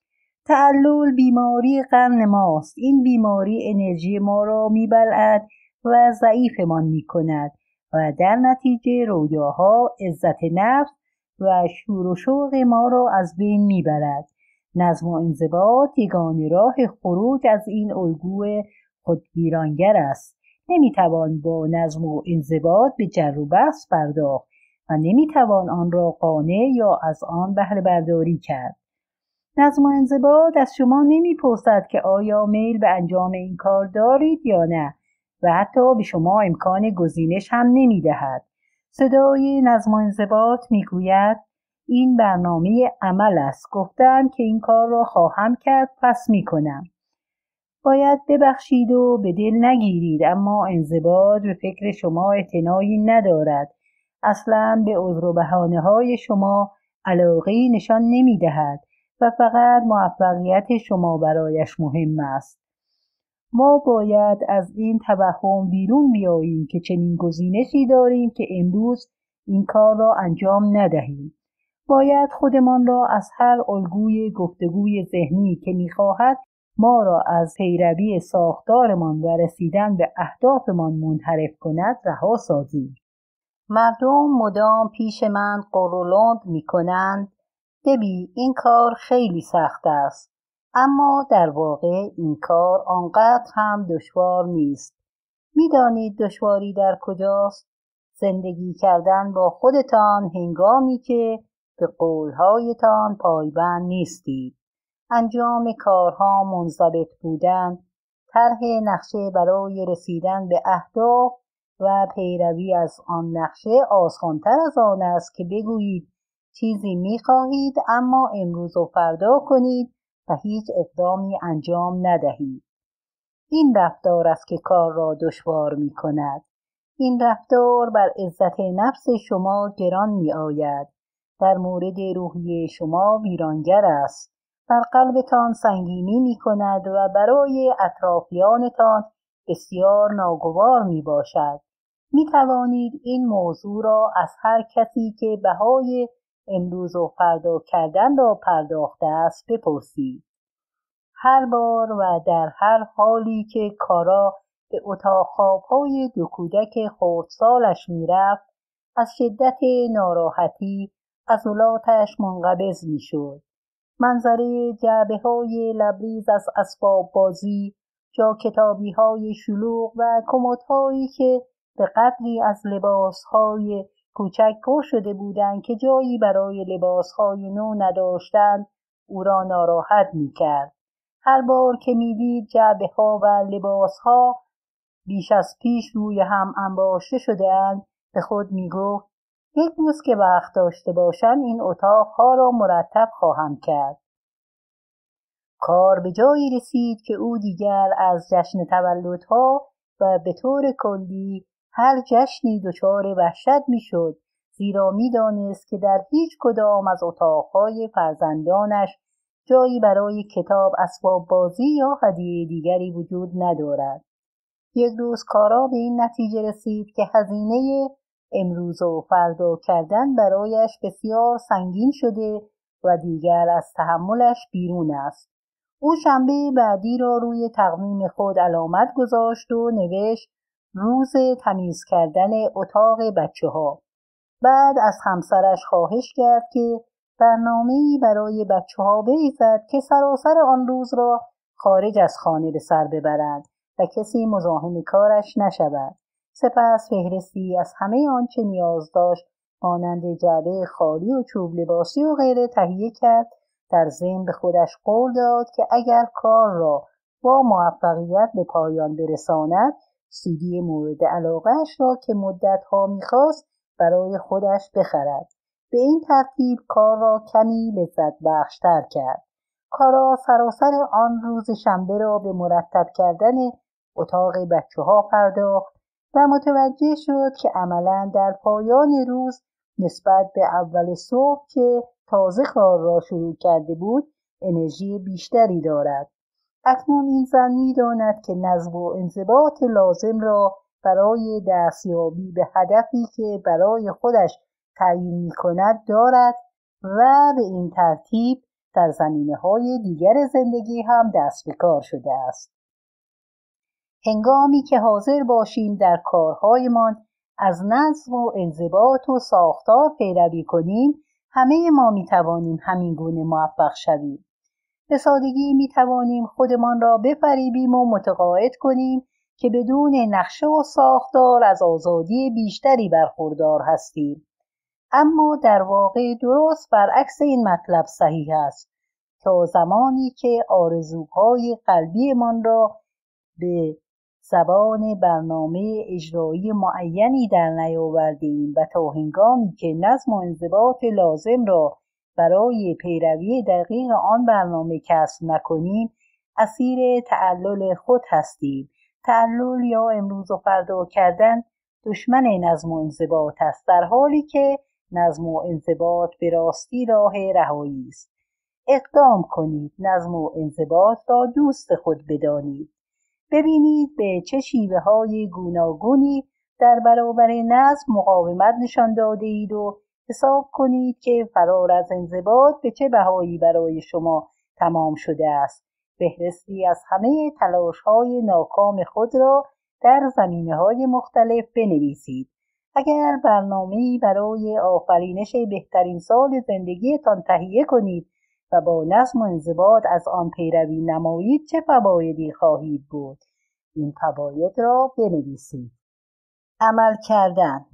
تعلل بیماری قرن ماست. این بیماری انرژی ما را میبلعد و ضعیفمان میکند و در نتیجه رویاها، عزت نفس و شور و شوق ما را از بین میبرد. نظم و انضباط یگانه راه خروج از این الگوی خودگیرانگر است. نمیتوان با نظم و انضباط به جر و بحث پرداخت و نمیتوان آن را قانع یا از آن بهره برداری کرد. نظم و انضباط از شما نمیپرسد که آیا میل به انجام این کار دارید یا نه و حتی به شما امکان گزینش هم نمیدهد. صدای نظم و انضباط میگوید این برنامه عمل است. گفتم که این کار را خواهم کرد، پس میکنم. باید ببخشید و به دل نگیرید، اما انضباط به فکر شما اعتنایی ندارد. اصلاً به عذر و بهانه‌های شما علاقه‌ای نشان نمیدهد و فقط موفقیت شما برایش مهم است. ما باید از این توهم بیرون بیاییم که چنین گزینشی داریم که امروز این کار را انجام ندهیم. باید خودمان را از هر الگوی گفتگوی ذهنی که می‌خواهد ما را از پیروی ساختارمان و رسیدن به اهدافمان منحرف کند رها سازیم. مردم مدام پیش من قرولند می کنند دبی این کار خیلی سخت است، اما در واقع این کار آنقدر هم دشوار نیست. می دانید دشواری در کجاست؟ زندگی کردن با خودتان هنگامی که به قولهایتان پایبند نیستید. انجام کارها منضبط بودن، طرح نقشه برای رسیدن به اهداف و پیروی از آن نقشه آسان‌تر از آن است که بگویید چیزی می‌خواهید اما امروز و فردا کنید و هیچ اقدامی انجام ندهید. این رفتار است که کار را دشوار می‌کند. این رفتار بر عزت نفس شما گران می‌آید. در مورد روحیه شما ویرانگر است. بر قلبتان سنگینی می‌کند و برای اطرافیانتان بسیار ناگوار می‌باشد. می‌توانید این موضوع را از هر کسی که بهای امروز و فردا کردن را پرداخته است بپرسید. هر بار و در هر حالی که کارا به اتاق خواب‌های 2 کودک خردسالش می‌رفت، از شدت ناراحتی عضلاتش منقبض می‌شد. منظره جعبه‌های لبریز از اسباب بازی، جا کتابی‌های شلوغ و کمدهایی که به قدری از لباس‌های کوچک پر شده بودند که جایی برای لباس‌های نو نداشتند، او را ناراحت می‌کرد. هر بار که می‌دید جعبه‌ها و لباس‌ها بیش از پیش روی هم انباشته شده‌اند، به خود می‌گفت یک روز که وقت داشته باشم این اتاق‌ها را مرتب خواهم کرد. کار به جایی رسید که او دیگر از جشن تولدها و به طور کلی هر جشنی دچار وحشت می‌شد، زیرا می‌دانست که در هیچ کدام از اتاق‌های فرزندانش جایی برای کتاب، اسباب بازی یا هدیه دیگری وجود ندارد. یک روز کارا به این نتیجه رسید که هزینه امروز و فردا کردن برایش بسیار سنگین شده و دیگر از تحملش بیرون است. او شنبه بعدی را روی تقویم خود علامت گذاشت و نوشت روز تمیز کردن اتاق بچه‌ها. بعد از همسرش خواهش کرد که برنامه‌ای برای بچه‌ها بریزد که سراسر آن روز را خارج از خانه به سر ببرند و کسی مزاحم کارش نشود. سپس فهرستی از همه آنچه نیاز داشت مانند جعبه خالی و چوب لباسی و غیره تهیه کرد. در ضمن به خودش قول داد که اگر کار را با موفقیت به پایان برساند، CD مورد علاقه‌اش را که مدت‌ها می‌خواست برای خودش بخرد. به این ترتیب کار را کمی لذت بخشتر کرد. کارا سراسر آن روز شنبه را به مرتب کردن اتاق بچه‌ها پرداخت و متوجه شد که عملاً در پایان روز نسبت به اول صبح که تازه کار را شروع کرده بود انرژی بیشتری دارد. اکنون این زن می‌داند که نظم و انضباط لازم را برای دستیابی به هدفی که برای خودش تعیین می‌کند دارد و به این ترتیب در زمینه‌های دیگر زندگی هم دست به کار شده است. هنگامی که حاضر باشیم در کارهایمان از نظم و انضباط و ساختار پیروی کنیم، همه ما می‌توانیم همین گونه موفق شویم. به سادگی می‌توانیم خودمان را بفریبیم و متقاعد کنیم که بدون نقشه و ساختار از آزادی بیشتری برخوردار هستیم. اما در واقع درست برعکس این مطلب صحیح است. تا زمانی که آرزوهای قلبیمان را به زبان برنامه اجرایی معینی در نیاوردیم و تا هنگامی که نظم و انضباط لازم را برای پیروی دقیق آن برنامه کسب نکنیم، اسیر تعلل خود هستیم. تعلل یا امروز و فردا کردن دشمن نظم و انضباط است، در حالی که نظم و انضباط به راستی راه رهایی است. اقدام کنید، نظم و انضباط را دوست خود بدانید. ببینید به چه شیوه‌های گوناگونی در برابر نظم مقاومت نشان داده اید و حساب کنید که فرار از انضباط به چه بهایی برای شما تمام شده است. فهرستی از همه تلاش‌های ناکام خود را در زمینه‌های مختلف بنویسید. اگر برنامه‌ای برای آفرینش بهترین سال زندگیتان تهیه کنید و با نظم و انضباط از آن پیروی نمایید، چه فوایدی خواهید برد؟ این فواید را بنویسید. عمل کردن.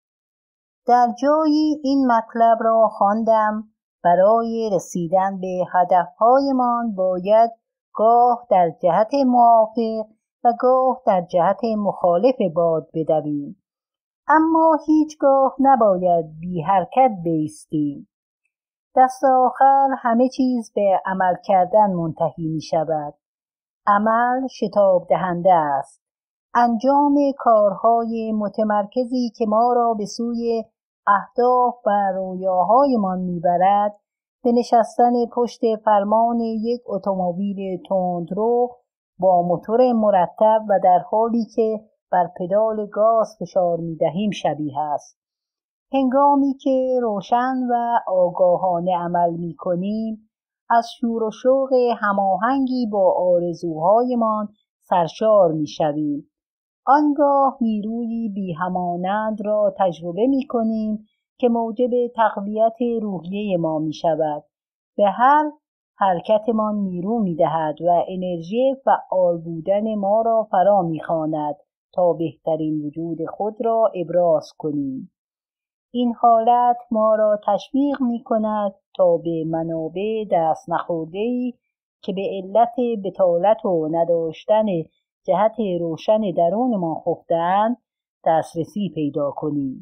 در جایی این مطلب را خواندم: برای رسیدن به هدفهایمان باید گاه در جهت موافق و گاه در جهت مخالف باد بدویم، اما هیچگاه نباید بی حرکت بایستیم. دست آخر همه چیز به عمل کردن منتهی می شود. عمل شتاب دهنده است. انجام کارهای متمرکزی که ما را به سوی اهداف و رویاهایمان میبرد، به نشستن پشت فرمان یک اتومبیل تندرو با موتور مرتب و در حالی که بر پدال گاز فشار میدهیم شبیه است. هنگامی که روشن و آگاهانه عمل میکنیم، از شور و شوق هماهنگی با آرزوهایمان سرشار میشویم. آنگاه نیروی بی همانند را تجربه می‌کنیم که موجب تقویت روحیه ما می‌شود. به هر حرکتمان نیرو می‌دهد و انرژی فعال بودن ما را فرا می‌خواند تا بهترین وجود خود را ابراز کنیم. این حالت ما را تشویق می‌کند تا به منابع دست نخورده‌ای که به علت بطالت و نداشتن جهت روشن درونمان خفته‌اند دسترسی پیدا کنیم.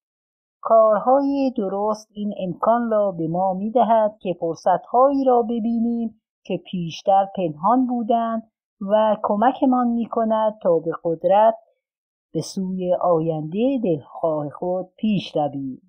کارهای درست این امکان را به ما می‌دهد که فرصت‌هایی را ببینیم که پیشتر پنهان بودند و کمکمان می‌کند تا به قدرت به سوی آینده دلخواه خود پیش رویم.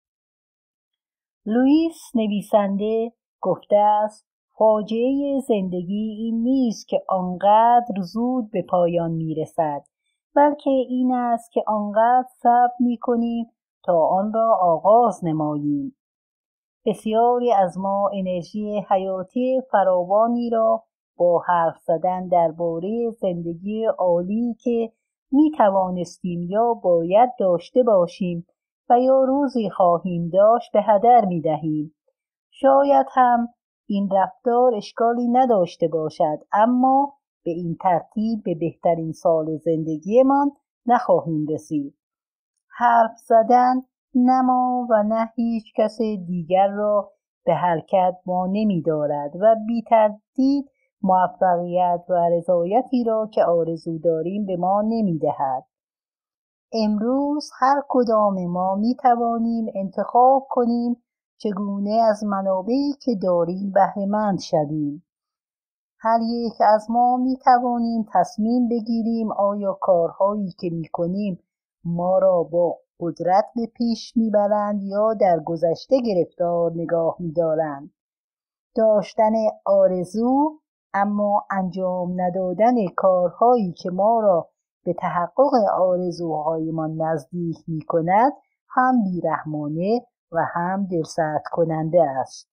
لوئیس نویسنده گفته است: فاجعه زندگی این نیست که آنقدر زود به پایان میرسد، بلکه این است که آنقدر صبر میکنیم تا آن را آغاز نماییم. بسیاری از ما انرژی حیاتی فراوانی را با حرف زدن درباره زندگی عالی که میتوانستیم یا باید داشته باشیم و یا روزی خواهیم داشت به هدر میدهیم. شاید هم این رفتار اشکالی نداشته باشد، اما به این ترتیب به بهترین سال زندگیمان نخواهیم رسید. حرف زدن نه ما و نه هیچ کس دیگر را به حرکت وانمی دارد و بی تردید موفقیت و رضایتی را که آرزو داریم به ما نمی دهد. امروز هر کدام ما می توانیم انتخاب کنیم چگونه از منابعی که داریم بهره‌مند شویم. هر یک از ما می توانیم تصمیم بگیریم آیا کارهایی که می کنیم ما را با قدرت به پیش می برند یا در گذشته گرفتار نگاه می دارند. داشتن آرزو اما انجام ندادن کارهایی که ما را به تحقق آرزوهایمان نزدیک می کند هم بیرحمانه و هم دلسرد کننده است.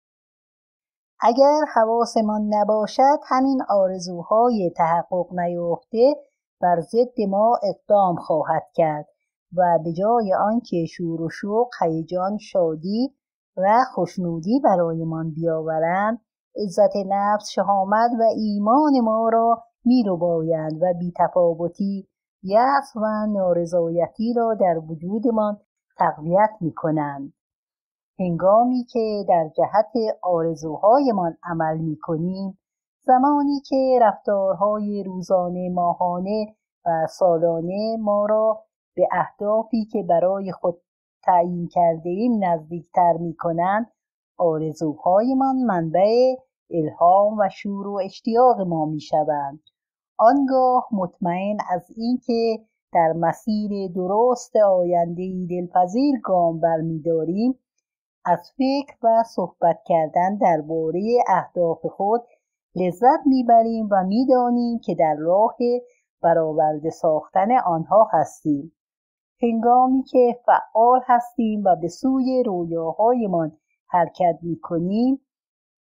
اگر حواسمان نباشد همین آرزوهای تحقق نیافته بر ضد ما اقدام خواهد کرد و به جای آنکه شور و شوق، هیجان، شادی و خوشنودی برایمان بیاورند، عزت نفس، شهامت و ایمان ما را می‌ربایند و بی‌تفاوتی، یأس و نارضایتی را در وجودمان تقویت می‌کنند. هنگامی که در جهت آرزوهایمان عمل می‌کنیم، زمانی که رفتارهای روزانه، ماهانه و سالانه ما را به اهدافی که برای خود تعیین کرده‌ایم نزدیکتر می‌کنند، آرزوهایمان منبع الهام و شور و اشتیاق ما می‌شوند. آنگاه مطمئن از اینکه در مسیر درست آینده‌ای دلپذیر گام برمی‌داریم، از فکر و صحبت کردن درباره اهداف خود لذت میبریم و میدانیم که در راه برآورده ساختن آنها هستیم. هنگامی که فعال هستیم و به سوی رویاهایمان حرکت میکنیم،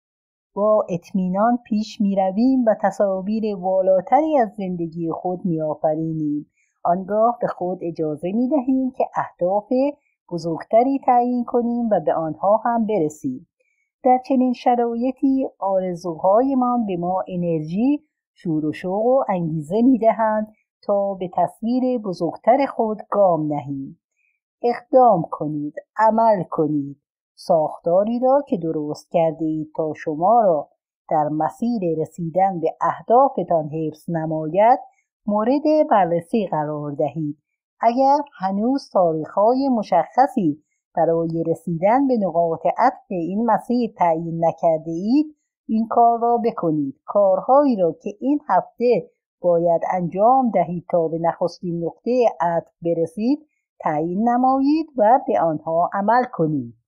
با اطمینان پیش می رویم و تصاویر والاتری از زندگی خود می آفرینیم. آنگاه به خود اجازه می دهیم که اهداف بزرگتری تعیین کنیم و به آنها هم برسیم. در چنین شرایطی آرزوهایمان به ما انرژی، شور و شوق و انگیزه می دهند تا به تصویر بزرگتر خود گام نهیم. اقدام کنید، عمل کنید. ساختاری را که درست کرده اید تا شما را در مسیر رسیدن به اهدافتان حفظ نماید، مورد بررسی قرار دهید. اگر هنوز تاریخ‌های مشخصی برای رسیدن به نقاط عطف این مسیر تعیین نکرده اید، این کار را بکنید. کارهایی را که این هفته باید انجام دهید تا به نخستین نقطه عطف برسید تعیین نمایید و به آنها عمل کنید.